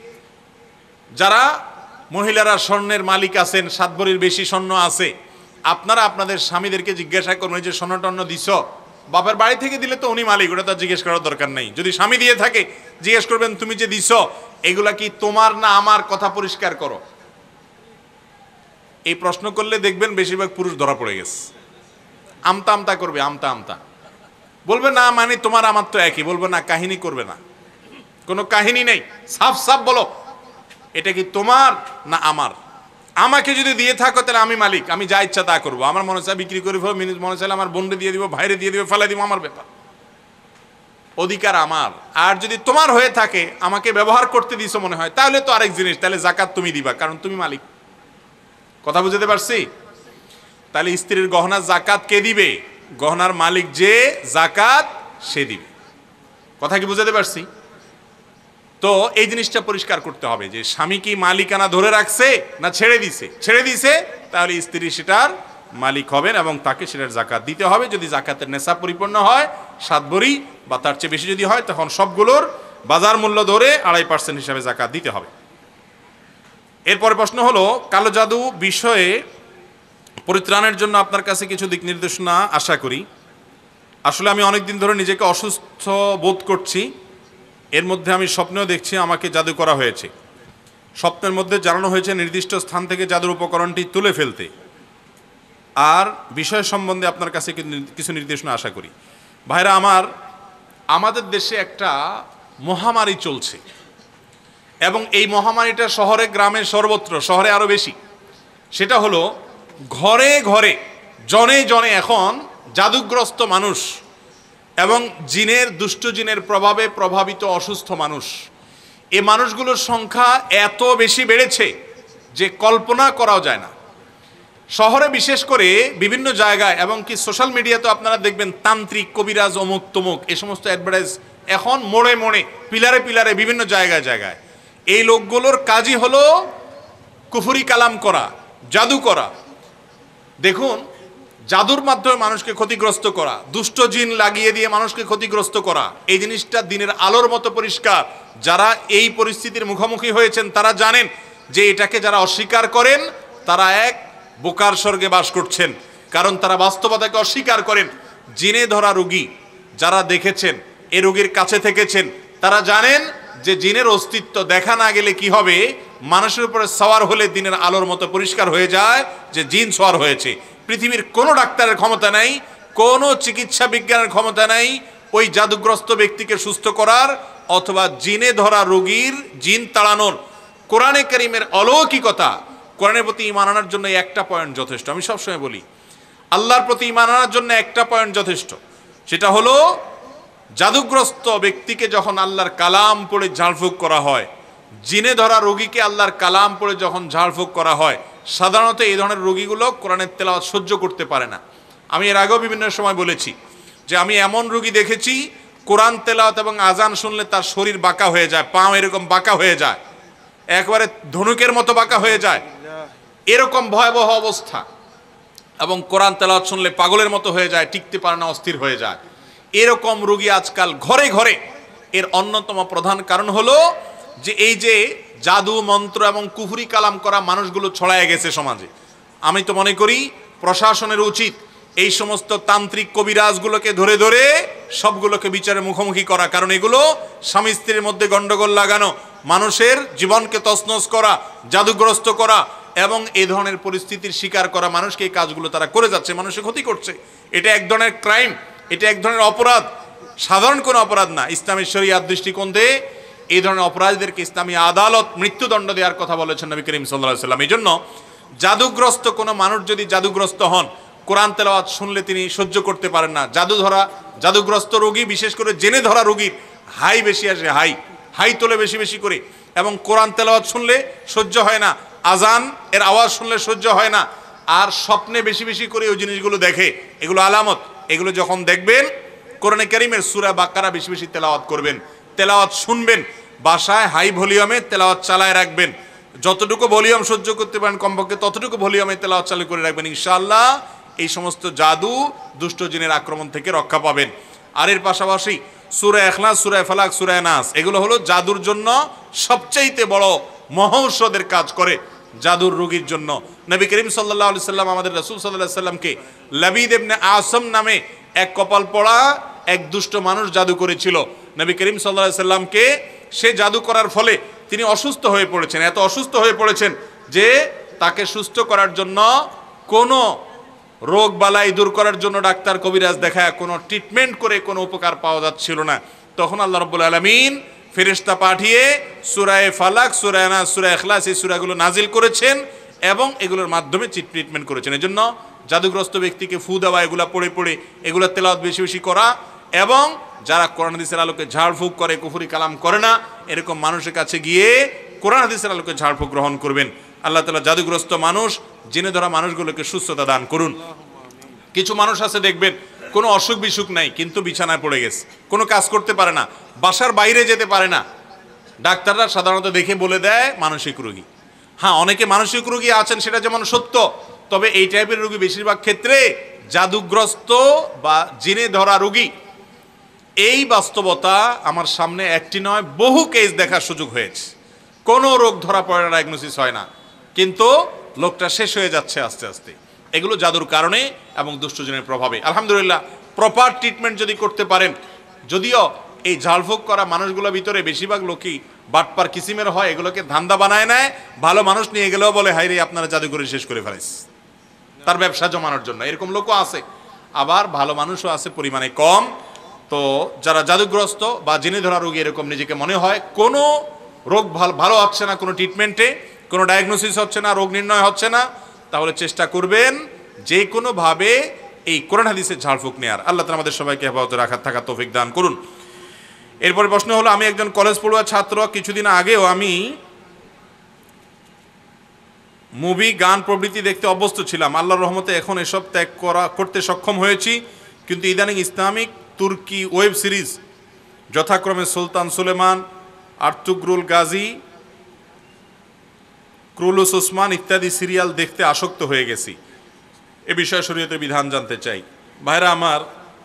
যারা মহিলারা স্বর্ণের মালিক আছেন, সাত ভরির বেশি স্বর্ণ আছে, আপনারা আপনাদের স্বামীদেরকে জিজ্ঞাসা করবেন যে স্বর্ণ টর্ণ দিছ, বাপের বাড়ি থেকে দিলে তো উনি মালিক, ওটা তো জিজ্ঞেস করার দরকার নেই। যদি স্বামী দিয়ে থাকে জিজ্ঞেস করবেন তুমি যে দিছ এগুলা কি তোমার না আমার, কথা পরিষ্কার করো। এই প্রশ্ন করলে দেখবেন বেশিরভাগ পুরুষ ধরা পড়ে গেছে। আমতা আমতা করবে, আমতা আমতা বলবে না মানে তোমার আমার তো একই, বলবে না কাহিনী করবে না, কোনো কাহিনী নেই, সাফ সাফ বলো এটা কি তোমার না আমার। আমাকে যদি দিয়ে থাকো তাহলে আমি মালিক, আমি যা ইচ্ছা তা করবো, আমার মনে চায় বিক্রি করে ফেলো, মিনিট মনে চাইলে আমার বোনরে দিয়ে দিব, ভাইরে দিয়ে দিব, ফেলে দিব, আমার ব্যাপার, অধিকার আমার। আর যদি তোমার হয়ে থাকে, আমাকে ব্যবহার করতে দিছো মনে হয়, তাহলে তো আরেক জিনিস, তাহলে জাকাত তুমি দিবা, কারণ তুমি মালিক। কথা বুঝতে পারছি? তাহলে স্ত্রীর গহনার জাকাত কে দিবে? গহনার মালিক যে, জাকাত সে দিবে। কথা কি বুঝতে পারছি? তো এই জিনিসটা পরিষ্কার করতে হবে যে স্বামী কি মালিকানা ধরে রাখছে না ছেড়ে দিছে। ছেড়ে দিছে তাহলে স্ত্রী সেটার মালিক হবেন এবং তাকে সেটার জাকাত দিতে হবে। যদি জাকাতের নেশা পরিপূর্ণ হয়, সাত ভরি বা তার চেয়ে বেশি যদি হয়, তখন সবগুলোর বাজার মূল্য ধরে আড়াই পার্সেন্ট হিসাবে জাকাত দিতে হবে। এরপরে প্রশ্ন হলো, কালো জাদু বিষয়ে পরিত্রাণের জন্য আপনার কাছে কিছু দিক নির্দেশনা আশা করি। আসলে আমি অনেকদিন ধরে নিজেকে অসুস্থ বোধ করছি। এর মধ্যে আমি স্বপ্নেও দেখছি আমাকে জাদু করা হয়েছে। স্বপ্নের মধ্যে জানানো হয়েছে নির্দিষ্ট স্থান থেকে জাদুর উপকরণটি তুলে ফেলতে। আর বিষয় সম্বন্ধে আপনার কাছে কিছু নির্দেশনা আশা করি। ভাইরা আমার, আমাদের দেশে একটা মহামারী চলছে এবং এই মহামারীটা শহরে গ্রামে সর্বত্র, শহরে আরো বেশি। সেটা হলো ঘরে ঘরে জনে জনে এখন জাদুগ্রস্ত মানুষ এবং জিনের, দুষ্ট জিনের প্রভাবে প্রভাবিত অসুস্থ মানুষ। এই মানুষগুলোর সংখ্যা এত বেশি বেড়েছে যে কল্পনা করাও যায় না। শহরে বিশেষ করে বিভিন্ন জায়গায় এবং কি সোশ্যাল মিডিয়াতে আপনারা দেখবেন তান্ত্রিক, কবিরাজ, অমুক তমুক এই সমস্ত অ্যাডভার্টাইজ এখন মোড়ে মোড়ে, পিলারে পিলারে বিভিন্ন জায়গায় জায়গায়। এই লোকগুলোর কাজই হলো কুফরি কালাম করা, জাদু করা। দেখুন, জাদুর মাধ্যমে মানুষকে ক্ষতিগ্রস্ত করা, দুষ্ট জিন লাগিয়ে দিয়ে মানুষকে ক্ষতিগ্রস্ত করা, এই জিনিসটা দিনের আলোর মতো পরিষ্কার। যারা এই পরিস্থিতির মুখোমুখি হয়েছেন তারা জানেন যে এটাকে যারা অস্বীকার করেন তারা এক বোকার স্বর্গে বাস করছেন, কারণ তারা বাস্তবতাকে অস্বীকার করেন। জিনে ধরা রোগী যারা দেখেছেন, এ রোগীর কাছে থেকেছেন, তারা জানেন যে জিনের অস্তিত্ব দেখা না গেলে কি হবে, মানুষের উপরে সওয়ার হলে দিনের আলোর মতো পরিষ্কার হয়ে যায় যে জিন সওয়ার হয়েছে। পৃথিবীর কোনো ডাক্তারের ক্ষমতা নাই, কোনো চিকিৎসা বিজ্ঞানের ক্ষমতা নাই ওই জাদুগ্রস্ত ব্যক্তিকে সুস্থ করার অথবা জিনে ধরা রোগীর জিন তাড়ানোর। কোরআনে কারীমের অলৌকিকতা, কোরআনের প্রতি ঈমান আনার জন্য একটা পয়েন্ট যথেষ্ট। আমি সবসময় বলি, আল্লাহর প্রতি ঈমান আনার জন্য একটা পয়েন্ট যথেষ্ট, সেটা হলো জাদুগ্রস্ত ব্যক্তিকে যখন আল্লাহর কালাম পড়ে ঝাড়ফুঁক করা হয়, জিনে ধরা রোগীকে আল্লাহর কালাম পড়ে যখন ঝাড়ফুঁক করা হয়, সাধারণত এই ধরনের রোগীগুলো কোরআনের তেলাওয়াত সহ্য করতে পারে না। আমি এর আগেও বিভিন্ন সময় বলেছি যে আমি এমন রোগী দেখেছি কোরআন তেলাওয়াত এবং আজান শুনলে তার শরীর বাঁকা হয়ে যায়, পা এরকম বাঁকা হয়ে যায়, একবারে ধনুকের মতো বাঁকা হয়ে যায়, এরকম ভয়াবহ অবস্থা। এবং কোরআন তেলাওয়াত শুনলে পাগলের মতো হয়ে যায়, টিকতে পারে না, অস্থির হয়ে যায়। এরকম রোগী আজকাল ঘরে ঘরে। এর অন্যতম প্রধান কারণ হলো যে এই যে জাদু মন্ত্র এবং কুফরি কালাম করা মানুষগুলো ছড়ায় গেছে সমাজে। আমি তো মনে করি প্রশাসনের উচিত এই সমস্ত তান্ত্রিক কবিরাজগুলোকে ধরে ধরে সবগুলোকে বিচারের মুখোমুখি করা, কারণ এগুলো স্বামী স্ত্রীর মধ্যে গন্ডগোল লাগানো, মানুষের জীবনকে তছনছ করা, জাদুগ্রস্ত করা এবং এই ধরনের পরিস্থিতির শিকার করা মানুষকে এই কাজগুলো তারা করে যাচ্ছে, মানুষের ক্ষতি করছে। এটা এক ধরনের ক্রাইম, এটা এক ধরনের অপরাধ, সাধারণ কোনো অপরাধ না। ইসলামের শরিয়াত দৃষ্টিকোণ থেকে এই ধরনের অপরাধীদেরকে ইসলামী আদালত মৃত্যুদণ্ড দেওয়ার কথা বলেছেন নবী করিম সাল্লাল্লাহু আলাইহি ওয়াসাল্লাম। এই জন্য জাদুগ্রস্ত কোনো মানুষ যদি জাদুগ্রস্ত হন, কোরআন তেলাওয়াত শুনলে তিনি সহ্য করতে পারেন না। জাদু ধরা জাদুগ্রস্ত রোগী, বিশেষ করে জেনে ধরা রোগীর হাই বেশি আসে, হাই হাই তোলে বেশি বেশি করে, এবং কোরআন তেলাওয়াত শুনলে সহ্য হয় না, আজান এর আওয়াজ শুনলে সহ্য হয় না, আর স্বপ্নে বেশি বেশি করে ওই জিনিসগুলো দেখে। এগুলো আলামত। এগুলো যখন দেখবেন, কোরআনে কারীমের সূরা বাকারা বেশি বেশি তেলাওয়াত করবেন, তেলাওয়াত শুনবেন, বাসায় হাই ভলিউমে তেলাওয়াত চালায় রাখবেন, যতটুকু ভলিউম সহ্য করতে পারেন কমপক্ষে ততটুকু ভলিউমে তেলাওয়াত চালু করে রাখবেন। ইনশাআল্লাহ এই সমস্ত জাদু দুষ্ট জিনের আক্রমণ থেকে রক্ষা পাবেন। আর এর পাশাপাশি সূরা ইখলাস, সূরা ফালাক, সূরা নাস, এগুলো হলো জাদুর জন্য সবচাইতে বড় মহৌষধের কাজ করে জাদুর রোগীর জন্য। নবী করিম সাল্লাল্লাহু আলাইহি সাল্লাম আমাদের রাসূল সাল্লাল্লাহু আলাইহি সাল্লামকে লাবিদ ইবনে আসম নামে এক কপাল পড়া এক দুষ্ট মানুষ জাদু করেছিল। নবী করিম সাল্লাল্লাহু আলাইহি সাল্লামকে সে জাদু করার ফলে তিনি অসুস্থ হয়ে পড়েছেন, এত অসুস্থ হয়ে পড়েছেন যে তাকে সুস্থ করার জন্য কোনো রোগ বালাই দূর করার জন্য ডাক্তার কবিরাজ দেখায় কোনো ট্রিটমেন্ট করে কোনো উপকার পাওয়া যাচ্ছিল না। তখন আল্লাহ রাব্বুল আলামিন ফেরেশতা পাঠিয়ে সূরা ফালাক, সূরা নাস, সূরা ইখলাস এই সূরাগুলো নাজিল করেছেন এবং এগুলোর মাধ্যমে ট্রিটমেন্ট করেছেন। এজন্য জাদুগ্রস্ত ব্যক্তিকে ফু দেওয়া, এগুলা পড়ে পড়ে এগুলা তেলাওয়াত বেশি বেশি করা, এবং যারা কোরআন হাদিসের আলোকে ঝাড়ফুঁক করে, কুফরি কালাম করে না, এরকম মানুষের কাছে গিয়ে কোরআন হাদিসের আলোকে ঝাড়ফুঁক গ্রহণ করবেন। আল্লাহ তাআলা জাদুগ্রস্ত মানুষ, জেনে ধরা মানুষগুলোকে সুস্থতা দান করুন। কিছু মানুষ আছে দেখবেন কোনো অসুখ বিসুখ নাই, কিন্তু বিছানায় পড়ে গেছে, কোনো কাজ করতে পারে না, বাসার বাইরে যেতে পারে না। ডাক্তাররা সাধারণত দেখে বলে দেয় মানসিক রোগী। হ্যাঁ, অনেকে মানসিক রোগী আছেন, সেটা যেমন সত্য, তবে এই টাইপের রোগী বেশিরভাগ ক্ষেত্রে জাদুগ্রস্ত বা জিনে ধরা রোগী। এই বাস্তবতা আমার সামনে একটি নয়, বহু কেস দেখার সুযোগ হয়েছে। কোনো রোগ ধরা পড়ে না, ডায়াগনোসিস হয় না, কিন্তু লোকটা শেষ হয়ে যাচ্ছে আস্তে আস্তে। এগুলো জাদুর কারণে এবং দুষ্টজনের প্রভাবে। আলহামদুলিল্লাহ, প্রপার ট্রিটমেন্ট যদি করতে পারেন, যদিও এই ঝাড়ফুঁক করা মানুষগুলোর ভিতরে বেশিরভাগ লোকই বাটপার কিসিমের হয়, এগুলোকে ধান্দা বানায় নেয়, ভালো মানুষ নিয়ে গেলেও বলে হাই রে আপনারা জাদু করে শেষ করে ফেলাইস, তার ব্যবসা জমানোর জন্য। এরকম লোকও আছে, আবার ভালো মানুষও আছে, পরিমাণে কম। তো যারা জাদুগ্রস্ত বা জিনে ধরা রোগী এরকম নিজেকে মনে হয়, কোনো রোগ ভালো ভালো হচ্ছে না, কোনো ট্রিটমেন্টে কোনো ডায়াগনোসিস হচ্ছে না, রোগ নির্ণয় হচ্ছে না, তাহলে চেষ্টা করবেন যে কোনোভাবে এই কোরআন হাদিসের ঝাড়ফুঁক নেয়ার। আল্লাহ তাআলা আমাদের সবাইকে হেফাজতে রাখার থাকার তৌফিক দান করুন। এরপরে প্রশ্ন হলো, আমি একজন কলেজ পড়ুয়া ছাত্র, কিছুদিন আগেও আমি মুভি, গান প্রভৃতি দেখতে অভ্যস্ত ছিলাম। আল্লাহর রহমতে এখন এসব ত্যাগ করা করতে সক্ষম হয়েছি, কিন্তু ইদানিং ইসলামিক তুর্কি ওয়েব সিরিজ যথাক্রমে Sultan Suleiman, Ertugrul Ghazi, Kurulus Osman ইত্যাদি সিরিয়াল দেখতে আসক্ত হয়ে গেছি। এ বিষয়ে শরীয়তের বিধান জানতে চাই। ভাইরা আমার,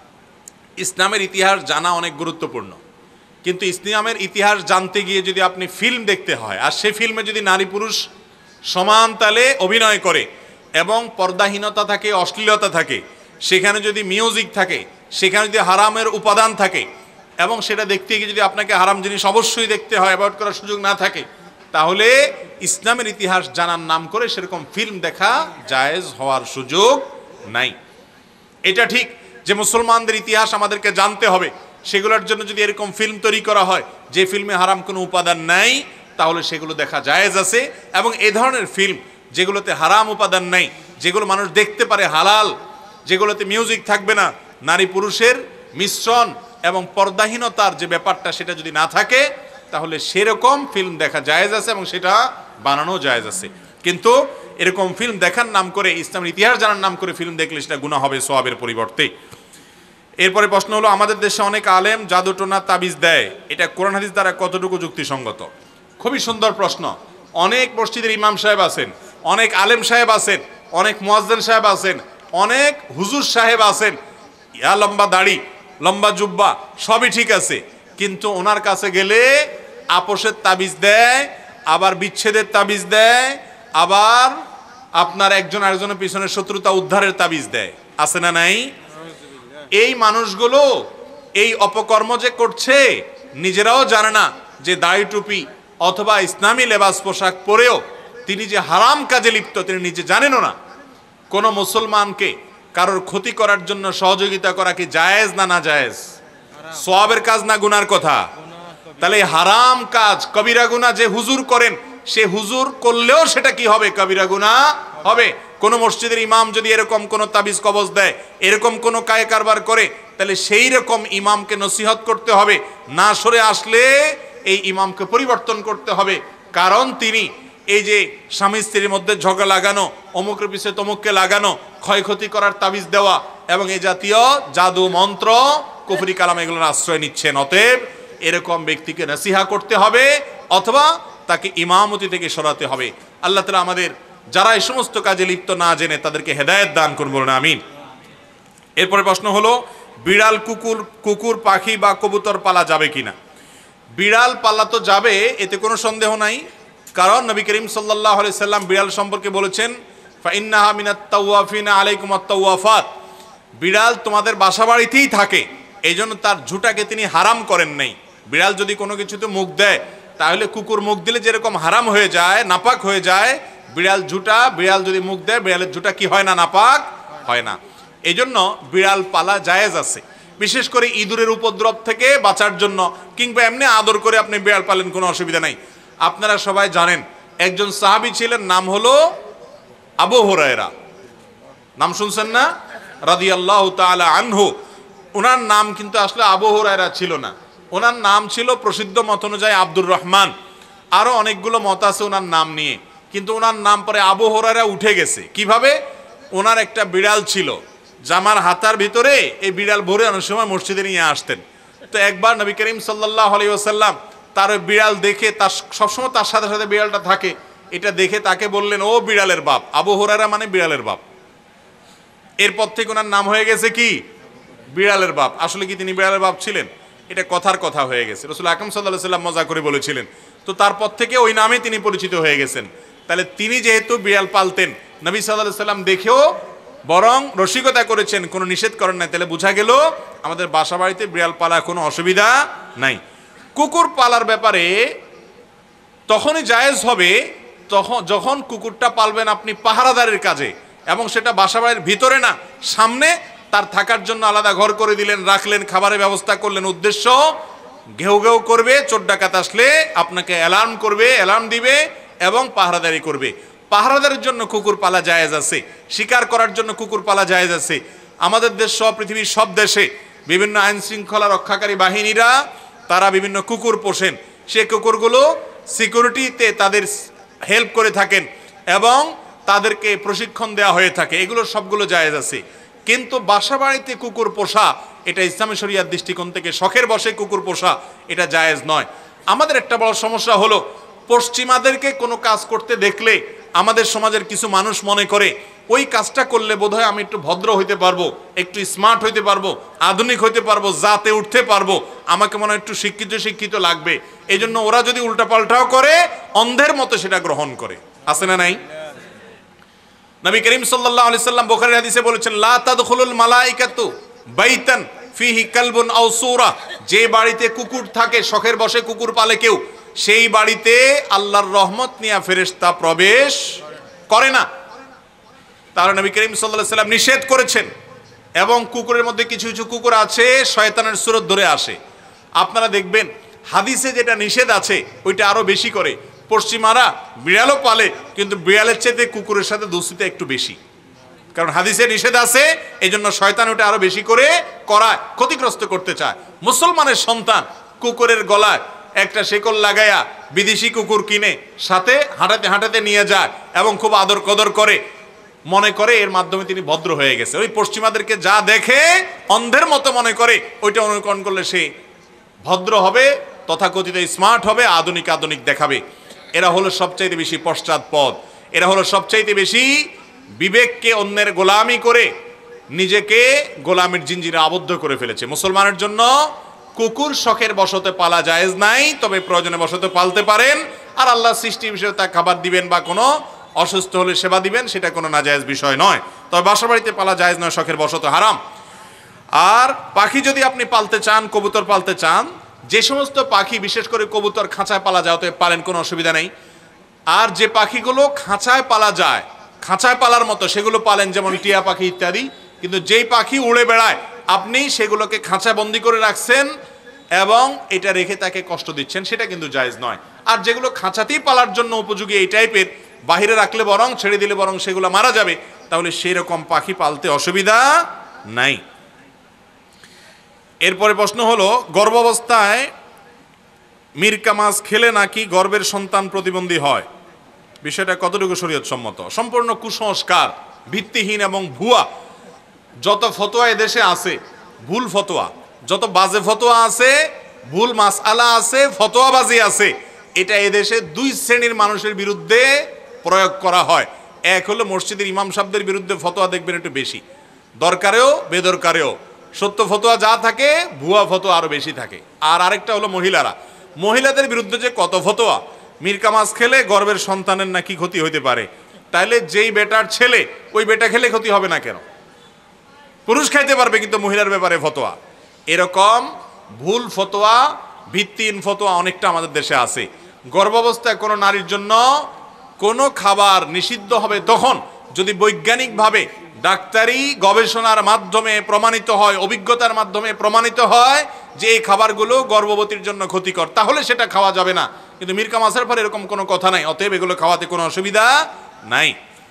ইসলামের ইতিহাস জানা অনেক গুরুত্বপূর্ণ, কিন্তু ইসলামের ইতিহাস জানতে গিয়ে যদি আপনি ফিল্ম দেখতে হয়, আর সে ফিল্মে যদি নারী পুরুষ সমান তালে অভিনয় করে এবং পর্দাহীনতা থাকে, অশ্লীলতা থাকে, সেখানে যদি মিউজিক থাকে, সেখানে যদি হারামের উপাদান থাকে এবং সেটা দেখতে গিয়ে যদি আপনাকে হারাম জিনিস অবশ্যই দেখতে হয়, অ্যাভয়েড করার সুযোগ না থাকে, তাহলে ইসলামের ইতিহাস জানার নাম করে সেরকম ফিল্ম দেখা জায়েজ হওয়ার সুযোগ নাই। এটা ঠিক যে মুসলমানদের ইতিহাস আমাদেরকে জানতে হবে, সেগুলোর জন্য যদি এরকম ফিল্ম তৈরি করা হয় যে ফিল্মে হারাম কোনো উপাদান নাই, তাহলে সেগুলো দেখা জায়েজ আছে। এবং এই ধরনের ফিল্ম যেগুলোতে হারাম উপাদান নাই, যেগুলো মানুষ দেখতে পারে হালাল, যেগুলোতে মিউজিক থাকবে না, নারী পুরুষের মিশ্রণ এবং পর্দাহীনতার যে ব্যাপারটা সেটা যদি না থাকে, তাহলে সেরকম ফিল্ম দেখা জায়েজ আছে এবং সেটা বানানো জায়েজ আছে। কিন্তু এরকম ফিল্ম দেখার নাম করে, ইসলামের ইতিহাস জানার নাম করে ফিল্ম দেখলে সেটা গুনাহ হবে সওয়াবের পরিবর্তে। এরপরে প্রশ্ন হলো, আমাদের দেশে অনেক আলেম জাদুটোনা তাবিজ দেয়, এটা কোরআন হাদিস দ্বারা কতটুকু যুক্তিসঙ্গত? খুবই সুন্দর প্রশ্ন। অনেক মসজিদের ইমাম সাহেব আছেন, অনেক আলেম সাহেব আছেন, অনেক মুয়াজ্জিন সাহেব আছেন, অনেক হুজুর সাহেব আছেন, ইয়া লম্বা দাড়ি, লম্বা জুব্বা, সবই ঠিক আছে, কিন্তু ওনার কাছে গেলে আপোষের তাবিজ দেয়, আবার বিচ্ছেদের তাবিজ দেয়, আবার আপনার একজন আরেকজনের পিছনে শত্রুতা উদ্ধারের তাবিজ দেয়। আছে না নাই? এই মানুষগুলো এই অপকর্ম যে করছে নিজেরাও জানে না যে দাড়ি টুপি অথবা ইসলামী লেবাস পোশাক পরেও তিনি যে হারাম কাজে লিপ্ত তিনি নিজে জানেনও না। কোন মুসলমানকে কারোর ক্ষতি করার জন্য সহযোগিতা করা কি জায়েজ না না জায়েজ? সওয়াবের কাজ না গুনার কথা? তাহলে হারাম কাজ কবিরা গুনাহ যে হুজুর করেন, সে হুজুর করলেও সেটা কি হবে? কবিরা গুনাহ হবে। কোন মসজিদের ইমাম যদি এরকম কোন তাবিজ কবজ দেয়, এরকম কোন কায়ে কারবার করে, তাহলে সেই রকম ইমামকে নসিহত করতে হবে, না সরে আসলে এই ইমামকে পরিবর্তন করতে হবে। কারণ তিনি এই যে স্বামী স্ত্রীর মধ্যে ঝগড়া লাগানো, অমুকের পিছিয়ে তমুককে লাগানো, ক্ষয়ক্ষতি করার তাবিজ দেওয়া এবং এই জাতীয় জাদু মন্ত্র কুফরি কালাম এগুলোর আশ্রয় নিচ্ছেন। অতএব এরকম ব্যক্তিকে নসিহা করতে হবে অথবা তাকে ইমামতি থেকে সরাতে হবে। আল্লাহ তাআলা আমাদের যারা এই সমস্ত কাজে লিপ্ত না জেনে তাদেরকে হেদায়েত দান করুন, বলুন আমিন। এরপরে প্রশ্ন হলো, বিড়াল, কুকুর কুকুর পাখি বা কবুতর পালা যাবে কিনা? বিড়াল পালা তো যাবে, এতে কোনো সন্দেহ নাই। কারণ নবী করিম সাল্লাল্লাহু আলাইহি সাল্লাম বিড়াল সম্পর্কে বলেছেন, ফাইন্নাহা মিনাত তাওয়াফিনা আলাইকুমাত তাওয়াফাত, বিড়াল তোমাদের বাসা বাড়িতেই থাকে, এই জন্য তার ঝুঁটাকে তিনি হারাম করেন নাই। বিড়াল যদি কোনো কিছুতে মুখ দেয়, তাহলে কুকুর মুখ দিলে যেরকম হারাম হয়ে যায়, নাপাক হয়ে যায়, বিড়াল ঝুঁটা, বিড়াল যদি মুখ দেয়, বিড়ালের ঝুঁটা কি হয় না? নাপাক হয় না। এই জন্য বিড়াল পালা জায়েজ আছে, বিশেষ করে ইঁদুরের উপদ্রব থেকে বাঁচার জন্য, কিংবা এমনি আদর করে আপনি বিড়াল পালেন, কোনো অসুবিধা নাই। আপনারা সবাই জানেন একজন সাহাবী ছিলেন, নাম হলো আবু হুরায়রা, নাম শুনছেন না? রাদিয়াল্লাহু তাআলা আনহু। ওনার নাম কিন্তু আসলে আবু হুরায়রা ছিল না, ওনার নাম ছিল প্রসিদ্ধ মত অনুযায়ী আব্দুর রহমান। আরো অনেকগুলো মত আছে ওনার নাম নিয়ে, কিন্তু ওনার নাম পরে আবু হুরায়রা উঠে গেছে। কিভাবে? ওনার একটা বিড়াল ছিল, জামার হাতার ভিতরে এই বিড়াল ভরে অনেক সময় মসজিদে নিয়ে আসতেন। তো একবার নবী করিম সাল্লাল্লাহু আলাইহি ওয়াসাল্লাম তার ওই বিড়াল দেখে, তার সবসময় তার সাথে সাথে বিড়ালটা থাকে, এটা দেখে তাকে বললেন, ও বিড়ালের বাপ। আবু হুরায়রা মানে বিড়ালের বাপ। এরপর থেকে ওনার নাম হয়ে গেছে কি? বিড়ালের বাপ। আসলে কি তিনি বিড়ালের বাপ ছিলেন? এটা কথার কথা হয়ে গেছে, রাসূল আকরাম সাল্লাল্লাহু আলাইহি ওয়াসাল্লাম মজা করে বলেছিলেন। তো তারপর থেকে ওই নামে তিনি পরিচিত হয়ে গেছেন। তাহলে তিনি যেহেতু বিড়াল পালতেন, নবী সাল্লাল্লাহু আলাইহি ওয়াসাল্লাম দেখেও বরং রসিকতা করেছেন, কোনো নিষেধ করেন নাই। তাহলে বোঝা গেল আমাদের বাসা বাড়িতে বিড়াল পালা কোনো অসুবিধা নাই। কুকুর পালার ব্যাপারে তখনই জায়েজ হবে তখন যখন কুকুরটা পালবেন আপনি পাহারাদারের কাজে, এবং সেটা বাসা বাড়ির ভিতরে না, সামনে তার থাকার জন্য আলাদা ঘর করে দিলেন, রাখলেন, খাবারের ব্যবস্থা করলেন। উদ্দেশ্য ঘেউ ঘেউ করবে, চোর ডাকাত আসলে আপনাকে অ্যালার্ম করবে, অ্যালার্ম দিবে এবং পাহারাদারি করবে। পাহারাদারের জন্য কুকুর পালা জায়েজ আছে, শিকার করার জন্য কুকুর পালা জায়েজ আছে। আমাদের দেশ সহ পৃথিবীর সব দেশে বিভিন্ন আইন শৃঙ্খলা রক্ষাকারী বাহিনীরা তারা বিভিন্ন কুকুর পোষেন। সে কুকুরগুলো সিকিউরিটিতে তাদের হেল্প করে থাকেন, এবং তাদেরকে প্রশিক্ষণ দেওয়া হয়ে থাকে, এগুলো সবগুলো জায়েজ আছে। কিন্তু বাসা বাড়িতে কুকুর পোষা এটা ইসলামী শরিয়ার দৃষ্টিকোণ থেকে শখের বশে কুকুর পোষা এটা জায়েজ নয়। আমাদের একটা বড় সমস্যা হলো পশ্চিমাদেরকে কোনো কাজ করতে দেখলে আমাদের সমাজের কিছু মানুষ মনে করে ওই কাজটা করলে বোধহয় আমি একটু ভদ্র হইতে পারবো, একটু স্মার্ট হইতে পারবো, আধুনিক হইতে পারবো, জাতে উঠতে পারবো, আমাকে মনে হয় একটু শিক্ষিত শিক্ষিত লাগবে। এই জন্য ওরা যদি উল্টাপাল্টাও করে অন্ধের মতো সেটা গ্রহণ করে। আছে না নাই? নবী করিম সাল্লাল্লাহু আলাইহি সাল্লাম বুখারীর হাদিসে বলেছেন, লা তাদখুলুল মালাইকাতু বাইতান ফিহি কালবুন আও সূরা, যে বাড়িতে কুকুর থাকে, শখের বশে কুকুর পালে কেউ, সেই বাড়িতে আল্লাহর রহমত নিয়ে ফেরেশতা প্রবেশ করে না। তাহলে নবী করিম সাল্লাল্লাহু আলাইহি সাল্লাম নিষেধ করেছেন। এবং কুকুরের মধ্যে কিছু কিছু কুকুর আছে শয়তানের সুরত ধরে আসে। আপনারা দেখবেন হাদিসে যেটা নিষেধ আছে ওইটা আরো বেশি করে। পশ্চিমারা বিড়ালও পালে, কিন্তু বিড়ালের চেয়ে কুকুরের সাথে দোস্তিটা একটু বেশি, কারণ হাদিসে নিষেধ আছে, এই জন্য শয়তান ওটা আরো বেশি করে করায়, ক্ষতিগ্রস্ত করতে চায়। মুসলমানের সন্তান কুকুরের গলায় একটা শেকল লাগাইয়া বিদেশি কুকুর কিনে সাথে হাঁটাতে হাঁটাতে নিয়ে যায় এবং খুব আদর কদর করে, মনে করে এর মাধ্যমে তিনি ভদ্র হয়ে গেছে। ওই পশ্চিমাদেরকে যা দেখে অন্ধের মতো মনে করে ওইটা অনুকরণ করলে সে ভদ্র হবে, তথাকথিত স্মার্ট হবে, আধুনিক আধুনিক দেখাবে। এরা হলো সবচাইতে বেশি পশ্চাৎপদ, এরা হলো সবচাইতে বেশি বিবেককে অন্যের গোলামি করে নিজেকে গোলামের জিঞ্জিরে আবদ্ধ করে ফেলেছে। মুসলমানের জন্য কুকুর শখের বশতে পালা জায়েজ নাই, তবে প্রয়োজনে বশতে পালতে পারেন। আর আল্লাহ সৃষ্টি বিষয়ে তা খাবার দিবেন বা কোনো অসুস্থ হলে সেবা দিবেন, সেটা কোনো নাজায়েজ বিষয় নয়। তবে বাসা বাড়িতে পালা জায়েজ নয়, শখের বশত হারাম। আর পাখি যদি আপনি পালতে চান, কবুতর পালতে চান, যে সমস্ত পাখি বিশেষ করে কবুতর খাঁচায় পালা যায় অতএব পালেন, কোনো অসুবিধা নেই। আর যে পাখিগুলো খাঁচায় পালা যায়, খাঁচায় পালার মতো, সেগুলো পালেন, যেমন টিয়া পাখি ইত্যাদি। কিন্তু যেই পাখি উড়ে বেড়ায় আপনি সেগুলোকে খাঁচা বন্দি করে রাখছেন এবং এটা রেখে তাকে কষ্ট দিচ্ছেন, সেটা কিন্তু জায়েজ নয়। আর যেগুলো খাঁচাতেই পালার জন্য উপযোগী এই টাইপের, বাহিরে রাখলে বরং, ছেড়ে দিলে বরং সেগুলো মারা যাবে, তাহলে সেই রকম পাখি পালতে অসুবিধা নাই। এরপরে প্রশ্ন হলো, গর্ভাবস্থায় মিরকা মাছ খেলে নাকি গর্ভের সন্তান প্রতিবন্ধী হয়, বিষয়টা কতটুকু শরীয়ত সম্মত? সম্পূর্ণ কুসংস্কার, ভিত্তিহীন এবং ভুয়া। যত ফতোয়া এদেশে আছে ভুল ফতোয়া, যত বাজে ফতোয়া আছে, ভুল মাসআলা আছে, ফতোয়াবাজি আছে, এটা এদেশে দুই শ্রেণীর মানুষের বিরুদ্ধে প্রয়োগ করা হয়। এক হলো মসজিদের ইমাম সাহেবদের বিরুদ্ধে ফতোয়া দেখবেন একটু বেশি, দরকারেও বেদরকারেও সত্য ফতোয়া যা থাকে, ভুয়া ফতোয়া আরো বেশি থাকে। আর আরেকটা হলো মহিলারা, মহিলাদের বিরুদ্ধে যে কত ফতোয়া, মিরকা মাছ খেলে গর্ভের সন্তানের নাকি ক্ষতি হইতে পারে। তাইলে যেই বেটার ছেলে, ওই বেটা খেলে ক্ষতি হবে না কেন? পুরুষ খাইতে পারবে, কিন্তু মহিলার ব্যাপারে ফতোয়া। এরকম ভুল ফতোয়া, ভিত্তিহীন ফতোয়া অনেকটা আমাদের দেশে আছে। গর্ভাবস্থায় কোনো নারীর জন্য কোনো খাবার নিষিদ্ধ হবে তখন যদি বৈজ্ঞানিকভাবে ডাক্তারি গবেষণার মাধ্যমে প্রমাণিত হয়, অভিজ্ঞতার মাধ্যমে প্রমাণিত হয় যে এই খাবারগুলো গর্ভবতীর জন্য ক্ষতিকর, তাহলে সেটা খাওয়া যাবে না। কিন্তু মিরকা মাছের পর এরকম কোনো কথা নাই, অতএব এগুলো খাওয়াতে কোনো অসুবিধা নাই।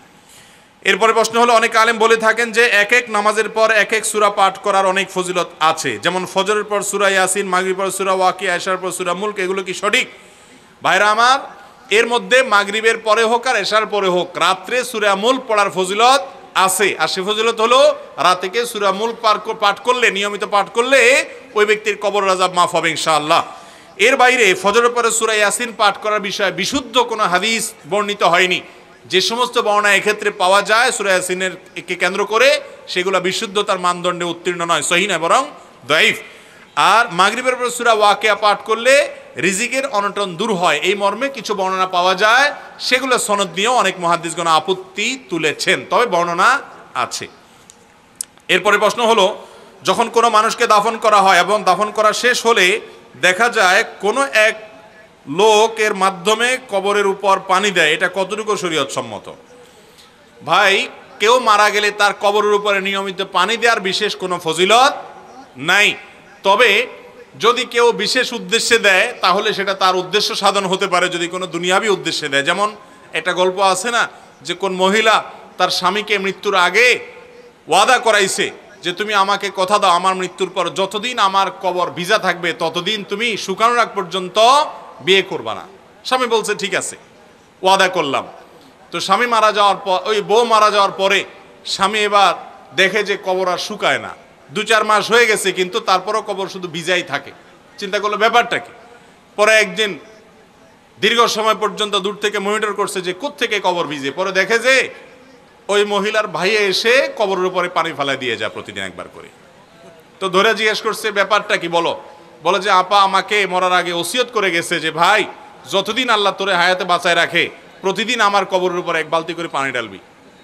এরপরে প্রশ্ন হলো, অনেক আলেম বলে থাকেন যে এক এক নামাজের পর এক এক সূরা পাঠ করার অনেক ফজিলত আছে, যেমন ফজরের পর সূরা ইয়াসিন, মাগরিবের পর সূরা ওয়াকিয়া, এশার পর সূরা মুলক, এগুলো কি সঠিক? ভাইরা আমার, এর মধ্যে মাগরিবের পরে হোক আর এশার পরে হোক রাত্রে সূরা মুলক পড়ার ফজিলত আছে। আর সে ফজিলত হলো রাতে সূরা মুলক পাঠ করলে, নিয়মিত পাঠ করলে ওই ব্যক্তির কবর আযাব মাফ হবে ইনশাআল্লাহ। এর বাইরে ফজরের পরে সূরা ইয়াসিন পাঠ করার বিষয়ে বিশুদ্ধ কোনো হাদিস বর্ণিত হয়নি। যে সমস্ত বর্ণনা এক্ষেত্রে পাওয়া যায় সূরা ইয়াসিনের কে কেন্দ্র করে, সেগুলো বিশুদ্ধতার মানদণ্ডে উত্তীর্ণ নয়, সহিহ নয়, বরং দাঈফ। আর মাগরিবের পর সূরা ওয়াকিয়া পাঠ করলে রিজিকের অনটন দূর হয়, এই মর্মে কিছু বর্ণনা পাওয়া যায়, সেগুলো সনদ নিয়েও অনেক মুহাদ্দিসগণ আপত্তি তুলেছেন, তবে বর্ণনা আছে। এরপরে প্রশ্ন হলো, যখন কোনো মানুষকে দাফন করা হয় এবং দাফন করা শেষ হলে দেখা যায় কোনো এক লোকের মাধ্যমে কবরের উপর পানি দেয়, এটা কতটুকু শরীয়ত সম্মত? ভাই, কেউ মারা গেলে তার কবরের উপরে নিয়মিত পানি দেওয়ার বিশেষ কোনো ফজিলত নাই। তবে যদি কেউ বিশেষ উদ্দেশ্যে দেয় তাহলে সেটা তার উদ্দেশ্য সাধন হতে পারে, যদি কোনো দুনিয়াবি উদ্দেশ্যে দেয়। যেমন একটা গল্প আছে না, যে কোন মহিলা তার স্বামীকে মৃত্যুর আগে ওয়াদা করাইছে যে তুমি আমাকে কথা দাও, আমার মৃত্যুর পর যতদিন আমার কবর ভিজা থাকবে ততদিন তুমি শুকানোর আগ পর্যন্ত বিয়ে করবা না। স্বামী বলছে ঠিক আছে, ওয়াদা করলাম। তো স্বামী মারা যাওয়ার পর, ওই বউ মারা যাওয়ার পরে স্বামী এবার দেখে যে কবর আর শুকায় না, দু চার মাস হয়ে গেছে কিন্তু তারপরও কবর শুধু ভিজাই থাকে। চিন্তা করলো ব্যাপারটা কি। পরে একদিন দীর্ঘ সময় পর্যন্ত দূর থেকে মনিটর করছে যে কোত্থেকে কবর ভিজে। পরে দেখে যে ওই মহিলার ভাই এসে কবরের উপরে পানি ফেলা দিয়ে যায় প্রতিদিন একবার করে। তো ধরে জিজ্ঞেস করছে ব্যাপারটা কি বলো। বলে যে আপা আমাকে মরার আগে ওসিয়ত করে গেছে যে ভাই যতদিন আল্লাহ তোরে হায়াতে বাঁচায় রাখে প্রতিদিন আমার কবরের উপরে এক বালতি করে পানি ঢালবি।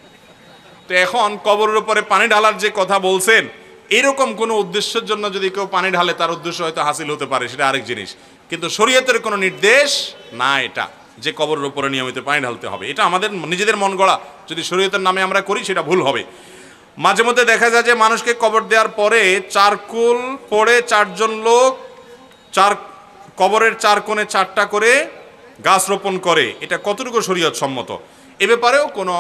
তো এখন কবরের উপরে পানি ঢালার যে কথা বলছেন, এরকম কোনো উদ্দেশ্যের জন্য যদি কেউ পানি ঢালে তার উদ্দেশ্য হয়তো হাসিল হতে পারে, সেটা আরেক জিনিস। কিন্তু শরীয়তের কোনো নির্দেশ না এটা যে কবরের উপরে নিয়মিত পানি ঢালতে হবে। এটা আমাদের নিজেদের মন গড়া, যদি শরীয়তের নামে আমরা করি সেটা ভুল হবে। মাঝে মধ্যে দেখা যায় যে মানুষকে কবর দেওয়ার পরে চারকুল পড়ে চারজন লোক চার কবরের চার কোণে চারটা করে গাছ রোপণ করে। এটা কতটুকু শরীয়ত সম্মত এ ব্যাপারেও কোনো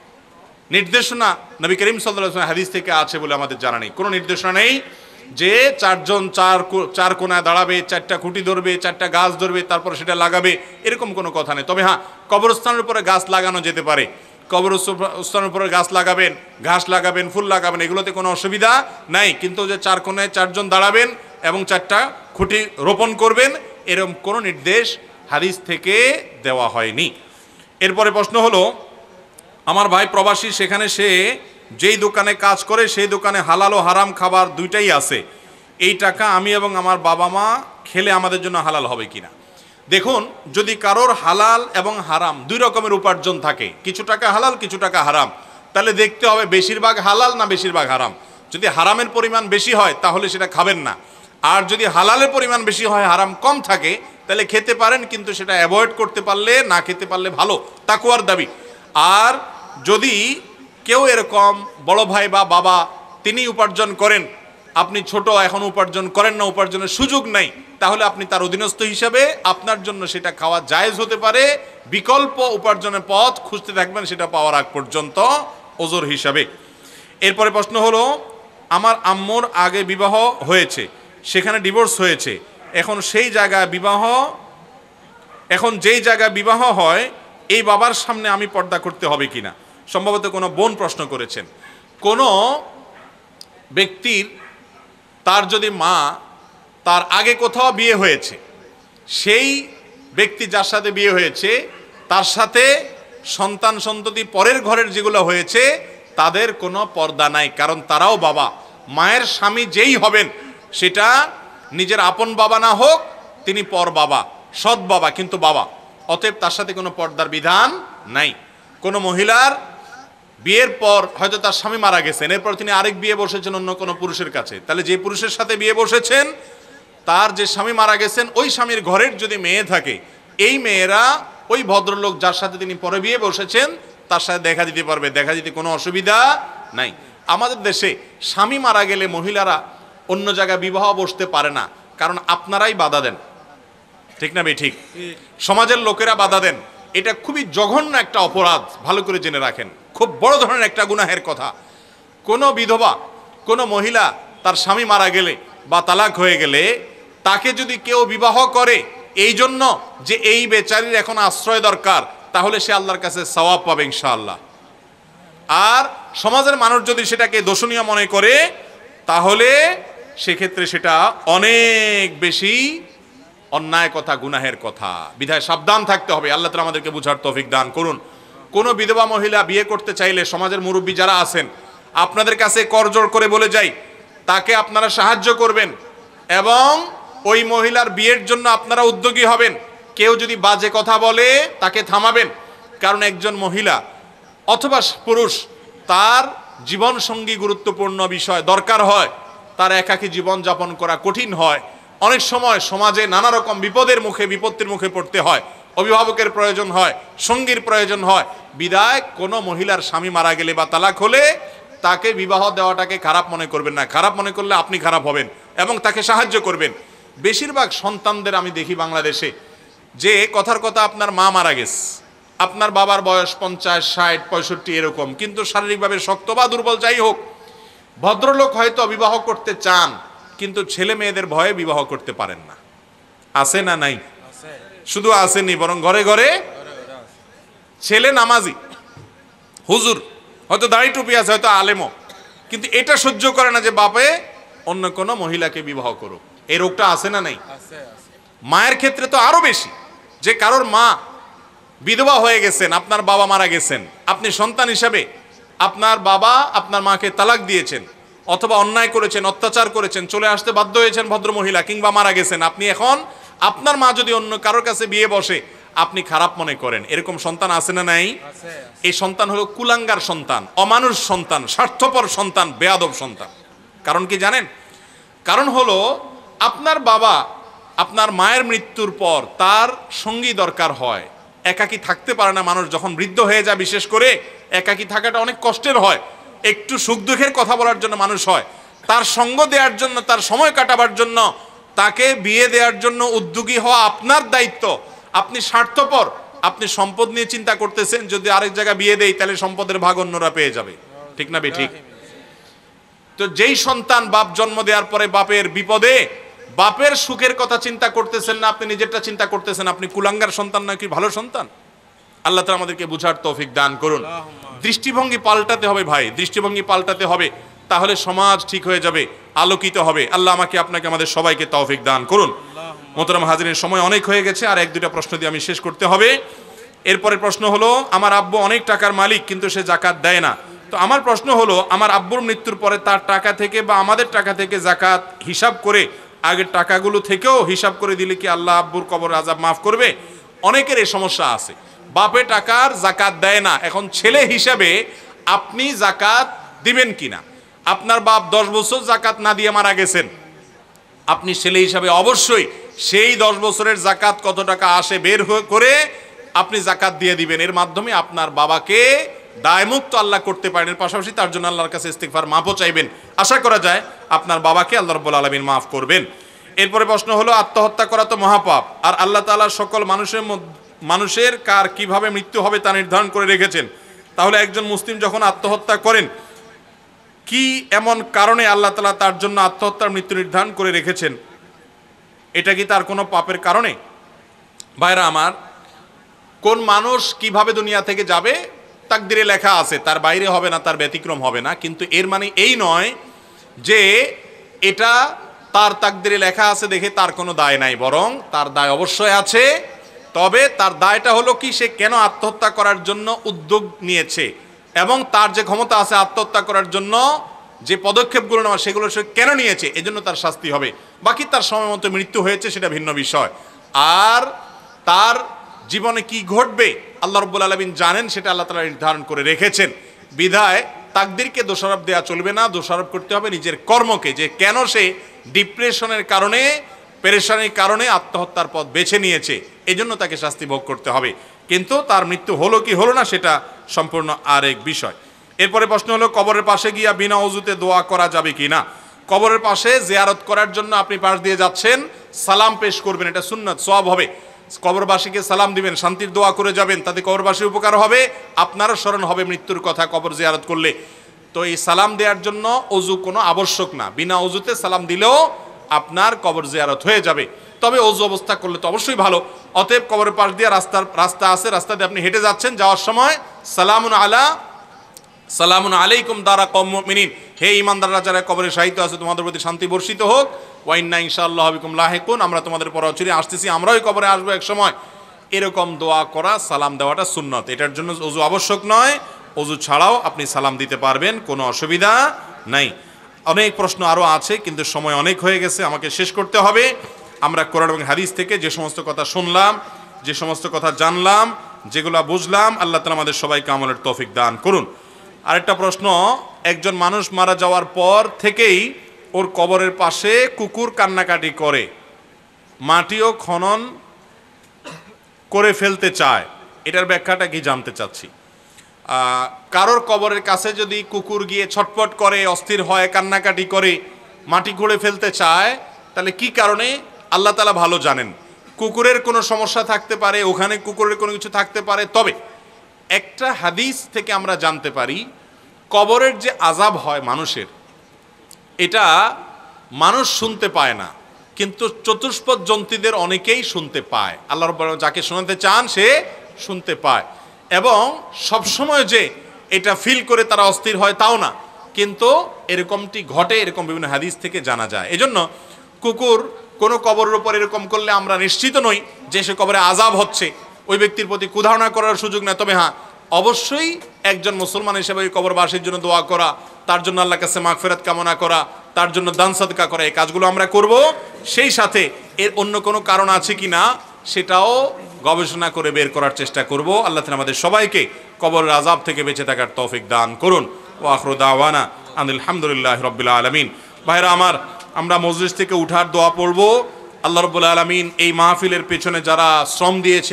নির্দেশনা নবী করিম সাল্লাল্লাহু আলাইহি ওয়াসাল্লাম হাদিস থেকে আছে বলে আমাদের জানা নেই। কোনো নির্দেশনা নেই যে চারজন চার চার কোণায় দাঁড়াবে, চারটা খুঁটি ধরবে, চারটা গাছ ধরবে, তারপর সেটা লাগাবে, এরকম কোনো কথা নেই। তবে হ্যাঁ, কবরস্থানের উপরে গাছ লাগানো যেতে পারে। কবরস্থানের উপরে গাছ লাগাবেন, ঘাস লাগাবেন, ফুল লাগাবেন, এগুলোতে কোনো অসুবিধা নাই। কিন্তু যে চার কোণায় চারজন দাঁড়াবেন এবং চারটা খুঁটি রোপণ করবেন, এরকম কোনো নির্দেশ হাদিস থেকে দেওয়া হয়নি। এরপরে প্রশ্ন হলো, আমার ভাই প্রবাসী, সেখানে সে যেই দোকানে কাজ করে সেই দোকানে হালাল ও হারাম খাবার দুইটাই আছে। এই টাকা আমি এবং আমার বাবা মা খেলে আমাদের জন্য হালাল হবে কিনা? দেখুন, যদি কারোর হালাল এবং হারাম দুই রকমের উপার্জন থাকে, কিছু টাকা হালাল কিছু টাকা হারাম, তাহলে দেখতে হবে বেশিরভাগ হালাল না বেশিরভাগ হারাম। যদি হারামের পরিমাণ বেশি হয় তাহলে সেটা খাবেন না, আর যদি হালালের পরিমাণ বেশি হয়, হারাম কম থাকে, তাহলে খেতে পারেন, কিন্তু সেটা অ্যাভয়েড করতে পারলে, না খেতে পারলে ভালো, তাকওয়ার দাবি। আর যদি কেউ এরকম বড় ভাই বা বাবা তিনি উপার্জন করেন, আপনি ছোট এখন উপার্জন করেন না, উপার্জনের সুযোগ নাই, তাহলে আপনি তার অধীনস্থ হিসাবে আপনার জন্য সেটা খাওয়া জায়েজ হতে পারে। বিকল্প উপার্জনের পথ খুঁজতে থাকবেন সেটা পাওয়ার আগ পর্যন্ত ওজর হিসাবে। এরপরে প্রশ্ন হলো, আমার আম্মুর আগে বিবাহ হয়েছে, সেখানে ডিভোর্স হয়েছে, এখন সেই জায়গায় বিবাহ এখন যেই জায়গায় বিবাহ হয় এই বাবার সামনে আমি পর্দা করতে হবে কিনা? সম্ভবত কোনো বোন প্রশ্ন করেছেন। কোনো ব্যক্তির তার যদি মা তার আগে কোথাও বিয়ে হয়েছে, সেই ব্যক্তি যার সাথে বিয়ে হয়েছে তার সাথে সন্তান সন্ততি পরের ঘরের যেগুলো হয়েছে তাদের কোনো পর্দা নাই, কারণ তারাও বাবা। মায়ের স্বামী যেই হবেন সেটা নিজের আপন বাবা না হোক, তিনি পর বাবা, সৎ বাবা কিন্তু বাবা, অতএব তার সাথে কোনো পর্দার বিধান নাই। কোনো মহিলার বিয়ের পর হয়তো তার স্বামী মারা গেছেন, এরপর তিনি আরেক বিয়ে বসেছেন অন্য কোনো পুরুষের কাছে, তাহলে যে পুরুষের সাথে বিয়ে বসেছেন তার যে স্বামী মারা গেছেন ওই স্বামীর ঘরের যদি মেয়ে থাকে, এই মেয়েরা ওই ভদ্রলোক যার সাথে তিনি পরে বিয়ে বসেছেন তার সাথে দেখা দিতে পারবে, দেখা দিতে কোনো অসুবিধা নাই। আমাদের দেশে স্বামী মারা গেলে মহিলারা অন্য জায়গায় বিবাহ বসতে পারে না, কারণ আপনারাই বাধা দেন, ঠিক না? ঠিক, সমাজের লোকেরা বাধা দেন। এটা খুবই জঘন্য একটা অপরাধ, ভালো করে জেনে রাখেন, খুব বড় ধরনের একটা গুনাহের কথা। কোনো বিধবা কোনো মহিলা তার স্বামী মারা গেলে বা তালাক হয়ে গেলে তাকে যদি কেউ বিবাহ করে এই জন্য যে এই বেচারির এখন আশ্রয় দরকার, তাহলে সে আল্লাহর কাছে সওয়াব পাবে ইনশাআল্লাহ। আর সমাজের মানুষ যদি সেটাকে দোষণীয় মনে করে তাহলে সেক্ষেত্রে সেটা অনেক বেশি অন্যায় কথা, গুনাহের কথা। বিধায় সাবধান থাকতে হবে। আল্লাহ তাআলা আমাদেরকে বুঝার তৌফিক দান করুন। কোনো বিধবা মহিলা বিয়ে করতে চাইলে সমাজের মুরব্বী যারা আছেন আপনাদের কাছে করজোড় করে বলে যাই, তাকে আপনারা সাহায্য করবেন এবং ওই মহিলার বিয়ের জন্য আপনারা উদ্যোগী হবেন। কেউ যদি বাজে কথা বলে তাকে থামাবেন, কারণ একজন মহিলা অথবা পুরুষ তার জীবন সঙ্গী গুরুত্বপূর্ণ বিষয়, দরকার হয়, তার একাকী জীবন যাপন করা কঠিন হয়, অনেক সময় সমাজে নানা রকম বিপদের মুখে বিপত্তির মুখে পড়তে হয়, অভিভাবকের প্রয়োজন হয়, সঙ্গীর প্রয়োজন হয়। বিদায় কোনো মহিলার স্বামী মারা গেলে বা তালাক হলে তাকে বিবাহ দেওয়াটাকে খারাপ মনে করবেন না। খারাপ মনে করলে আপনি খারাপ হবেন এবং তাকে সাহায্য করবেন। বেশিরভাগ সন্তানদের আমি দেখি বাংলাদেশে যে কথার কথা আপনার মা মারা গেছে, আপনার বাবার বয়স পঞ্চাশ ষাট পঁয়ষট্টি এরকম, কিন্তু শারীরিকভাবে শক্ত বা দুর্বল যাই হোক, ভদ্রলোক হয়তো বিবাহ করতে চান কিন্তু ছেলে মেয়েদের ভয়ে বিবাহ করতে পারেন না। আছে না নাই? শুধু আসেনি, বরং ঘরে ঘরে ছেলে নামাজি হুজুর, হয়তো দাড়ি টুপি আছে, হয়তো আলেমও, কিন্তু এটা সহ্য করে না যে বাপে অন্য কোনো মহিলাকে বিবাহ করুক। এই রোগটা আছে না নাই? মায়ের ক্ষেত্রে তো আরো বেশি, যে কারোর মা বিধবা হয়ে গেছেন, আপনার বাবা মারা গেছেন, আপনি সন্তান হিসাবে আপনার বাবা আপনার মাকে তালাক দিয়েছেন, অথবা অন্যায় করেছেন, অত্যাচার করেছেন, চলে আসতে বাধ্য হয়েছেন ভদ্র মহিলা, কিংবা মারা গেছেন, আপনি এখন আপনার মা যদি অন্য কারোর কাছে বিয়ে বসে আপনি খারাপ মনে করেন। এরকম সন্তান আছে না নাই? এই সন্তান হলো কুলাঙ্গার সন্তান, অমানুষ সন্তান, স্বার্থপর সন্তান, বেয়াদব সন্তান। কারণ কি জানেন? কারণ হলো আপনার বাবা আপনার মায়ের মৃত্যুর পর তার সঙ্গী দরকার হয়, একাকী থাকতে পারে না মানুষ, যখন বৃদ্ধ হয়ে যায় বিশেষ করে একাকী থাকাটা অনেক কষ্টের হয়, একটু সুখ দুঃখের কথা বলার জন্য মানুষ হয়, তার সঙ্গ দেওয়ার জন্য, তার সময় কাটাবার জন্য, তাকে বিয়ে দেওয়ার জন্য উদ্যোগী হওয়া আপনার দায়িত্ব। আপনি স্বার্থপর, আপনি সম্পদ নিয়ে চিন্তা করতেছেন, যদি আরেক জায়গায় বিয়ে দেই তাহলে সম্পদের ভাগ অন্যরা পেয়ে যাবে, ঠিক না বেঠিক? তো যেই সন্তান বাপ জন্ম দেওয়ার পরে বাপের বিপদে বাপের সুখের কথা চিন্তা করতেছেন না, আপনি নিজেরটা চিন্তা করতেছেন, আপনি কুলাঙ্গার সন্তান নাকি ভালো সন্তান? আল্লাহ তাআলা আমাদেরকে বুঝার তৌফিক দান করুন। দৃষ্টিভঙ্গি পাল্টাতে হবে ভাই, দৃষ্টিভঙ্গি পাল্টাতে হবে, তাহলে সমাজ ঠিক হয়ে যাবে, আলোকিত হবে। আল্লাহ আমাকে আপনাকে আমাদের সবাইকে তৌফিক দান করুন। মোহতারাম হাজিরিন, সময় অনেক হয়ে গেছে, আর এক দুটা প্রশ্ন দিয়ে আমি শেষ করতে হবে। এরপরে প্রশ্ন হলো, আমার আব্বু অনেক টাকার মালিক কিন্তু সে যাকাত দেয় না। তো আমার প্রশ্ন হলো, আমার আব্বুর মৃত্যুর পরে তার টাকা থেকে বা আমাদের টাকা থেকে যাকাত হিসাব করে আগের টাকাগুলো থেকেও হিসাব করে দিলে কি আল্লাহ আব্বুর কবর আযাব মাফ করবে? অনেকের এই সমস্যা আছে, বাপে টাকার যাকাত দেয় না, এখন ছেলে হিসাবে আপনি যাকাত দিবেন কিনা? আপনার বাপ দশ বছর যাকাত না দিয়ে মারা গেছেন, আপনি ছেলে হিসাবে অবশ্যই সেই দশ বছরের যাকাত কত টাকা আসে বের করে আপনি যাকাত দিয়ে দিবেন। এর মাধ্যমে আপনার বাবাকে দায়মুক্ত আল্লাহ করতে পারেন, এর পাশাপাশি তার জন্য আল্লাহর কাছে ইস্তিগফার মাফও চাইবেন। আশা করা যায় আপনার বাবাকে আল্লাহ রাব্বুল আলামিন মাফ করবেন। এরপরে প্রশ্ন হলো, আত্মহত্যা করা তো মহাপাপ, আর আল্লাহ তাআলা সকল মানুষের মানুষের কার কিভাবে মৃত্যু হবে তা নির্ধারণ করে রেখেছেন। তাহলে একজন মুসলিম যখন আত্মহত্যা করেন, কি এমন কারণে আল্লাহ তাআলা তার জন্য আত্মহত্যার মৃত্যু নির্ধারণ করে রেখেছেন? এটা কি তার কোনো পাপের কারণে? ভাইরা আমার, কোন মানুষ কিভাবে দুনিয়া থেকে যাবে তাকদিরে লেখা আছে, তার বাইরে হবে না, তার ব্যতিক্রম হবে না, কিন্তু এর মানে এই নয় যে এটা তার তাকদিরে লেখা আছে দেখে তার কোনো দায় নাই, বরং তার দায় অবশ্যই আছে। তবে তার দায়টা হলো কি, সে কেন আত্মহত্যা করার জন্য উদ্যোগ নিয়েছে এবং তার যে ক্ষমতা আছে আত্মহত্যা করার জন্য যে পদক্ষেপগুলো নেওয়া সেগুলো সে কেন নিয়েছে, এজন্য তার শাস্তি হবে। বাকি তার সময় মতো মৃত্যু হয়েছে সেটা ভিন্ন বিষয়। আর তার জীবনে কি ঘটবে আল্লাহ রাব্বুল আলামিন জানেন, সেটা আল্লাহ তাআলা নির্ধারণ করে রেখেছেন। বিধায় তাকদীরকে দোষারোপ দেওয়া চলবে না, দোষারোপ করতে হবে নিজের কর্মকে, যে কেন সে ডিপ্রেশনের কারণে, পেরেশানির কারণে আত্মহত্যার পথ বেছে নিয়েছে, এজন্য তাকে শাস্তি ভোগ করতে হবে। কিন্তু তার মৃত্যু হলো কি হলো না সেটা সম্পূর্ণ আরেক বিষয়। এরপরে প্রশ্ন হলো, কবরের পাশে গিয়া বিনা ওযুতে দোয়া করা যাবে কি না? কবরের পাশে জিয়ারত করার জন্য আপনি পাশ দিয়ে যাচ্ছেন, সালাম পেশ করবেন, এটা সুন্নাত, সওয়াব হবে। কবরবাসীকে সালাম দিবেন, শান্তির দোয়া করে যাবেন, তাতে কবরবাসীর উপকার হবে, আপনারও স্মরণ হবে মৃত্যুর কথা কবর জিয়ারত করলে। তো এই সালাম দেওয়ার জন্য ওযু কোনো আবশ্যক না, বিনা ওযুতে সালাম দিলেও আপনার কবর জিয়ারত হয়ে যাবে। তবে ওযু অবস্থা করলে তো অবশ্যই ভালো। অতএব কবরের পাশ দিয়ে রাস্তার রাস্তা আছে, রাস্তা দিয়ে আপনি হেঁটে যাচ্ছেন, যাওয়ার সময় সালামুন আলা সালামুন আলাইকুম দারা কওম মুমিনিন, হে ঈমানদাররা যারা কবরে শায়িত আছে তোমাদের প্রতি শান্তি বর্ষিত হোক, ওয়া ইন্না ইনশাআল্লাহু বিকুম লাহিকুন, আমরা তোমাদের পর অচিরে আসতেছি, আমরাও কবরে আসবো এক সময়। এরকম দোয়া করা, সালাম দেওয়াটা সুন্নাত, এটার জন্য ওযু আবশ্যক নয়, ওযু ছাড়াও আপনি সালাম দিতে পারবেন, কোনো অসুবিধা নাই। অনেক প্রশ্ন আরও আছে কিন্তু সময় অনেক হয়ে গেছে, আমাকে শেষ করতে হবে। আমরা কোরআন এবং হাদিস থেকে যে সমস্ত কথা শুনলাম, যে সমস্ত কথা জানলাম, যেগুলো বুঝলাম, আল্লাহ তাআলা আমাদের সবাইকে আমলের তৌফিক দান করুন। আরেকটা প্রশ্ন, একজন মানুষ মারা যাওয়ার পর থেকেই ওর কবরের পাশে কুকুর কান্নাকাটি করে, মাটিও খনন করে ফেলতে চায়, এটার ব্যাখ্যাটা কি জানতে চাচ্ছি। কারোর কবরের কাছে যদি কুকুর গিয়ে ছটফট করে, অস্থির হয়, কান্নাকাটি করে, মাটি খুঁড়ে ফেলতে চায়, তাহলে কি কারণে আল্লাহ তাআলা ভালো জানেন। কুকুরের কোনো সমস্যা থাকতে পারে, ওখানে কুকুরের কোনো কিছু থাকতে পারে। তবে একটা হাদিস থেকে আমরা জানতে পারি, কবরের যে আযাব হয় মানুষের, এটা মানুষ শুনতে পায় না, কিন্তু চতুষ্পদ জন্তুদের অনেকেই শুনতে পায়। আল্লাহ রাব্বুল আলামিন যাকে শোনাতে চান সে শুনতে পায়। এবং সবসময় যে এটা ফিল করে তারা অস্থির হয় তাও না, কিন্তু এরকমটি ঘটে, এরকম বিভিন্ন হাদিস থেকে জানা যায়। এজন্য কুকুর কোনো কবরের উপর এরকম করলে আমরা নিশ্চিত নই যে সে কবরে আযাব হচ্ছে, ওই ব্যক্তির প্রতি কুধারণা করার সুযোগ নেই। তবে হ্যাঁ, অবশ্যই একজন মুসলমান হিসেবে ওই কবরবাসীর জন্য দোয়া করা, তার জন্য আল্লাহর কাছে মাগফিরাত কামনা করা, তার জন্য দান সাদকা করা, এই কাজগুলো আমরা করব। সেই সাথে এর অন্য কোনো কারণ আছে কি না সেটাও গবেষণা করে বের করার চেষ্টা করব। আল্লাহ তাআলা আমাদের সবাইকে কবরের আযাব থেকে বেঁচে থাকার তৌফিক দান করুন। ওয়া আখিরু দাওয়ানা আনিল হামদুলিল্লাহি রাব্বিল আলামিন। ভাইরা আমার, আমরা মজলিস থেকে উঠার দোয়া পড়ব। আল্লাহ রাব্বুল আলামিন এই মাহফিলের পেছনে যারা শ্রম দিয়েছে